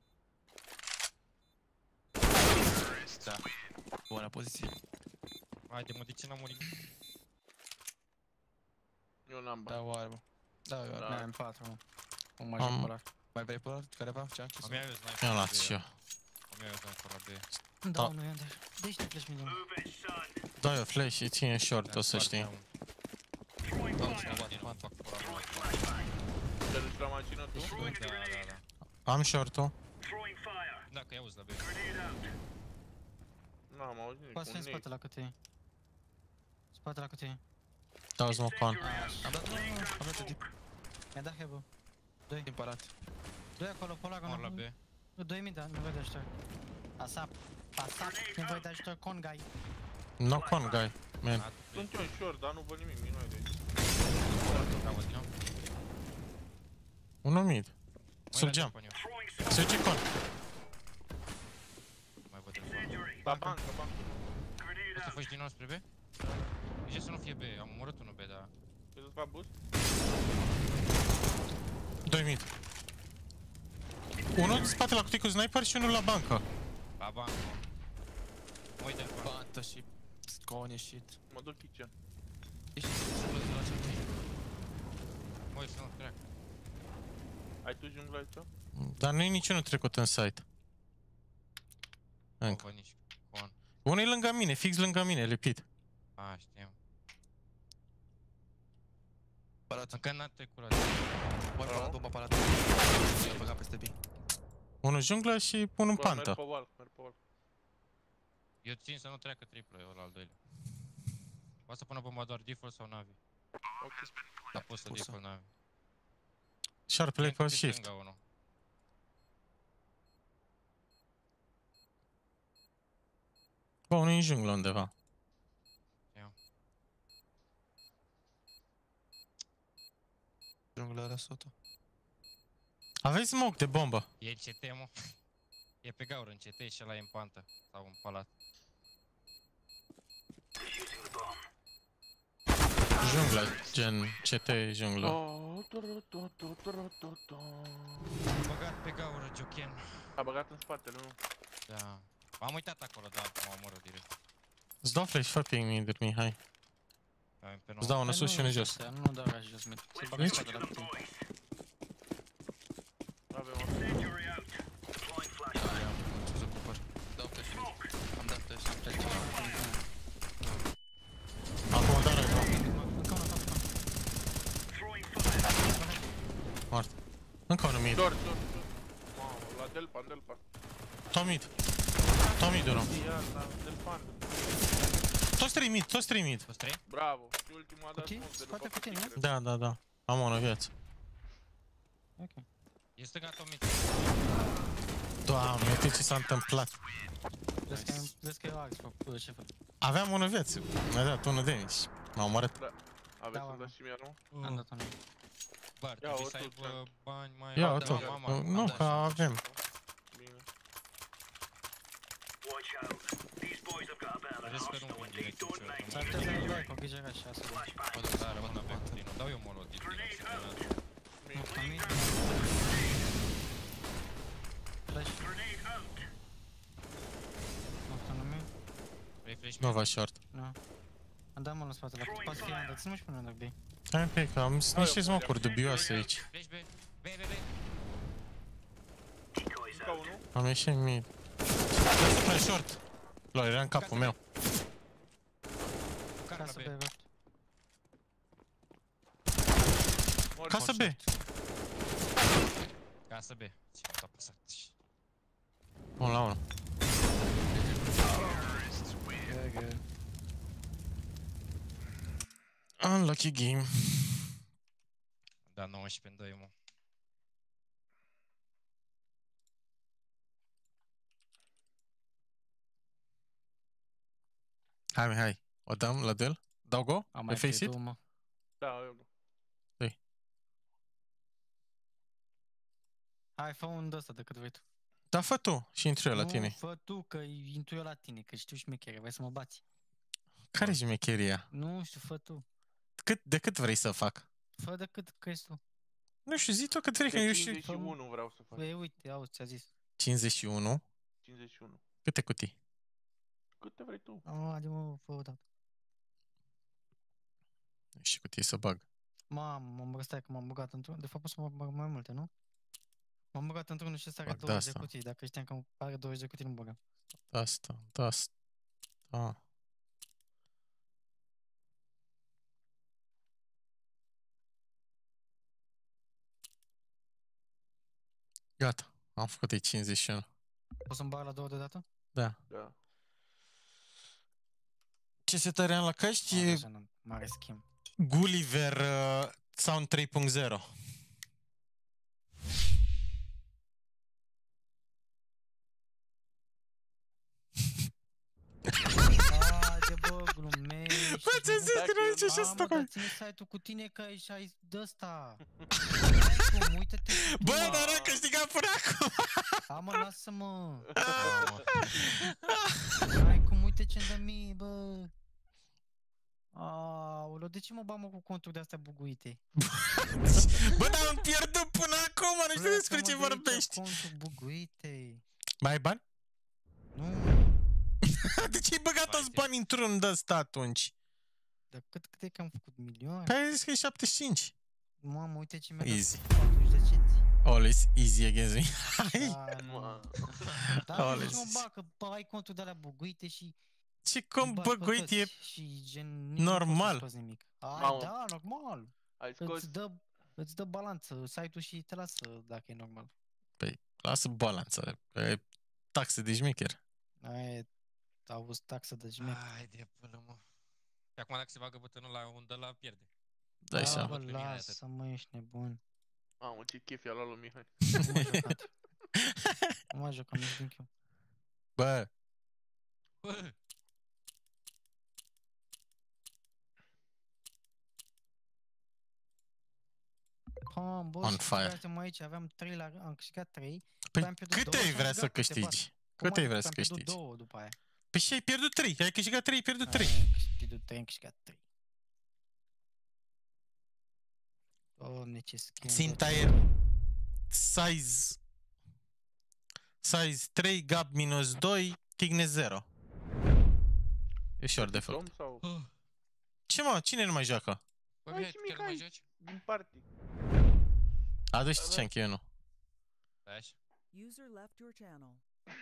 Da. Bună poziție. Haide mă, de ce n-am murit? Eu n-am Da, bani. o armă. Da, o armă. Da, M4, mă. Un Am- major polar. Mai vrei polar? Careva? Chunky? Am ia eu sniper. Mi-am luat și eu. Am ia eu sniper la B. Da, unul e under. Dă-și tu flash mid. Dai eu flash și ține short, o să știi. Da, fac polar. Te duci la mașină tu? Da. Am short-ul. Dacă i-auzi la B. Nu am auzit nimic. Poți să-i Un în spate la cutie. Spate la cutie. Dau smoke on. Am dat tip. Mi-a dat heavy. Din palat. 2 acolo, polar, Mor la B. 2 mid, nevoie de ajutor. Asap, nevoie de ajutor, con guy. No con, guy. Man. Sunt eu în short, dar nu văd nimic, minune de aici. Unul mid. Sub geam. Se duce con. Mai văd el. La bancă. Poți să faci din nou spre B? De ce să nu fie B? Am omorât unul B, dar... Vrei să-ți fac boost? 2 mid. Unul în spate la cutie cu sniper și unul la bancă. La bancă. Mă uit de acolo. Pantă și scone și... Mă duc kitchen. Ești jungla de la Chunky. Mă uit să nu treacă. Ai tu jungla aici? Dar nu e niciunul trecut în site. Nu Încă. văd nici con. Unul e lângă mine, fix lângă mine, lipit. A, știam. Palat. Încă n-a trecut la Mori palat, bomba palat. I-a băgat peste B. Unul junglă și unul Bă, pantă. merg pe wall, merg pe wall. Eu țin să nu treacă triplă, ăla al doilea. Poate să pună bomba doar default sau Navi. Ok. Da, pot să Pus-o. default Navi. Sharp play pe shift. Stânga unul. Bă, unul e în junglă undeva. Jungla era soto. Aveți smoke de bombă. E CT, mă. E pe gaură în CT și ăla e în pantă. Sau în palat. Jungla, gen CT junglă. Băgat pe gaură, Joken. A băgat în spatele, nu? Da. M-am uitat acolo, dar m-am omorât direct. Îți dau flash, fă ping mid, hai. Avem pe Îți dau unul Păi sus și unul jos. Nu dau la jos, mid. Se bagă Nici? spate la tine. Avem o... Da, am ce să cumpăr. Dau flash mid. Am dat flash. Acum dă rău. Încă una, top. Mort. Încă unul mid. Dor. Mamă, la Delpan. Tot mid. Tot mid unul. Ia, la Delpan. Toți trei mid, toți trei mid. Toți trei? Bravo. Și ultimul a dat Cutii? smoke de Spate după cutii, nu? cutii, Da. Am o viață. Ok. E stânga tot mid. Doamne, uite ce s-a întâmplat. Vezi că e Axe, fă, ce fac? Aveam unul viață. Mi-a dat unul damage. M-a omorât. Aveți Da, să-mi mă. dați și mie, nu? Am dat unul. Bar, Ia, trebuie o să tu, aibă Frank. bani mai... Ia-o Da, tu. mama. Nu, da, că și- avem. Bine. Vezi că nu vin direct niciodată. S-ar putea să-l dai cu grijă ca și asta. Mă duc, Da, rămân pe continuu. Dau eu molot din tine și de Nu, ca mid. Flash. Nu, nu mid. Vrei flash Nu va short. Nu. Am dat mult în spate la cât. Poate să fie under. Să nu-și pune under B. Hai un pic, am niște smoke-uri dubioase aici. Flash B. B. Încă unul. Am ieșit mid. Flash short. Lol, era în capul meu. Car la Casă B. B, left. Mort. Casă B. Casă B. Ce m-a apăsat. 1 la 1. Unlucky game. Da, 19-2, mă. Hai. O dăm la duel? Dau go? Am Pe mai face it? mă. Da, eu. Hai, fă un d-ăsta decât vrei tu. Da, fă tu și intru eu la Nu, tine. fă tu, că intru eu la tine, că știu șmechere, vrei să mă bați. Care-i jmecheria? Nu știu, fă tu. De cât vrei să fac? Fă de cât crezi tu. Nu știu, zi tu cât vrei, că De eu știu. 51 vreau să fac. Păi, uite, auzi, ți-a zis. 51? 51. Câte cutii? Câte vrei tu? Adi-mă, fă o dată. Și cutii să bag. Mamă, stai că m-am băgat într-un... De fapt, pot să mă bag mai multe, nu? M-am băgat într-unul și ăsta are Bag 20 de de-asta. cutii. Dacă știam că are 20 de cutii, nu băgam. Asta. Gata, am făcut 51. Poți să-mi bag la 2 deodată? Da. Da. Ce setăream la căști e Mare schimb. Gulliver Sound 3.0. Haide, bă, glumești. Bă, ți-am zis că nu zice și asta Mamă, dar acum. ține site-ul cu tine că ai d-ăsta. Hai cum, uite-te. Bă, dar am câștigat până acum. Mă, lasă-mă. Hai cum, uite ce-mi dă mie, bă. Aoleu, de ce mă bag, mă, cu conturi de-astea buguite? Bă, dar am pierdut până acum, nu știu despre ce Pleacă-mă de aici, vorbești. conturi buguite. Mai ai bani? Nu, De ce ai băgat toți banii într-un de-ăsta atunci? dar cât e că am făcut? Milioane? Păi ai zis că e 75. Mamă, uite ce mi-a Easy. dat 40 de cenți. Always easy against me. Da, nu. Mă. Dar Always. de ce mă bag, că ai conturi de-alea buguite și... Ce cum îi bagi pe băguit e... toți și gen... nici nu normal. poți să scoți nimic. Ai, Mamă. da, normal. Ai scos... Îți dă balanță site-ul și te lasă dacă e normal. Păi, lasă balanța, că e taxe de șmecher. Aia auzi taxă de șmecher. Hai de până, mă. Și acum dacă se bagă bătânul la undă, la pierde. Dai Da, seama. bă, Văd pe mine lasă, mă, ești nebun. Mamă, ce chef i-a luat lui Mihai. Nu m-a jucat. Nu m-a jucat, nici din eu. Bă, Bă, Bă, On și fire. câștigăm aici, aveam 3 la... Am câștigat 3. păi am pierdut câte două ai și am vrea să dat câteva. câștigi? Cum Câte ai adică vrea să am pierdut câștigi? 2 după aia. Păi și ai pierdut 3, ai câștigat 3, ai pierdut 3. Am câștigat 3, am câștigat 3. Doamne, ce schimb. Ținta e size 3, gap minus 2, tigne 0. E ușor de făcut. Sau... Ce mă, cine nu mai joacă? bă, Hai Mihai, și tu chiar nu mai Mihai. joci? Din party. Adu-și ce-am eu nu. Stai așa. User left your channel.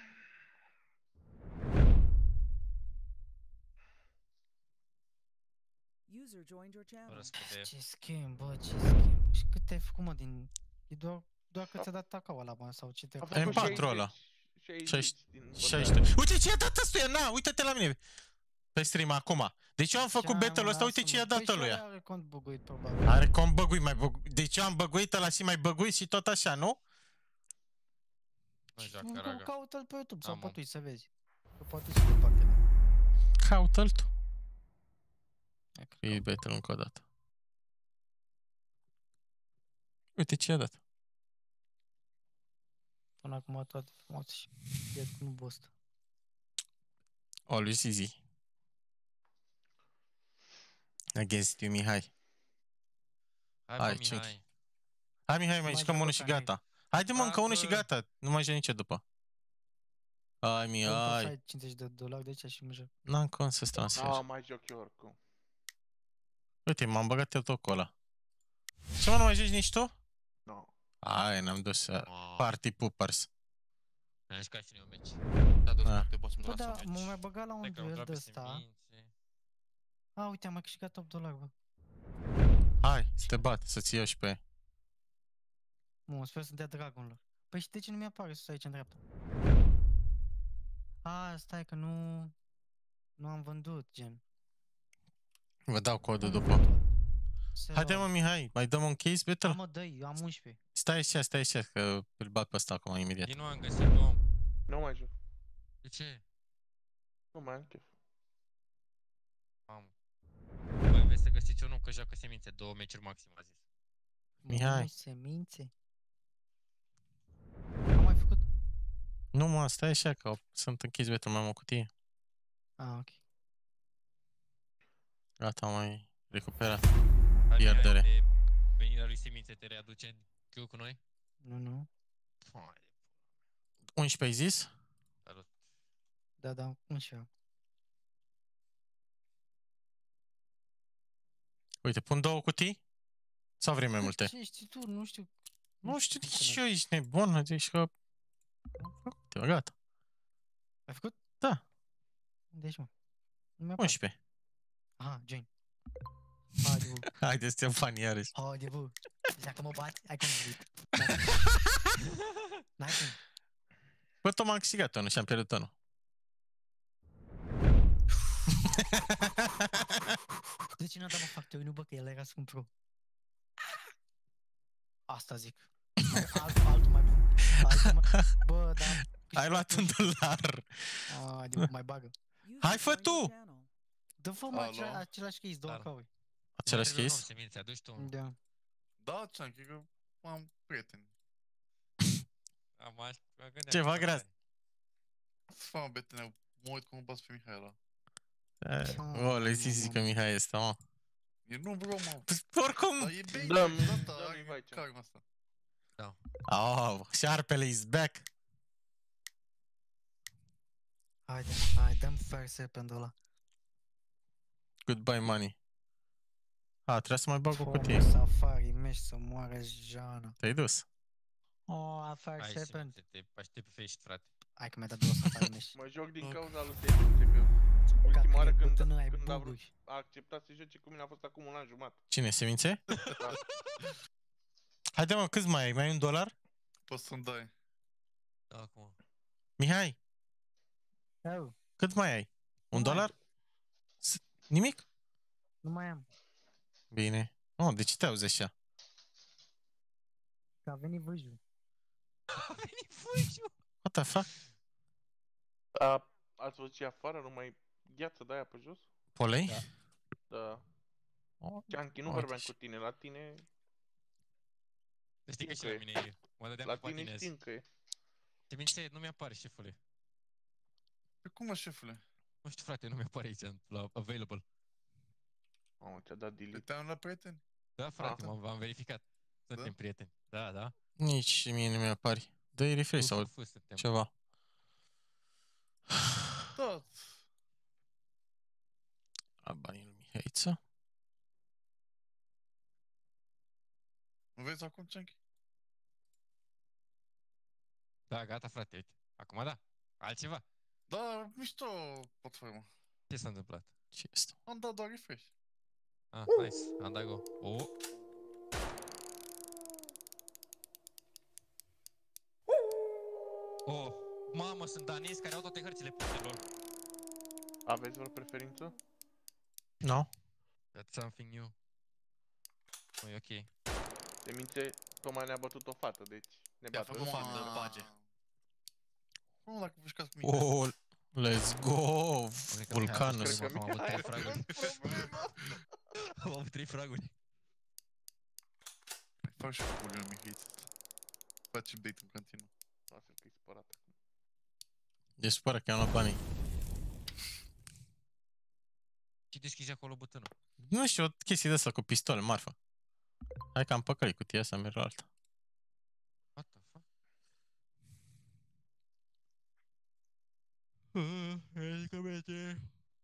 User joined your channel. Răspunde. Ce schimb, bă, ce schimb. Și cât ai făcut, mă, din... E doar că ți-a dat tacau ăla, bă, sau ce te-a A făcut? făcut M4 ăla. 60 din 60. Uite ce i-a dat ăstuia, na, uite-te la mine. Pe stream acum. Deci eu am făcut battle-ul ăsta, uite ce i-a dat ăluia. Are cont băguit, probabil. Are cont băgui, mai băgui. Deci eu am băguit ăla și mai băgui și tot așa, nu? Nu joacă, raga. Caută-l pe YouTube sau Am, pe am. Twitch să vezi. Că poate și pe partea mea. Caută-l tu. Hai că E battle încă o dată. Uite ce i-a dat. Până acum toate frumoase și nu bost. Always easy. Against you, Mihai. Hai, Hai, bă, Mihai. Hai, Mihai, mai Mai jucăm joacă unul și ca gata. Haide, mă, încă Hai, unul și bă. gata. Nu mai joc nici eu după. Hai, Mihai. Ai $50 de aici și mă joc. N-am cum să-ți transfer. mai joc eu oricum. Uite, m-am băgat eu tot cu ăla. Ce mă, nu mai joci nici tu? No. Hai, ne-am dus party poopers. Mi-am jucat și noi un meci. Da, Da. da, te poți Bă, să da, mă mai băga la un Stai că am duel intrat de pe ăsta. semințe. A, uite, am mai câștigat $8, bă. Hai, să te bat, să-ți iau și pe ei. Mă, sper să dea dragonilor. Păi și de ce nu mi-apare sus aici în dreapta? A, stai că nu am vândut, gen. Vă dau codul Am după. vândut. Se Haide, lua. mă, Mihai, mai dăm un case Da, battle? mă, dă-i, eu am 11. Stai așa, că îl bat pe ăsta acum, imediat. Din nou am găsit om. Nu mai joc. De ce? Nu mai am chef. Mamă. Mai vreți să găsiți unul că joacă semințe, 2 meciuri maxim, a zis. Mihai. Mă, semințe. Am mai făcut? Nu, mă, stai așa, că sunt închis battle, mai am o cutie. A, ok. Gata, am mai recuperat. Hai, Pierdere. Mihai, de venirea lui semințe te readuce în queue cu noi? Nu. Hai, 11 ai zis? salut. Da, 11. Uite, pun 2 cutii? Sau vrei mai multe? Ce știi tu? Nu știu. Nu știu nici eu, ești nebun, zici că... Te gata. Ai făcut? Da. Deci, mă. Nu mi-a 11. Aha, join. Haide, bă. Haide să te fani iarăși. Haide, bă. Dacă mă bați, ai cum zic. N-ai cum. Bă, tot m-am câștigat unul și am pierdut unul. De ce n-a dat, mă, factorii? Nu, bă, că el era scump pro. Asta zic. Altul mai bun. Bă, da. Ai luat $1. Haide, bă, mai bagă. User Hai, fă joined your tu! channel. Dă-fă, mă, Alo? același case, 2 Dar. cauri. Același Trebuie un case? om, semințe, aduci tu unul. Da. Da, ce-am, cred că am prieteni. Am gândeam Ceva că gras. Fă, betene, mă uit cum o bați pe Mihaela. O, le zici că Mihai este, mă. Eu nu vreau, mă. Oricum... Dar e bine, Dă-mi da, invite. carul ăsta. Oh, șarpele is back. Haide, mă, hai, dăm fair serpent ăla. Goodbye money. Trebuie să mai bag o cutie. Fă, Safari, mești să moară Jana. Te-ai dus. Oh, fair Hai, serpent. semințe, te aștept pe fești, frate. Hai că mi-a dat 2 Safari mești. Mă joc din cauza lui Semințe, că Ultima oară Cacă, când bătână, ai a vrut- buguri. a acceptat să joace cu mine a fost acum 1 an jumătate. Cine, Semințe? Da. Haide mă, câți mai ai? Mai ai $1? Poți să-mi dai. Da, acum. Mihai, Eu, cât mai ai? Nu mai $1? Nimic? nu mai am. Bine. Oh, de ce te auzi așa? Că a venit vâjul. A venit fâșiu! What the fuck? Ați văzut și afară, numai gheață de aia pe jos? Polei? Da. Da. Oh, Cianchi, nu uite vorbeam și- cu tine, la tine... Să știi că și Știu la că mine e. Mă dădeam La cu tine patinez. știm că e. Semințe, nu mi-apare, șefule. Pe cum, mă, șefule? Nu știu, frate, nu mi-apare aici, la available. Mamă, ți-a dat Pe delete. te-am la prieteni? Da, frate, m-am verificat. Suntem prieteni. Da, da. Nici mie nu mi-apari. Dă-i refresh sau Suntem. ceva. Tot. La banii lui Mihaiță. Nu vezi acum, Cianchi? Da, gata, frate, uite. Acum da. Altceva. Da, mișto portfolio, mă. Ce s-a întâmplat? Ce este? Am dat doar refresh. Ah, nice. Am dat go. Oh. Oh. Mamă, sunt danezi care au toate hărțile puse, lol. Aveți vreo preferință? No. That's something new. Nu e ok. De minte, tocmai ne-a bătut o fată, deci ne I-a bate. făcut faptă în page. Nu, dacă vă jucați cu mine. Oh, let's go! Vulcanus. Cred că Am avut 3 Mihai fraguri. problema. Am avut 3 fraguri. Fac și cu lui Mihaiță. Facem date în continuu. Lasă că-i supărat acum. E supărat că am luat banii. Ce deschizi acolo, bătână? Nu știu, o chestie de asta cu pistol, marfă. Hai că am păcălit cutia asta, merg la alta. What the fuck? Adică merge.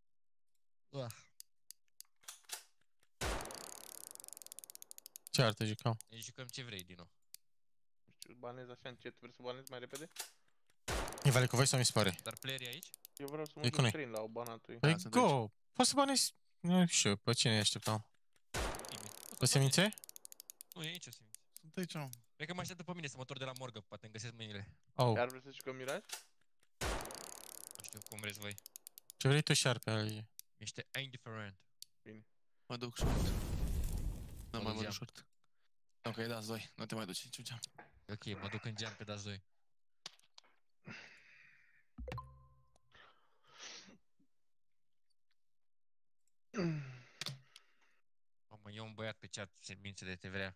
Ce artă jucăm? Ne jucăm ce vrei, Dino. Nu știu, banez așa încet, vrei să banez mai repede? E vale cu voi sau mi se pare? Dar playerii aici? Eu vreau să mă E cu duc noi. train la banatul. Păi go! Poți să banezi? Nu știu, pe cine așteptam? Pe Semințe? Nu e nicio semință. Sunt aici, mă. Cred că mă așteaptă pe mine să mă întorc de la morgă, poate îmi găsesc mâinile. Oh, Iar vrei să jucăm Miraj? Nu știu cum vreți voi. ce vrei tu, șarpe, Ali? Ești indiferent. Mă duc short. Nu mai mă geam. duc short. Ok, dați 2. Nu te mai duci, niciun geam. Ok, mă duc în geam pe dați 2. Mamă, e un băiat pe chat, semințe de te vrea.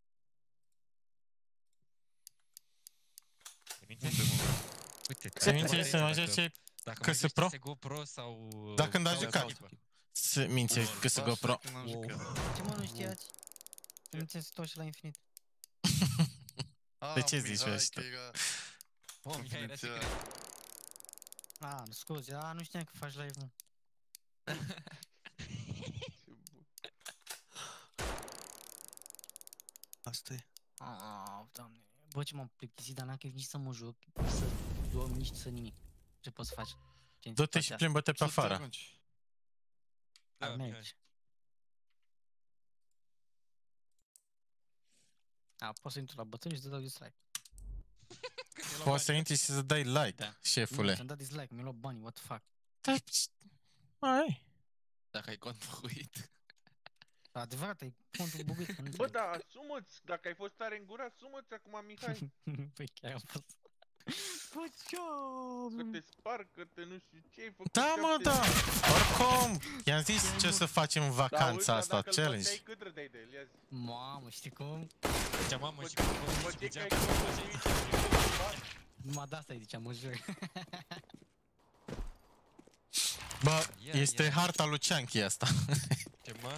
Semințe? Uite, Semințe să mai joace CS Pro? GoPro sau... Da, când a sau jucat. echipă. Semințe CS GoPro. Când am Wow. jucat. Ce mă nu știați? Semințe să tot și la infinit. De ce zici Mihai, asta? că era Oh, Mihai, era confidențial. secret. Scuze, nu știam că faci live, mă. Asta e. Doamne. Bă, ce m-am plictisit, dar n-am chef nici să mă joc, să dorm, nici să nimic. Ce poți să faci? Du-te și plimbă-te pe afară. Da, Mihai. Mergi. Poți să intru la bătăni și să dau dislike. Poți să intri și să dai like, Da. șefule. Ți-am dat dislike, mi-a luat banii, what the fuck. Da, mai. Dacă ai cont buguit. Adevărat, ai contul buguit, că nu Bă, înțeleg. da, asumă-ți, dacă ai fost tare în gură, asumă-ți acum, Mihai. Păi chiar am fost. Bă, ce Că te sparg, că te nu știu ce ai făcut. Da, mă, da. Oricum, i-am zis ce o să facem în vacanța asta, challenge. Cât râdeai de el, ia zi. Mamă, știi cum? Zicea, mamă, și Bă, cum ce că ai geam. Numai de asta îi ziceam, mă jur. Bă, Ia, este ia. harta lui Cianchi asta. Ce, mă?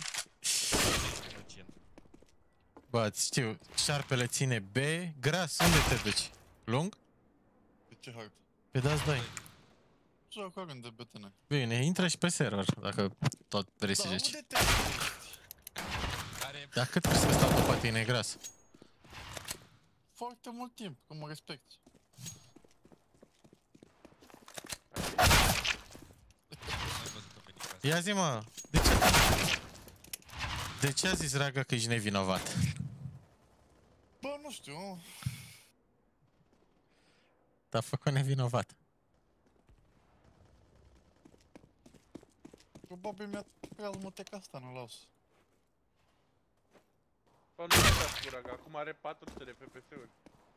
Bă, știu, șarpele ține B, gras, unde te duci? Lung? Pe ce hartă? Pe dați 2. Joc oriunde, bătâne. Bine, intră și pe server, dacă tot vrei să Da, joci. unde te Are... Dar cât crezi că stau după tine, gras? Foarte mult timp, că mă respecti. Mai Ia zi, mă, de ce a zis Raga că ești nevinovat? Bă, nu știu. T-a făcut nevinovat. Probabil mi-a tăiat moteca asta, nu las. Bă, nu mai dați cu Raga, acum are 400 de FPS-uri.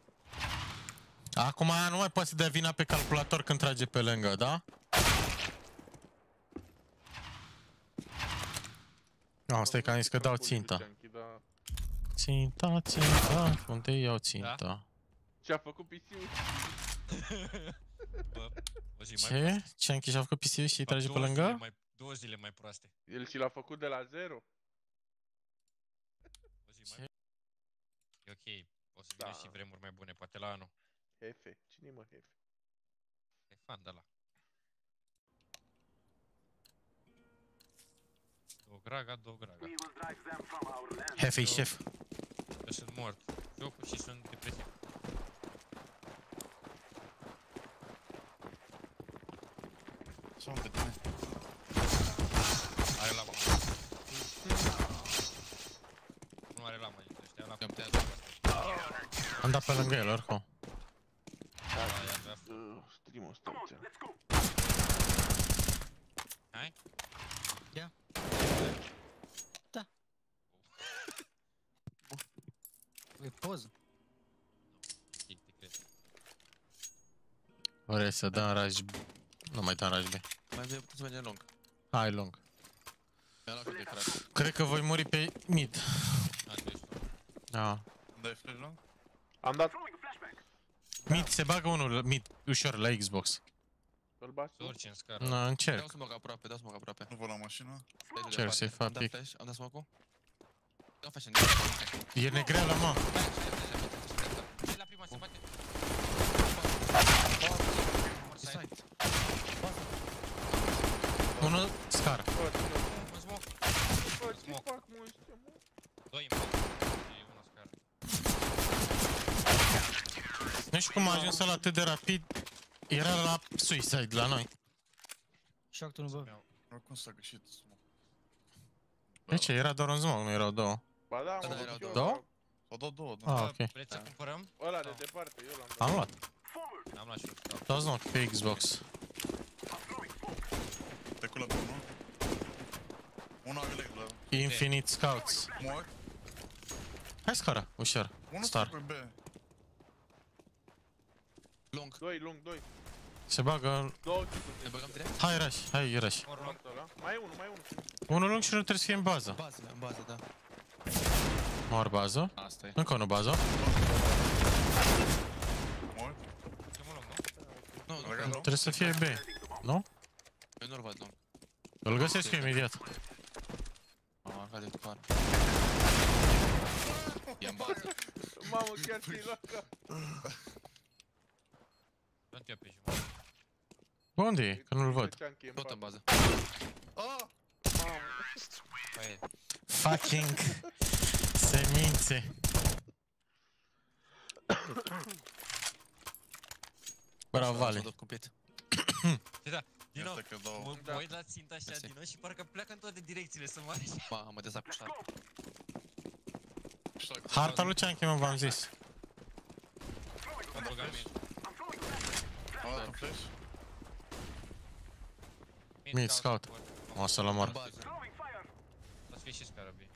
Acum nu mai poate să dea vina pe calculator când trage pe lângă, da? Nu, stai că am zis că dau ținta. Ținta, unde iau ținta? Ce-a făcut PC-ul? Bă, o zi mai Ce? proastă. Ce-a închis și-a făcut PC și îi Bă, trage pe 2 zile lângă? mai- 2 zile mai proaste. El și l-a făcut de la 0? O zi mai... E ok, o să vină și vremuri mai bune, poate la anul. Hefe, cine-i mă Hefe? E fan de la. Două graga. Hefe șef. Eu sunt mort. Jocul și sunt depresiv. Sunt pe tine. Are lama. Nu are lama, ăștia la Am tăiat. Am dat pe lângă el, oricum. Stream-ul ăsta, uite. Hai? Ia. Da. E poză. Te cred. Vrei să dăm raj... Nu mai dăm raj B. Mai putem să mergem lung. Hai, lung. Mi-a luat de crack. Cred că voi muri pe mid. Da. Dai flash lung? Am dat Mid, se bagă unul, mid, ușor, la Xbox. îl bați tu? Orice în scară. Nu, încerc. Dau smoke aproape, dau smoke aproape. Nu vă la mașină? Încerc să-i fac Am dat pic. flash, am dat smoke-ul. Dau fashion. E negreală, mă. La prima se bate. Unul scară. Un smoke. Bă, ce fac mă ăștia, mă? 2 în bate. Și una scară. Nu știu cum a ajuns ăla atât de rapid. Era la suicide la noi. Shock tu nu bă. Oricum s-a găsit smoke. De ce? Era doar un smoke, nu erau două. Ba da, Da, mă, erau și eu, două? S-au dat două, da. Ah, ok. Vreți să cumpărăm? Ăla de departe, eu l-am dat. Am luat. Am luat și eu. Dau smoke pe Xbox. Te culă pe unul. Unul are leg la... Infinite Scouts. Mor. Hai scara, ușor. Unul Star. stă pe B. Lung. 2, lung, 2. Se bagă... 2 Ne băgăm direct? Hai rush, hai rush. Mai e unul, mai e unul. Unul lung și unul trebuie să fie în bază. Bază, în bază, da. Mor bază. Asta e. Încă unul bază. Mor. Nu, nu, Legat, Trebuie să fie B. Nu? eu nu-l văd lung. Îl găsesc eu imediat. Am marcat de după. E în bază. Mamă, chiar ți-ai luat cap. Sunt eu pe jumătate. Bă, unde e? Că nu-l văd. Tot în bază. Păi, Fucking semințe. Bravo, Vale. S-a cumplit. da, din nou, Iată că dau... mă uit la ținta așa din nou și parcă pleacă în toate direcțiile să moare. Mamă, dezacușat. Harta lui Cianchi, mă, v-am zis. Am băgat mie. Am dat un flash? Mid, scout. O să-l omor. În bază. O să fie și scară, bine.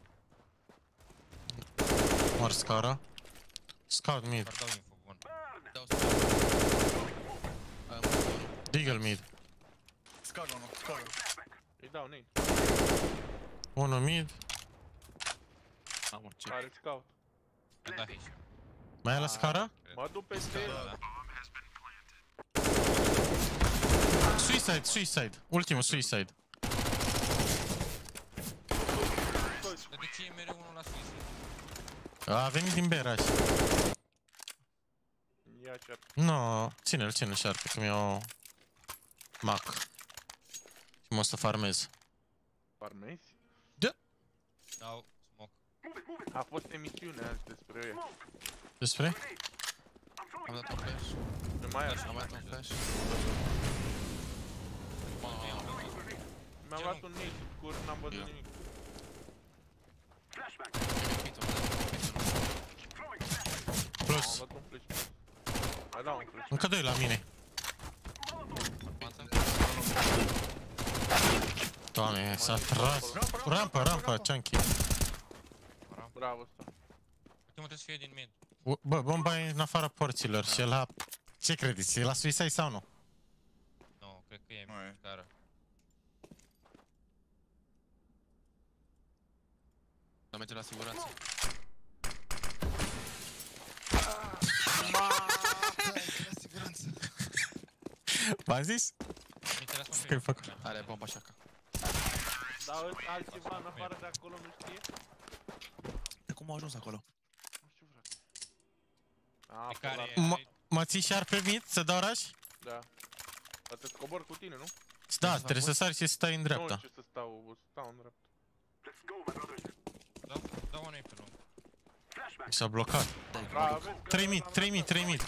Mor scara. Scout mid. Doar dau info, bun. Dau smoke. Deagle mid. Scară unul, scară. Îi dau nade. Unul mid. Mamă, ce... Are scout. Am dat hash. Mai e la scara? Mă duc peste el. Suicide, suicide. Ultimul suicide. Dar de ce e mereu unul la suicide? A venit din Beraș. Ia ce-ar. No, ține-l, ține-l și arpe, că mi-o... Mac. Și mă o să farmez. Farmezi? Dau smoke. A fost emisiune azi despre ea. Despre? Am dat un flash. Nu mai Am așa. dat un flash. Mi-am luat un nit scurt, n-am văzut nimic. Plus. Am dat un flash. Mai dau un flash. Încă doi la mine. Doamne, s-a tras. Rampă, Chunky. Bravo ăsta. Ultimul trebuie să fie din mid. Bă, bomba e în afara porților și ăla... Ce credeți? E la suicide sau nu? Nu, cred că e scară. Dar merge la siguranță. V-am zis? Că-i făcut. Are bomba așa ca. Dar altceva în afară de acolo nu știe? De cum au ajuns acolo? Nu știu, frate. Mă ții și ar pe mid să dau rush? Da. Dar te cobor cu tine, nu? Da, trebuie să sari și să stai în dreapta. Nu știu ce să stau în dreapta. Da, unul e pe lung. S-a blocat. 3 mid.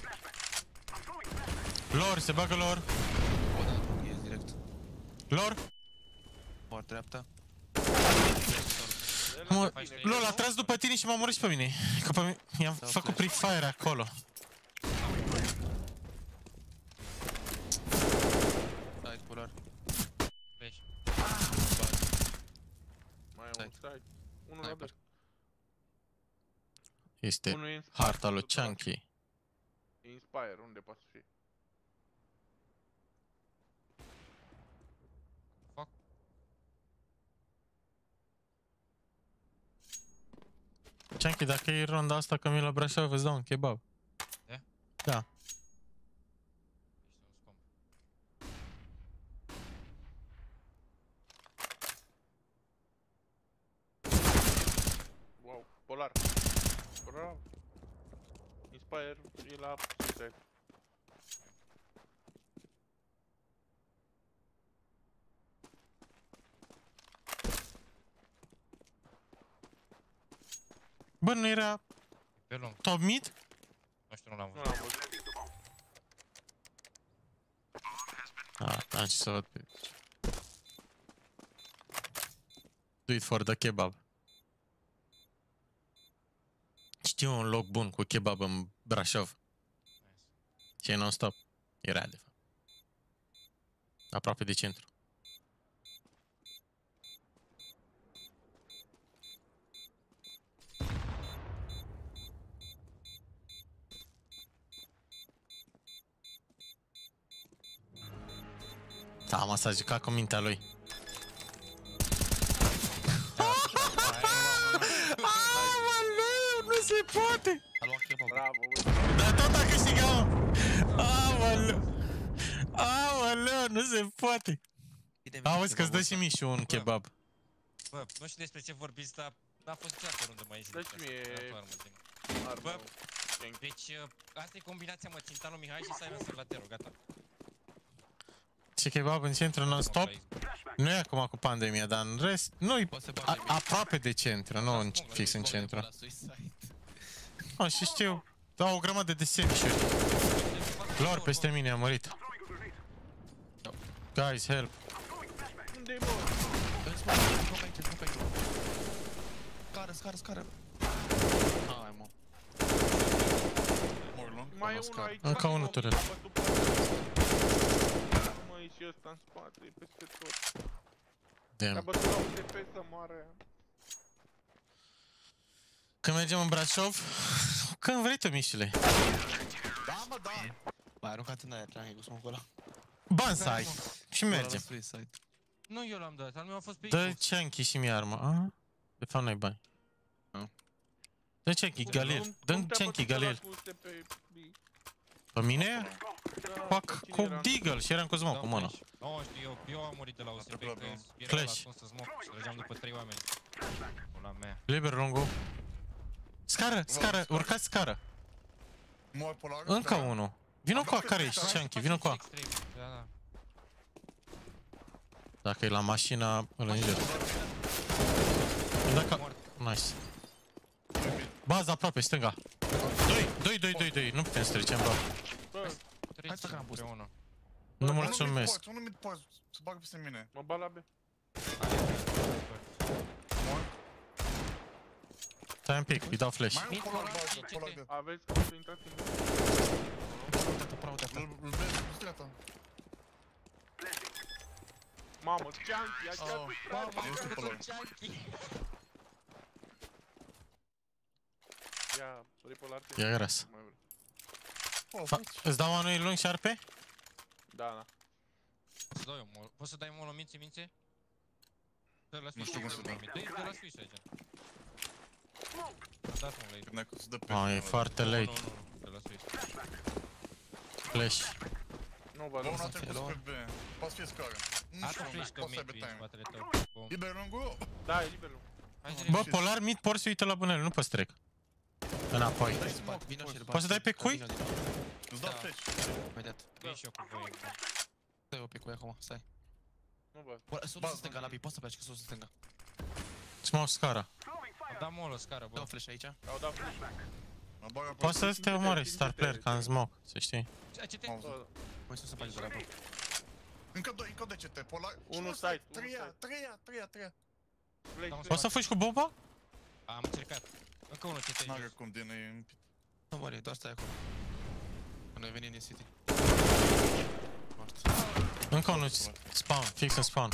Lor, se bagă lor. E direct. Lor. Por dreapta. Lor, a tras după tine și m-a omorât și pe mine. Că pe mine i-am făcut pre-fire acolo. Side, polar. Mai e un side. Unul la B. Este harta lui Chunky. Inspire, unde poate să fie? Fuck. Chunky, dacă e ronda asta că mi la Brașov, îți dau un kebab. Da? Da. Wow, polar. Bravo. Inspire e la suicide. Bă, nu era Pe lung. top mid? Nu știu, nu l-am Nu văzut. l-am văzut. Am ce să văd pe... Do it for the kebab. Știu un loc bun cu kebab în Brașov. Și e non-stop. Era de fapt. Aproape de centru. Da, mă, s-a jucat cu mintea lui. Aoleu, nu se poate! A luat kebab. Bravo, Dar tot a câștigat, mă! Aoleu, nu se poate! Auzi că-ți dă și Mișu un kebab. Bă, nu știu despre ce vorbiți, dar n-a fost niciodată o rundă mai easy. Dă-și mie armă. Bă, deci asta e combinația, mă, Țintanu Mihai și Simon Servatero, gata. Ce kebab în centru non-stop? Nu e acum cu pandemia, dar în rest, nu e aproape de centru, nu fix în centru. Oh, și știu, dau o grămadă de sandwich-uri. Lor peste mine a murit. Guys, help. Unde-i, bă? Scară. Hai, mă. Mai e unul aici. Încă unul turel. Măi, și ăsta în spate, e peste tot. Damn. A bătut la UTP să moare. Când mergem în Brașov, când vrei tu, Mișule. Da, mă, da. Mai aruncat în aia, triangul, smocul ăla. Bansai. Și mergem. Nu eu l-am dat, al meu a fost pe Dă Xbox. Chunky și mie armă. De fapt n-ai bani. Dă Chunky, Galil. Dă Chunky, Galil. Pe mine? Fac cu Deagle și eram cu smoke cu mână. Nu știu, eu am murit de la USP, că era la Clash. ascuns să smoke și trăgeam după 3 oameni. Pula mea. Liber lungul. Scară, urcați scară. Încă unul. Vino cu a care ești, Chunky, vino cu a. Da. Dacă e la mașina, îl înjur. Dacă... Nice. Baza aproape, stânga. 2, nu putem să trecem, bă. Hai să că am pus. Unul. Nu mulțumesc. Unul mid post, să bagă peste mine. Mă bat la B. Stai un pic, îi dau flash. Mai e un polar bază, polar de... Aveți cum să intrați în... Îl vezi cu streata. Mamă, Chunky, așa... Este polar. Ia, repolar te... E gras. Mai vreau. Îți dau anul lung șarpe? Da, da. Poți să dai molo mințe? Dă la Nu știu cum să dau. Dă la sfiș aici. Am dat molo aici. N-ai cum să dă pe... E foarte late. Nu, dă la sfiș. Flash. Nu vă Unul a lăsa. trecut spre B. Poate să fie scară. Nu Asta știu, flash poate să tău aibă mid prin time. spatele tău. Bun. Liber lungul? Da, e liber lung. Bă, polar mid, por se uită la bunele, nu poți trec. Înapoi. Poți să dai pe cui? Îți dau flash. Imediat. Vin și eu cu voi. Stai un pic cu ea acum, stai. Nu văd. Sus în stânga, Lapi, poți să pleci, că sus în stânga. Smoke scara. Am dat molo scară, bă. Dau flash aici. Au dat flash. Poți să te omori star player ca în smoke, să știi. Ce te... Voi sus să faci de la bă. Încă doi CT, polar. Unul site, Treia. Poți să fugi cu bomba? Am încercat. Încă unul CT. N-are cum, din e împit. Nu mori, doar stai acolo. Până ai venit din city. Mort. Încă unul spawn, fix în spawn.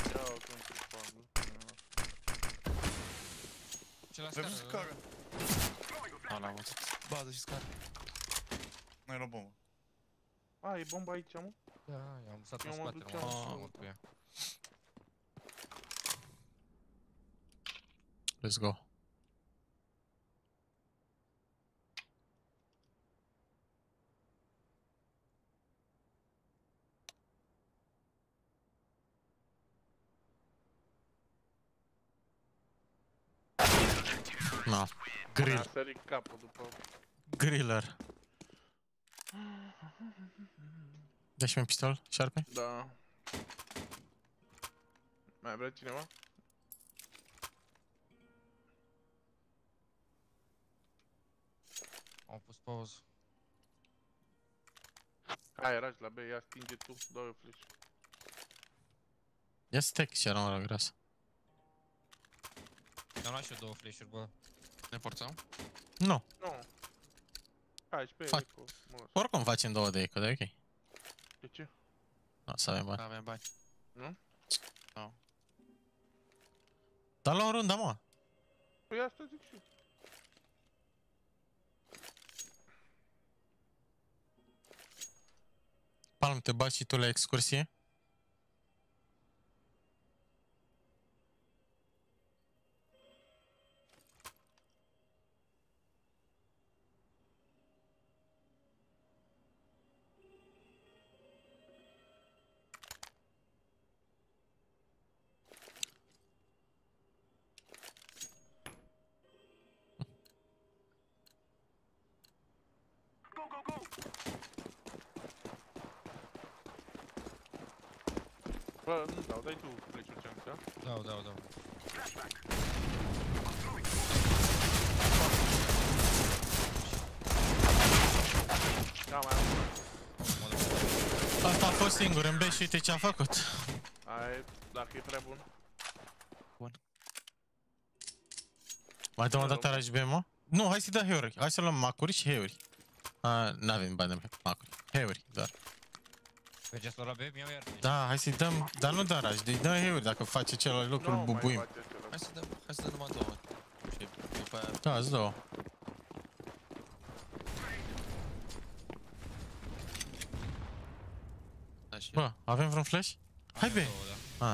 Ce la Vezi scară? scară. L-am văzut. Bază și scară. N-ai la bombă. A, e bomba aici, mă? Da, i-am stat în Eu mă spate, duceam m-am și- mort cu ea. Let's go. No. Grill. A sărit capul după... Griller. Dă-și un pistol, șarpe? Da. Mai vrea cineva? Am pus pauză. Hai, ragi la B, ia stinge tu, dau eu flash. Ia stack și era la grasă. Mi-am luat și eu două flash-uri, bă. Ne forțăm? Nu. Nu. Hai, și pe Fac. eco, mă las. Oricum facem 2 de eco, dar e ok. De ce? O să avem bani. Avem bani. Nu? Nu. Dar la o rundă, mă. Păi asta zic și eu. Palm, te bagi și tu la excursie? Bă, nu dau, dai tu flash-ul ce-am zis, da? Dau. Da, mai am. Asta a fost singur în B și uite ce a făcut. Hai, dacă e prea bun. Mai dăm o dată aragi B, mă? Nu, hai să-i dăm heuri. Hai să luăm macuri și heuri. N-avem bani de macuri. Heuri, doar. Mergeți la B, mi-au iar. Da, hai să-i dăm, dar nu dăm aragi, dă-i dăm heuri. Dacă face celălalt lucru, îl bubuim. Hai să dăm numai două. Și după aia... Da, îți două. Da, și Bă, avem vreun flash? Hai B! Da. Ah.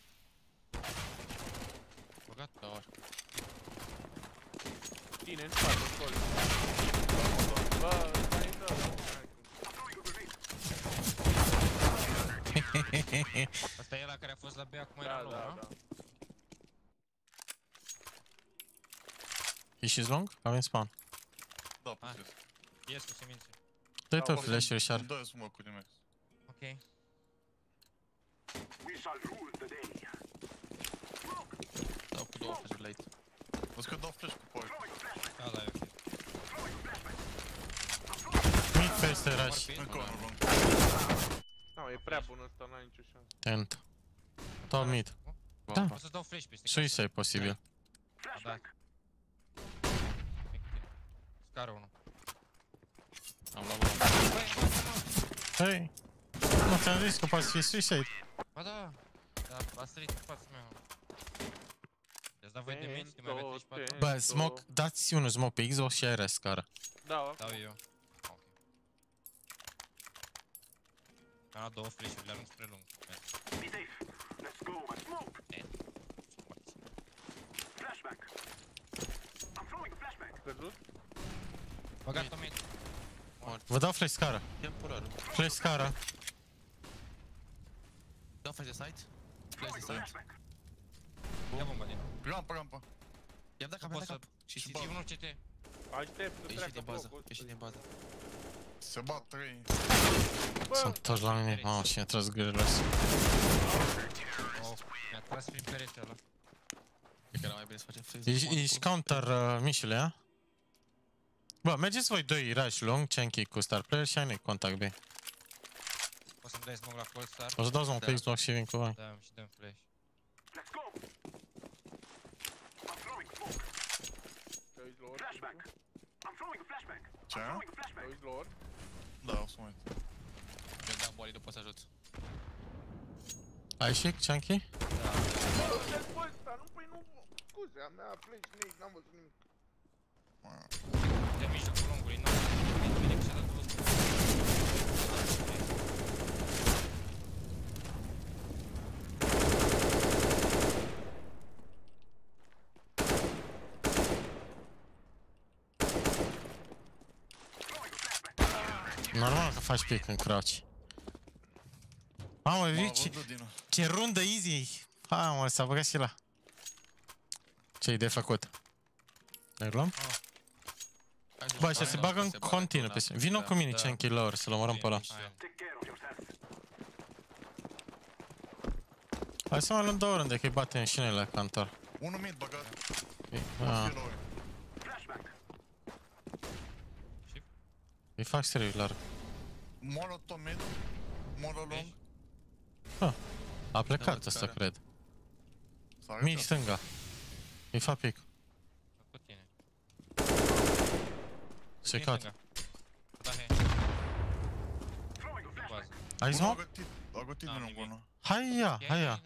băgat la ori. Tine, în spate, scoli. Bă, stai în dă. Asta e ăla care a fost la B, acum era Da, low, da, nu? da. E și long? Avem spawn. Da, puteți. Ies cu semințe. Dă-i tot flash-uri și ar. Dă smoke-uri mele. Ok. Dau cu două flash-uri late. Văd că dau flash cu power. Da, da, e ok. Mid peste rush. Încă unul long. Nu, e prea bun ăsta, n-ai nicio șansă. Tent. Tot mid. Da. O să dau flash peste. Suicide e posibil. Da. Scară unul. Am luat unul. Hei! Nu ți-am zis că poate fi suicide. Ba da, dar a sărit în fața mea. I-ați dat voi de meci, de mai avea 34? Bă, smoke, dați unul smoke pe Xbox și aia scară. Da, Dau eu. Ok. Mi-am luat 2 flash-uri, le-am lung spre lung. Pierdut? Băgat-o mid. Vă dau flash scară. Ia polarul. Flash scară. Dau flash de site. Flash de site. Ia bomba din nou. Rampa. I-am dat cap, Poți i-am să... dat cap. Și Și unul CT. Aștept să ieși treacă din bază, blocul ieși din bază. Se bat 3. Sunt toți la mine. Mamă, și mi-a tras gârile astea. Oh, mi-a tras prin perete ăla. Cred că era mai bine să facem flash. Ești counter, Mișule, a? Bă, mergeți voi doi rush long, Chanky cu star player și ai noi contact B. O să-mi dai smoke la cold star. O să dau smoke pe Xbox și vin cu voi. Da, și dăm flash. Te uiți lor? Ce? Te uiți lor? Da, o să mă uit. Eu dau boli, nu pot să ajut. Ai și Chanky? Scuze, a mea flash nimic, n-am văzut nimic. De mijlocul lungului, nu. Vine că și-a dat 200. Normal că faci pick în crouch. Mamă, vii ce rundă easy. Ha, mă, s-a băgat și la. Ce-i de făcut? Ne luăm? Bă, așa se bagă în continuu pe sine. Vino cu mine, Chanky Lower, să-l omorăm pe ăla. Hai să mai luăm 2 runde, că-i batem și noi la cantor. Unul mid băgat. Îi fac seriu, clar. Molotov mid. Molotov long. A plecat ăsta, cred. Mici stânga. Îi fac pic. Cu tine. Secat. Da, he. Ai smoke? A gătit din lung unul. Hai ia.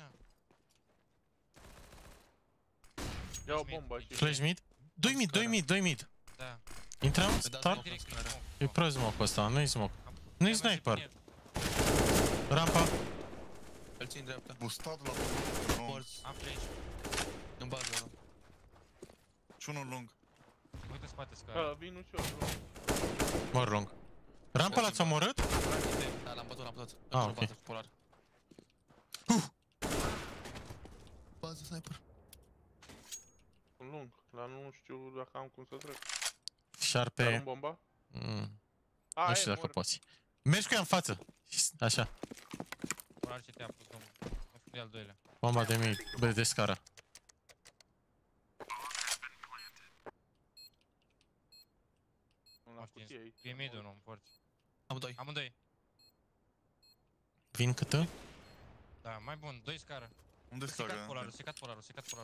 Ia o bombă și... Flash mid? 2 mid. Da. Intrăm? Start? E pro smoke ăsta, nu-i smoke. Nu-i sniper. Rampa. Îl țin dreapta. Bustat la lung. Am flash. În bază ăla. Și unul lung. Uite spate scară. Vin și eu. Mor lung. Rampa l-ați omorât? Da, l-am bătut. Ah, ok. Polar. Bază sniper. Un lung, dar nu știu dacă am cum să trec. Șarpe. Dar un bomba? Nu știu dacă poți. Mergi cu ea în față. Așa. Polar ce te-a pus, domnul. Nu fi de al doilea. Bomba de mid. Bă, de scară. E mid-ul, nu, în porți. Amândoi. Amândoi. Vin câtă? Da, mai bun, 2 scară. Unde scară? Secat polarul.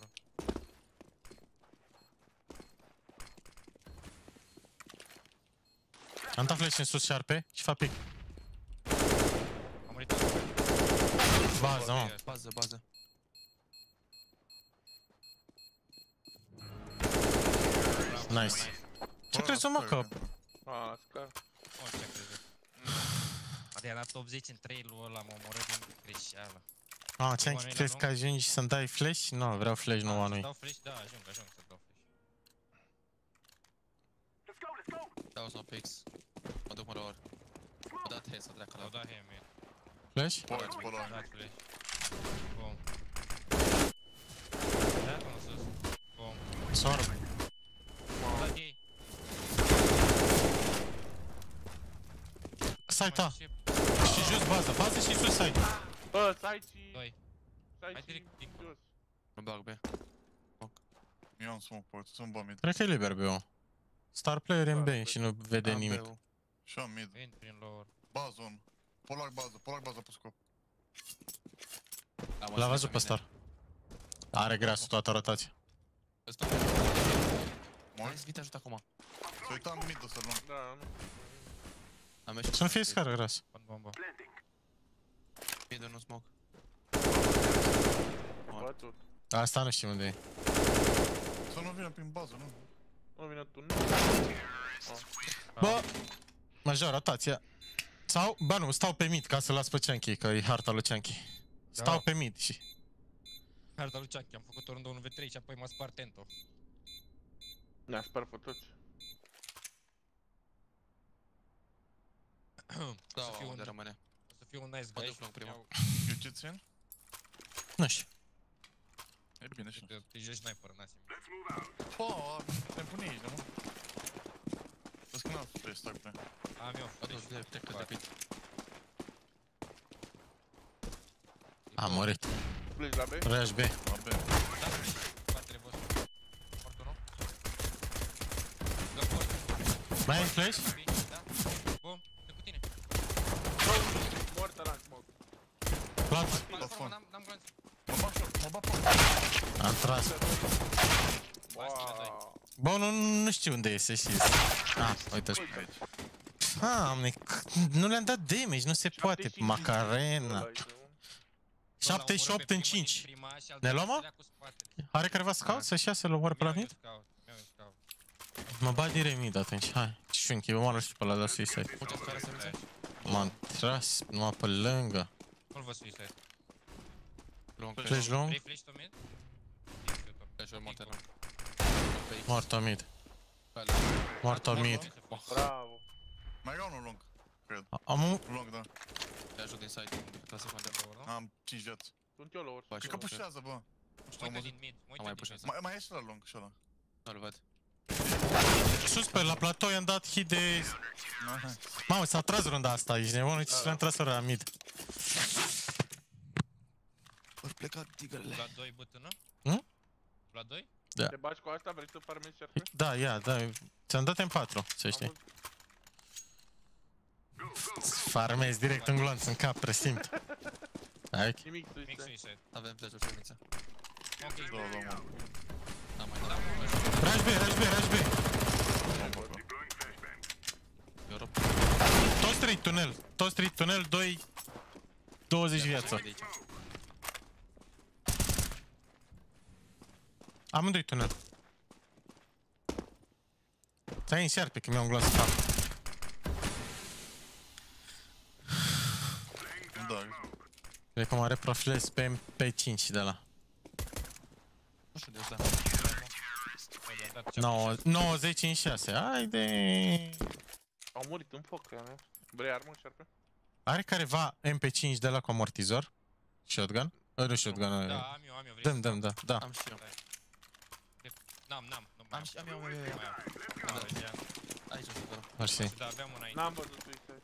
Am dat flash în sus șarpe și fac pic. Am murit. Bază, mă. Bază. Nice. Ce crezi, mă, că... Scar. O, ce crezi? Adică a dat 80 în 3-ul ăla, m-a omorât din greșeală. Ce crezi că ajungi să-mi dai flash? Nu, vreau flash, nu anui. Să dau flash? Da, ajung să dau flash. Dau să pe X. Mă duc mă la ori. Mă dat he să treacă la Au dat he, mie. Flash? Poți, polar. Dat flash. Bum. Da, mă sus. Bum. Sorb. Au dat ei. Site-a. Și jos bază și sus site. Bă, site și... 2. Hai Site direct, și... jos. Mă bag B. Eu am smoke point, sunt bă mid. Cred că e liber B-ul. Star player în B și nu vede nimic. Și am mid. Vin prin lower. Bază 1. Polar bază pe scop. L-a văzut pe Star. Are greasul toată rotația. Ăsta. Hai să vii te ajut acum. Să uitam mid-ul să luăm. Da, nu. Să nu fie scară ras. Bomba. Mid-ul nu smoke. Bătut. Asta nu știu unde e. Să nu vină prin bază, nu? Nu vină tu. Bă! Major, rotația. Sau, bă nu, stau pe mid ca să las pe Cianchi, că e harta lui Cianchi. Stau pe mid și... Harta lui Chucky, am făcut-o rândul 1v3 și apoi m-a spart Tento. Ne-a spart pe toți. Da, unde rămâne. O să fiu un nice guy și prima. Eu ce țin? Nu știu. E bine și. Te joci sniper, Nasim. Po, nebunie ești, mă. Văd că n-am făcut stack pe. Am eu. Atunci te căd de pit. Am murit. Pleci la B? Răși B. La B. Spatele vostru. Mort unul. Dă post. Mai ai flash? Da. Bum, e cu tine. Moartă la smoke. Plat. N-am glanț. Mă bat foc. Am tras. Wow. Bă, nu știu unde iese și... Ah, uite-și. Ah, nu le-am dat damage, nu se poate. Macarena. 78 în 5. Ne luăm, mă? Are careva scout să-și ia să-l omoare pe la mid? Mă bat direct mid atunci, hai. Șunchi, eu mă știu pe ăla de suicide. M-am tras, numai pe lângă. Nu-l văd suicide. Flash long? Vrei flash to mid? Flash-ul moartă long. Moartă mid. Moartă mid. Bravo. Mai era unul lung, cred. Am un... Lung, da. Te ajut din side, câteva secunde. Am 5 vieți. Sunt eu lower. Cred că pușează, bă. Uite din mid, uite din mid. Mai e și la lung și ăla. Nu-l văd. Sus pe la platou i-am dat hit de... Mamă, s-a tras runda asta, ești nebun, uite și l-am tras ora mid. Ori plecat tigrele. La 2 bătână? La 2? Da. Te bagi cu asta? Vrei să farmezi șerpe? Da, ia, da. Ți-am dat M4, să știi. Farmezi direct în glonț, în cap, presimt. Hai. Nimic suicide. Avem flash-ul și emița. Ok. Da, da, mă. N-am mai dat. Rush B, rush B, rush B. Tot street tunel, 2... 20 viață. Amândoi tunel. Stai în șarpe, că mi-au un glas în cap. Da. Cred că mă reprofilez pe MP5 de la. Nu știu de asta. 90 în 6, haide! Au murit în foc, mea. Vrei armă, șerpe? Are careva MP5 de la cu amortizor? Shotgun? Nu shotgun. Da, am eu. Dăm, da. Am și eu. N-am. Am eu. Aici o să văd. Mersi. Da, aveam una aici. N-am văzut suicide.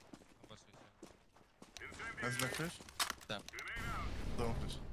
Ați dat flash? Da. Da, un flash.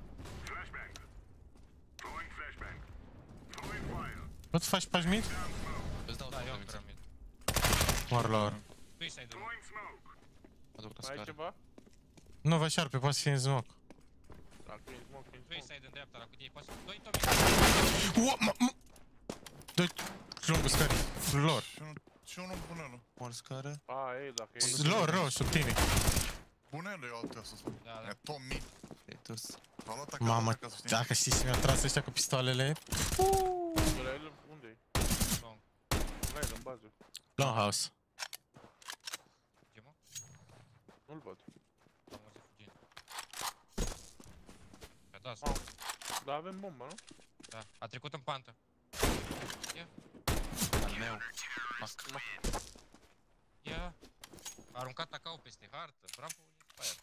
Nu-ți faci pași mid? Îți dau Da, eu am emița. piramid. Mor la ori. Suicide-ul. Mă duc la Ai scară. ceva? Nu vă șarpe, poate să fie în smoke. Dacă e smoke, e smoke. Suicide în dreapta la cutie. Poți 2 tomi. Doi lungul scării. Lor. Și unul bunelul. Mor scară. A, ei, dacă e... Lor, rău, sub tine. Bunelul e altul să spun. Da. E Tommy. E dus. A luat acasă, Mamă, acasă, știi? dacă știi și mi-au tras ăștia cu pistoalele. La el, unde-i? Long. La el, în bază. Longhouse. Ce mă? Nu-l văd. Am văzut fugind. Pe das. Da, avem bomba, nu? Da. A trecut în pantă. Al meu. Mac. Ia. A aruncat tacau peste hartă. Bravo, Inspire.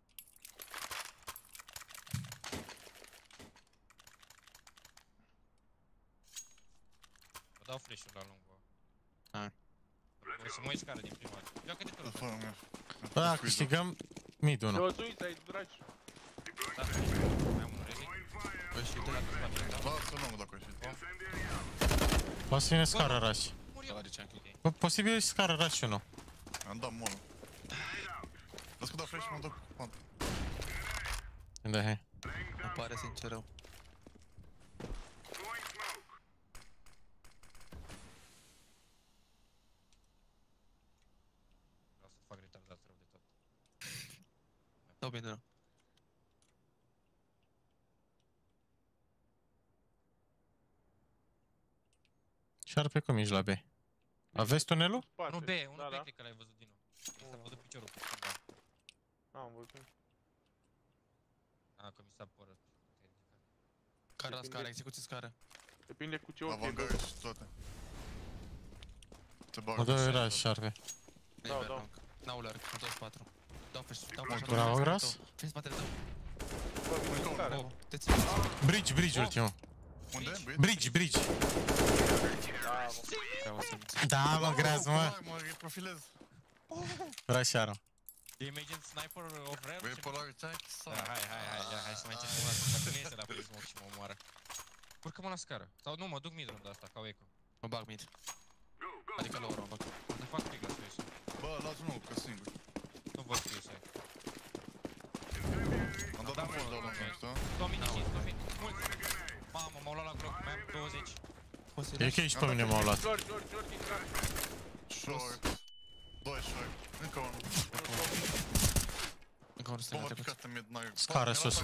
Vă dau flash-ul la lung, bă. Hai. O să mă uiți cara din prima. Joacă de pe Fără mea. Da, câștigăm mid 1. Eu suicide, dragi. Da, mai am unul ready. Păi și de La spate, da? Lasă lungul dacă ești. Poate să fie scară rush. ăla de Cianchi. Posibil e scară rush 1. Am dat molul. Las că dau flash și mă duc cu pantă. Da, hai. Îmi pare sincer rău. Dau bine rău. Șarpe cum ești la B? Aveți tunelul? Nu B, unul B cred că l-ai văzut din nou. Ăsta a văzut piciorul cu cumva. Am văzut. Că mi s-a părut. Care la scară, execuție scară. Depinde cu ce ochi e. Avangard și toate. Te Mă dă era șarpe. Dau. N-au larg, sunt toți 4. Dau flash, dau flash. Bravo, Gras. Fii în spatele tău. Te țin. Bridge ultimul. Unde? Bridge. Da, mă, Gras, mă. Mă reprofilez. Rașaro. Imagine sniper of rare? Vrei polar check? Hai să mai încerc ceva. Dacă nu iese la free smoke și mă omoară. Urcă-mă la scară. Sau nu, mă duc mid-room de asta, ca o eco. Mă bag mid. Adică la ora mă bag. Ne fac pick la space. Bă, las unul, că singur. Nu văd ce să ai. Am dat un flash, dau lângă ăsta. 2005, 2000. Mulți. Mamă, m-au luat la glock, mai am 20. E ok și pe mine m-au luat. Short, intrat. Short. 2 short. Încă unul. Încă unul stânga Bă, mă trecut. picați în mid, n-ai... Scară sus.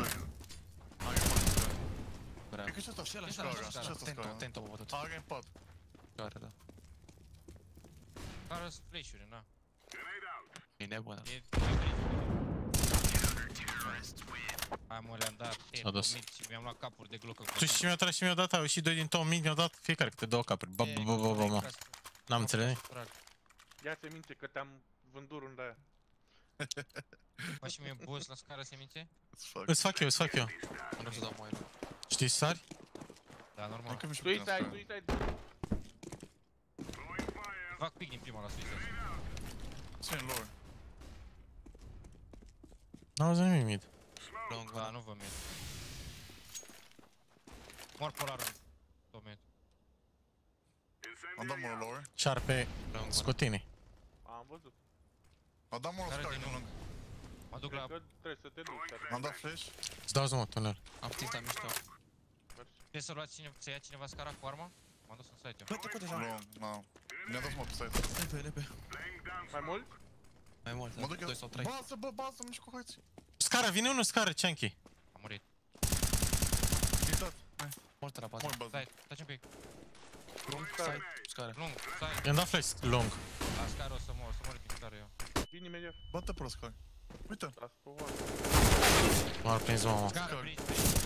E că și ăsta scară, și ăsta scară. Tento mă bătut. Are în pat. Scară, da. Care sunt flash-uri, na. E nebună. E hai mă, le-am dat S-a dus. mid și mi-am luat capuri de glock. Tu și mi-au tras și mi-au dat, au ieșit 2 din top mid, mi-au dat fiecare câte 2 capuri. Bă, mă. N-am înțeles. Ia se minte că te-am vândut runda aia. Mă, și mie boss la scară se minte? Îți fac eu. Nu o să dau mai rău. Știi să sari? Da, normal. Suicide. Fac pick din prima la suicide. Țin lor. N-auzi nimic mid. Da, nu vă mid. Mor polarul. Domnule. Am dat unul lor. Șarpe, scotini. Am văzut. Am dat unul scar din lung. Mă duc la... Cred că trebuie să te duci. Am dat flash. Îți dau zi, mă, tunel. Am putut sta mișto. Trebuie să ia cineva scara cu arma? M-am dus în site eu. Bă, trecut deja. Lung, na. Mi-a dat mă pe site. Lepe. Mai mult? Mai mult, Mă duc eu. 2 sau 3. Basă, mișcă hoiți. Scara, vine unul scară, Chunky. Am murit. Ghitat. Mort la bază. Mori bază. Stai, taci un pic. Lung Side, scară. Lung, stai. I-am dat flash lung. La scară o să mor din scară eu. Vin imediat. Bate pe scar. Uite. Las pe oară. M-a prins mama. Scară, bridge.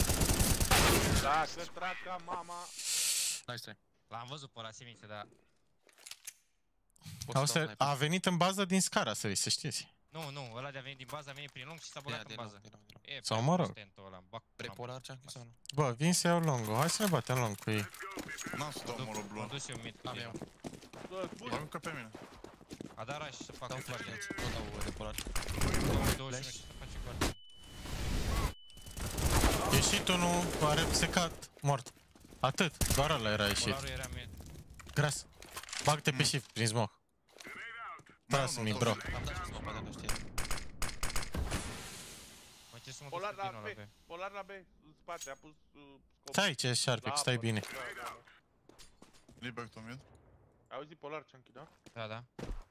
Dacă traca mama. Nice try. L-am văzut pe ăla semințe, dar... A venit în bază din scara, să știți. Nu, ăla de-a venit din bază, a venit prin lung și s-a băgat în bază. Sau mă rog. Vrei polar, Chunky, sau nu? Bă, vin să iau lung-ul. Hai să ne batem lung cu ei. N-am să dau morul M-am blond. dus eu mid cu tine. Aruncă pe mine. A dat rush să facă Dau flash de aici. Nu dau de polar. 21 și să face coartă. Ieșit unul, are secat, mort. Atât, doar ăla era ieșit. Polarul era mid. Gras. Bag-te pe shift prin smoke. Trasă-mi, bro. Am dat și smoke, poate nu știe. Mă încerc să mă duc Polar cu la tine la B. B. Polar la B. În spate, a pus scop. Stai ce șarpe, stai bine. Liber to mid. Auzi polar, Chunky, da? Da.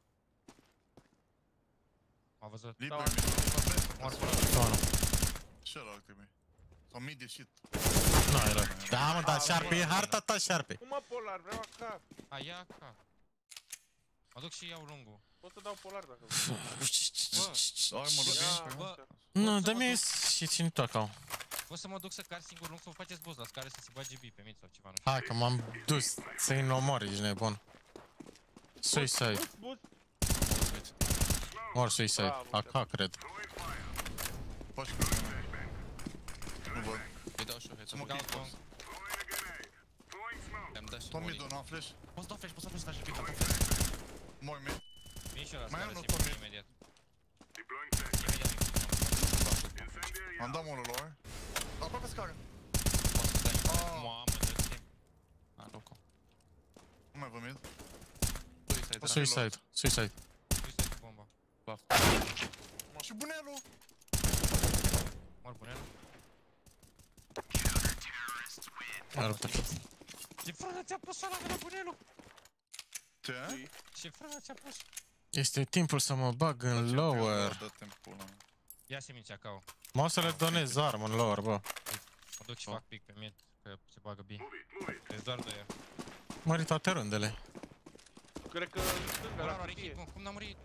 M-a văzut. Liber mid. Mor polarul. Și ăla ar trebui. Sau mid ieșit. Nu era. Da, mă, dar șarpe, e harta ta, șarpe. Cum mă polar? Vreau acasă. Aia ca. Mă duc și iau lungul. Pot să dau polar dacă vrei. Ai mă Bă, rog. bă, Nu, dă-mi și țin tocau. pot să mă duc să car singur lung să vă faceți boss la scară să se bage B pe mid sau ceva, nu știu. Hai că m-am dus să-i nomor, ești nebun. Suicide. Boost. Mor suicide. AK, cred. Faci pe mine. Nu văd. Îi dau și eu headshot. Smoke Dau it. lung. Le-am dat și Tot mori. mid-ul, n-am flash. Poți dau flash, poți să faci pick. Mori mid. Vin și eu la Mai scară am să tot vin mid. imediat. Am dat morul lor. Aproape scară. Poți să dai. Mamă, de-ți. A, loco. Nu mai văd mid. Suicide. Suicide cu bomba. Și bunelul! Mor bunel. Ce frână ți-a pus ăla de la bunelul? Ce? Ce frână ți-a pus? Este timpul să mă bag în lower. Dă timpul ăla. Ia seminția, Cao. Mă o să le donez armă în lower, bă. Mă duc și fac pic pe mid, că se bagă B. Deci doar 2 ea. Mări toate rândele. Cred că în stânga la cutie. Cum n-a murit?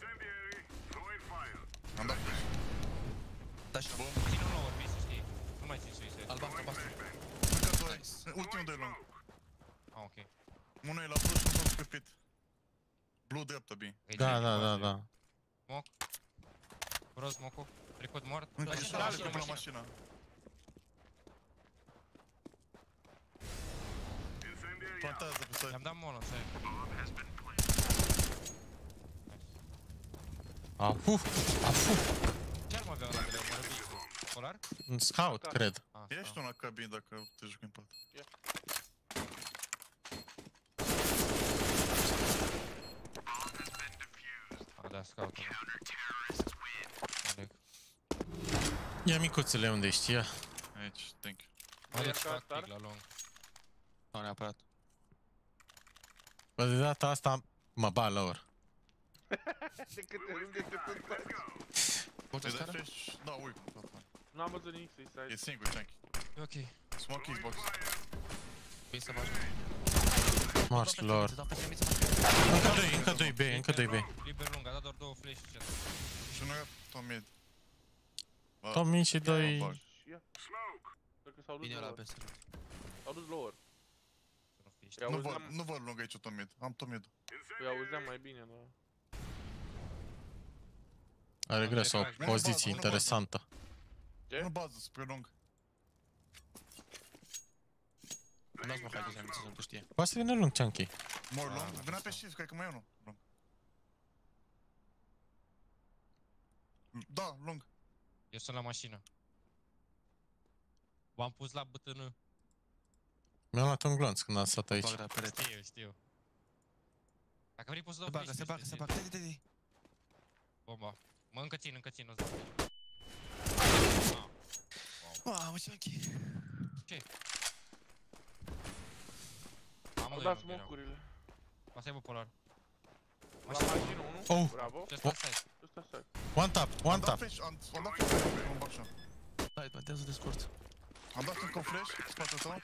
Am dat flash. Da și bun. Ține un lower, B, să știi. Nu mai țin suicide. Albastru, albastru. Încă doi. Ultimul doi lung. Ah, ok. Unul e la blue și unul pe pit. Blue dreaptă, B. Da. Smoke. Bro, smoke-ul. Trecut mort. Încă Mașină, și mașină, la mașină. mașină. Plantează pe site. I-am dat mono, stai. Afu. Ce armă avea ăla de mă Polar? Un scout, cred. Ești una cabin dacă te juci în pat. A, da, scout-ul. Ia micuțele unde ești, ia. Aici, thank you. Mă duc și fac pic la lung. Nu, neapărat. Bă, de data asta mă ba lower. De câte runde te tântăți. Îi dai flash? Da, uite. N-am văzut nimic să-i side. E singur, Chunky. E ok. Smoke Xbox. Bine să bagi. Marș lower. Încă 2 B, încă 2 B. Liber lung, a dat doar 2 flash și atât. Și nu e Tom mid. Tom mid și 2... Ia. Cred că s-au dus Bine ăla lower. pe sără. S-au dus lower. Nu văd lung aici Tom mid. Am Tom mid. Îi auzeam mai bine, dar... Are gres o poziție interesantă. Nu bază, spre lung. Nu dați mă hai de să nu te știe. Poate să vină lung, Chunky. Mor lung? Venea pe shift, cred că mai e unul. Lung. Da, lung. Eu sunt la mașină. V-am pus la bătână. Mi-am luat un glonț când am stat aici. Știu. Dacă vrei poți să dau flash. Se bagă. Dă-i. Bomba. Mă, încă țin, nu-ți dau. Mamă, ce închi. Ce? Au dat smoke-urile. O să aibă polar. La mașină, unul. Oh. Bravo. Ce ăsta stai? Ăsta stai. One tap. Am dat flash, un bag și Dai, plantează de scurt. am dat încă un flash, spatele tău.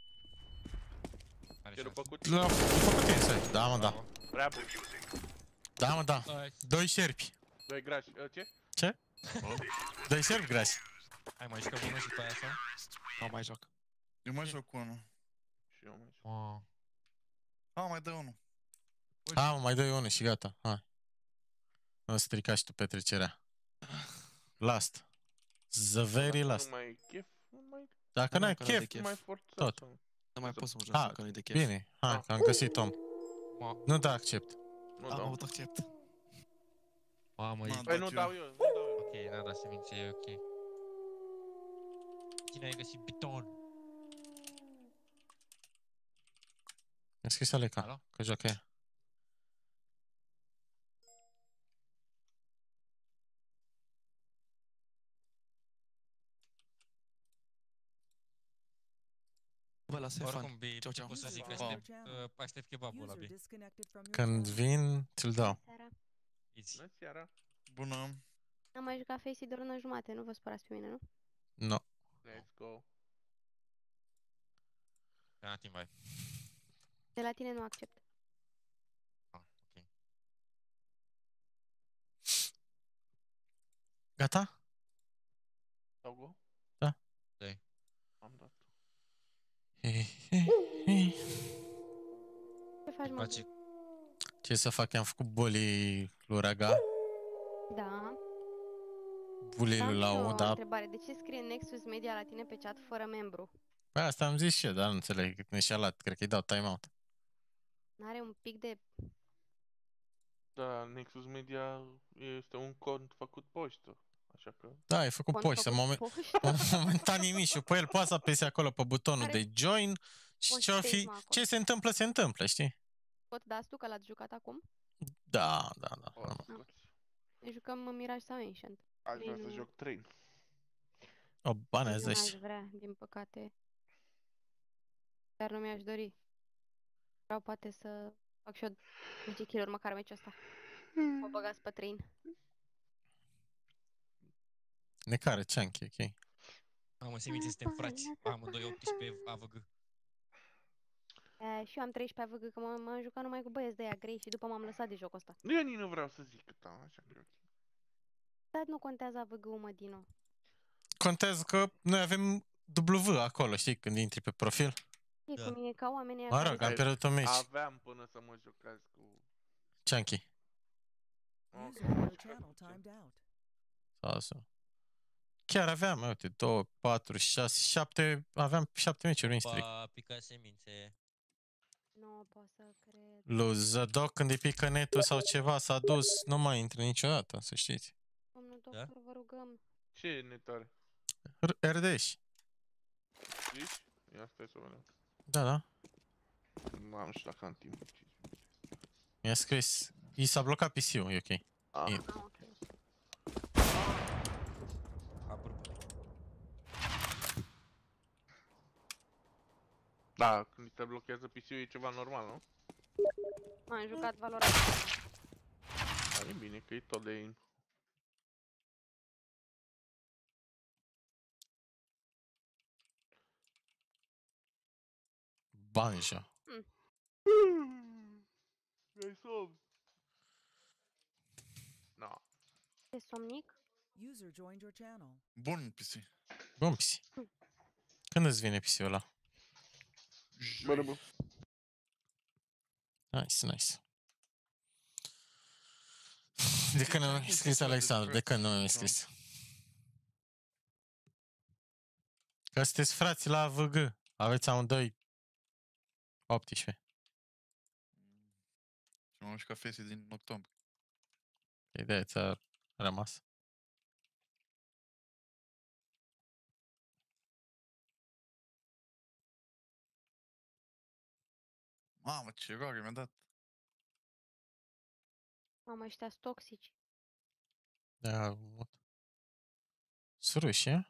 E după cutie. L-a făcut inside. Da, mă, da. Bravo. Da, mă, da. 2 șerpi. Doi grași. Ce? Ce? 2 șerpi grași. Hai, mai jucăm unul și pe aia sau? Nu mai joc. Eu mai joc cu unul. Și eu mai joc. Mai dă unul. Mă, mai dai unul și gata. Hai. Nu strica și tu petrecerea. Last. The very last. Nu mai e chef, nu mai... Dacă n-ai chef, Nu mai forța. tot. Nu mai pot să mă joc, că nu-i de chef. Bine, hai, că am găsit Tom. Nu te accept. Nu Am dau. avut accept. Mamă, e... Păi nu dau eu, Ok, n-a dat semințe, e ok. Cine ai găsit biton? Mi-a scris Aleca, Alo? că joacă ea. Bă, la Stefan. Oricum, B, ce pot să zic, aștept kebabul ăla, B. Când vin, ți-l dau. Easy. Bună seara. Bună. Am mai jucat Facey de o lună jumate, nu vă spărați pe mine, nu? No. Let's go. Penalty mai. De la tine nu accept. Ah, ok. Gata? Dau go? Da. Dai. Am dat. Ce faci, mă? Ce să fac? I-am făcut bully lui Raga. Da. Bully lui Am și eu Lau, o da. întrebare. De ce scrie Nexus Media la tine pe chat fără membru? Păi asta am zis și eu, dar nu înțeleg. Neșalat, cred că îi dau timeout. N-are un pic de... Da, Nexus Media este un cont făcut poștă. Așa că... Da, e făcut poștă. Momentan nimic și pe el poate să apese acolo pe butonul de join și ce se întâmplă, se întâmplă, știi? Pot dați tu că l-ați jucat acum? Da. Ne jucăm Mirage sau Ancient. Aș vrea să joc Train. O bane Nu zici. aș vrea, din păcate. Dar nu mi-aș dori. Vreau poate să fac și eu 10 kill-uri măcar meciul ăsta. Mă băgați pe Train. Necare, Chunky, ok. Mamă, semințe, suntem frați. Amândoi 18 AVG. Și eu am 13 AVG, că m-am jucat numai cu băieți de aia grei și după m-am lăsat de jocul ăsta. Eu nici nu vreau să zic cât am, așa că... Dar nu contează AVG-ul, mă, Dino. Contează că noi avem W acolo, știi, când intri pe profil. E cu mine ca oamenii Mă rog, am pierdut un meci. Aveam până să mă jucați cu... Chunky. User in your channel timed out. Sau. Chiar aveam, uite, 2, 4, 6, 7, aveam 7 meciuri în streak. Pa, pica semințe. Nu pot să cred. Lui Zădoc, când îi pică netul sau ceva, s-a dus, nu mai intră niciodată, să știți. Domnul doctor, vă rugăm. Ce netare? RDS. Zici? Ia stai să vedem. Da, da. Nu am și dacă am timp. Mi-a scris, i s-a blocat PC-ul, e ok. Ok. Da, când te blochează PC-ul e ceva normal, nu? M-am jucat Valorant. Da, e bine că e tot de aim. Banja. Vrei somn? No. E somnic? User joined your channel. Bun, PC. Bun, PC. Când îți vine PC-ul ăla? Bă. Nice, nice. De când nu mi-a scris Alexandru? De când nu mi-a scris? Că sunteți frați la VG. Aveți amândoi 18. Și m-am jucat Face din octombrie. Ideea ți-a rămas. Mamă, ce roagă mi-a dat. Mamă, ăștia-s toxici. Da, suruși, e?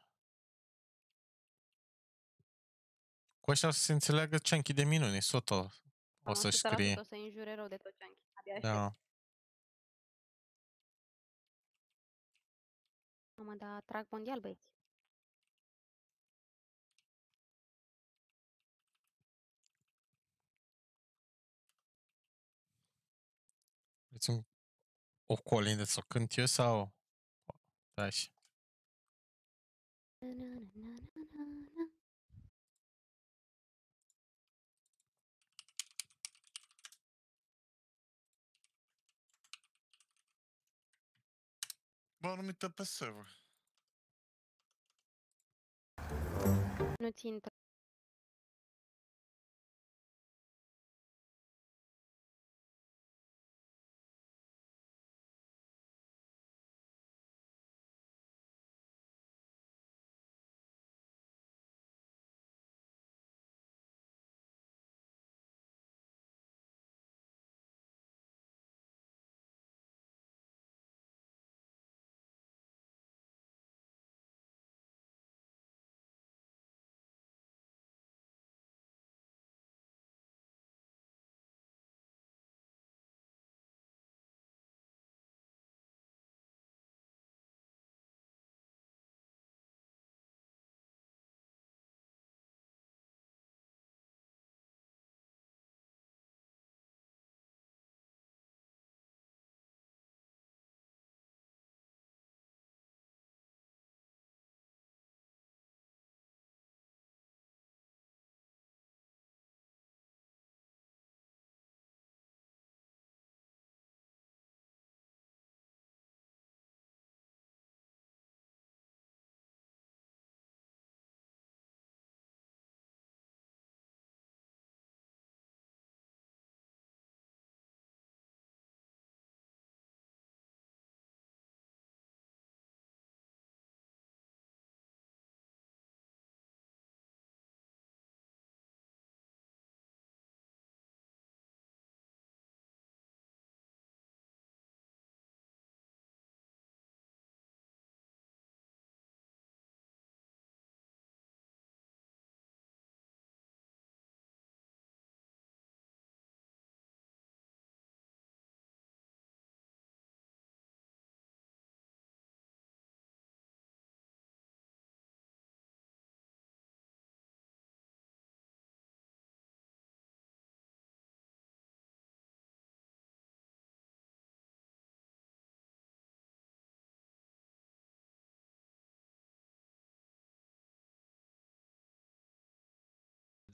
Cu ăștia o să se înțeleagă Chunky de minune, Soto o să-și scrie. O să înjure rău de tot Chunky. Abia Da. aștept. Mamă, dar trag mondial, băieți. Vreți o colindă să o cânt eu sau? Da, și. Na, na, na, na, na, na. Bă, anumită pe server. Nu țin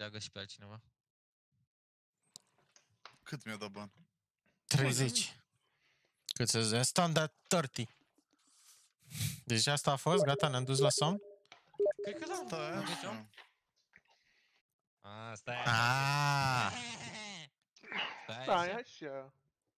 aleagă și pe altcineva. Cât mi-a dat bani? 30. Cât să zic? Standard 30. Deci asta a fost? Gata, ne-am dus la somn? Cred că da. Stai așa. Stai așa. Stai așa.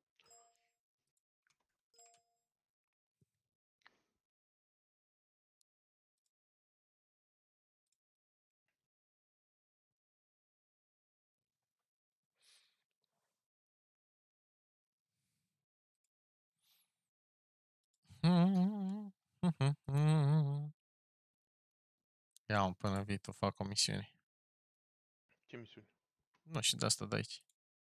Ia-o până viitor, fac o misiune. Ce misiune? Nu știu de asta de aici.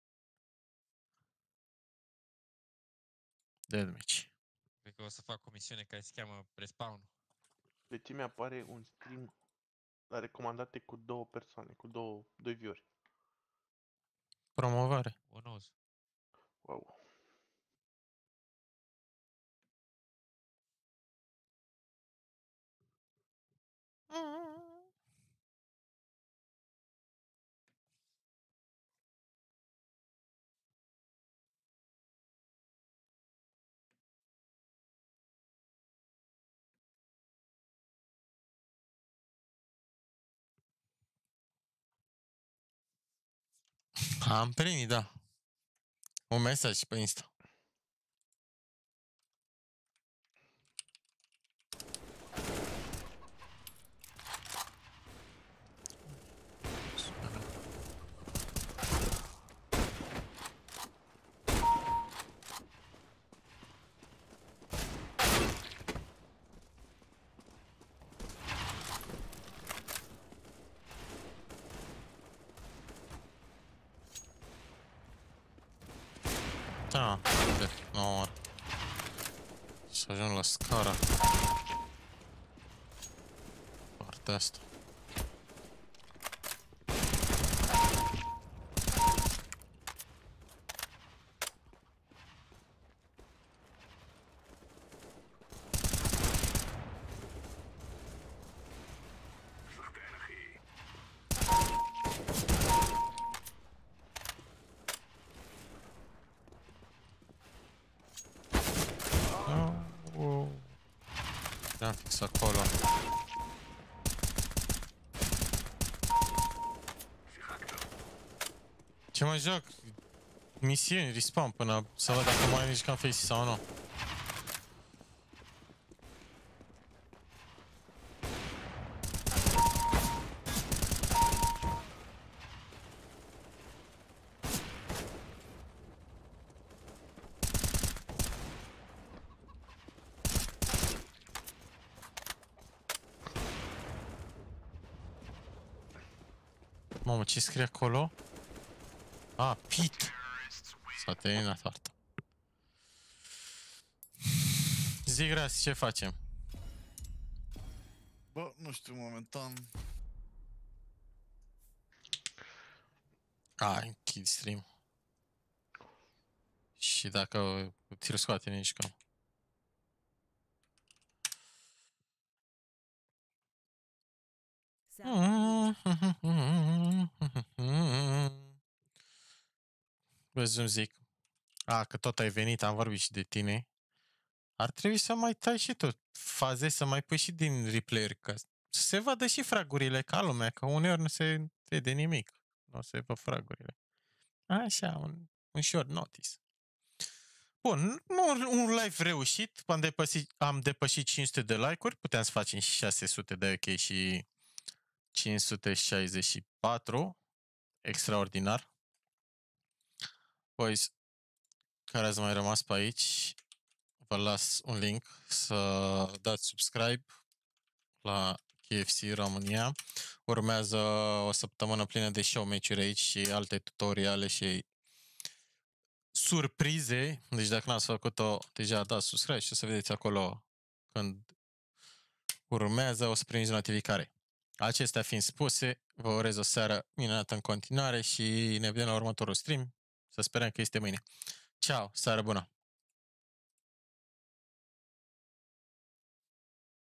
Deathmatch. Cred că o să fac o misiune care se cheamă Respawn. De ce mi-apare un stream la recomandate cu 2 persoane, cu 2 view-uri? Promovare. Bonos. Wow. Am primit, da. Un mesaj pe Insta. Da, uite, 9 ori. Să ajung la scara. Partea asta. Eram fix acolo. Ce mă joc? Misiuni, respawn până să văd dacă mai mișcam face sau nu. Mamă, ce scrie acolo? Ah, Pit. S-a terminat harta. Zi, Gras, ce facem? Bă, nu știu, momentan. Închid stream. Și dacă ți-l scoate, nici cam. Vezi cum zic. Că tot ai venit, am vorbit și de tine. Ar trebui să mai tai și tu faze, să mai pui și din replayer, ca să se vadă și fragurile ca lumea, că uneori nu se vede nimic. Nu se văd fragurile. Așa, un short notice. Bun, un live reușit, am depășit 500 de like-uri, puteam să facem și 600 de ok și 564. Extraordinar. Boys, care ați mai rămas pe aici, vă las un link să dați subscribe la KFC România. Urmează o săptămână plină de show match-uri aici și alte tutoriale și surprize. Deci dacă n-ați făcut-o, deja dați subscribe și o să vedeți acolo când urmează, o să primiți notificare. Acestea fiind spuse, vă urez o seară minunată în continuare și ne vedem la următorul stream. Să sperăm că este mâine. Ciao, seară bună!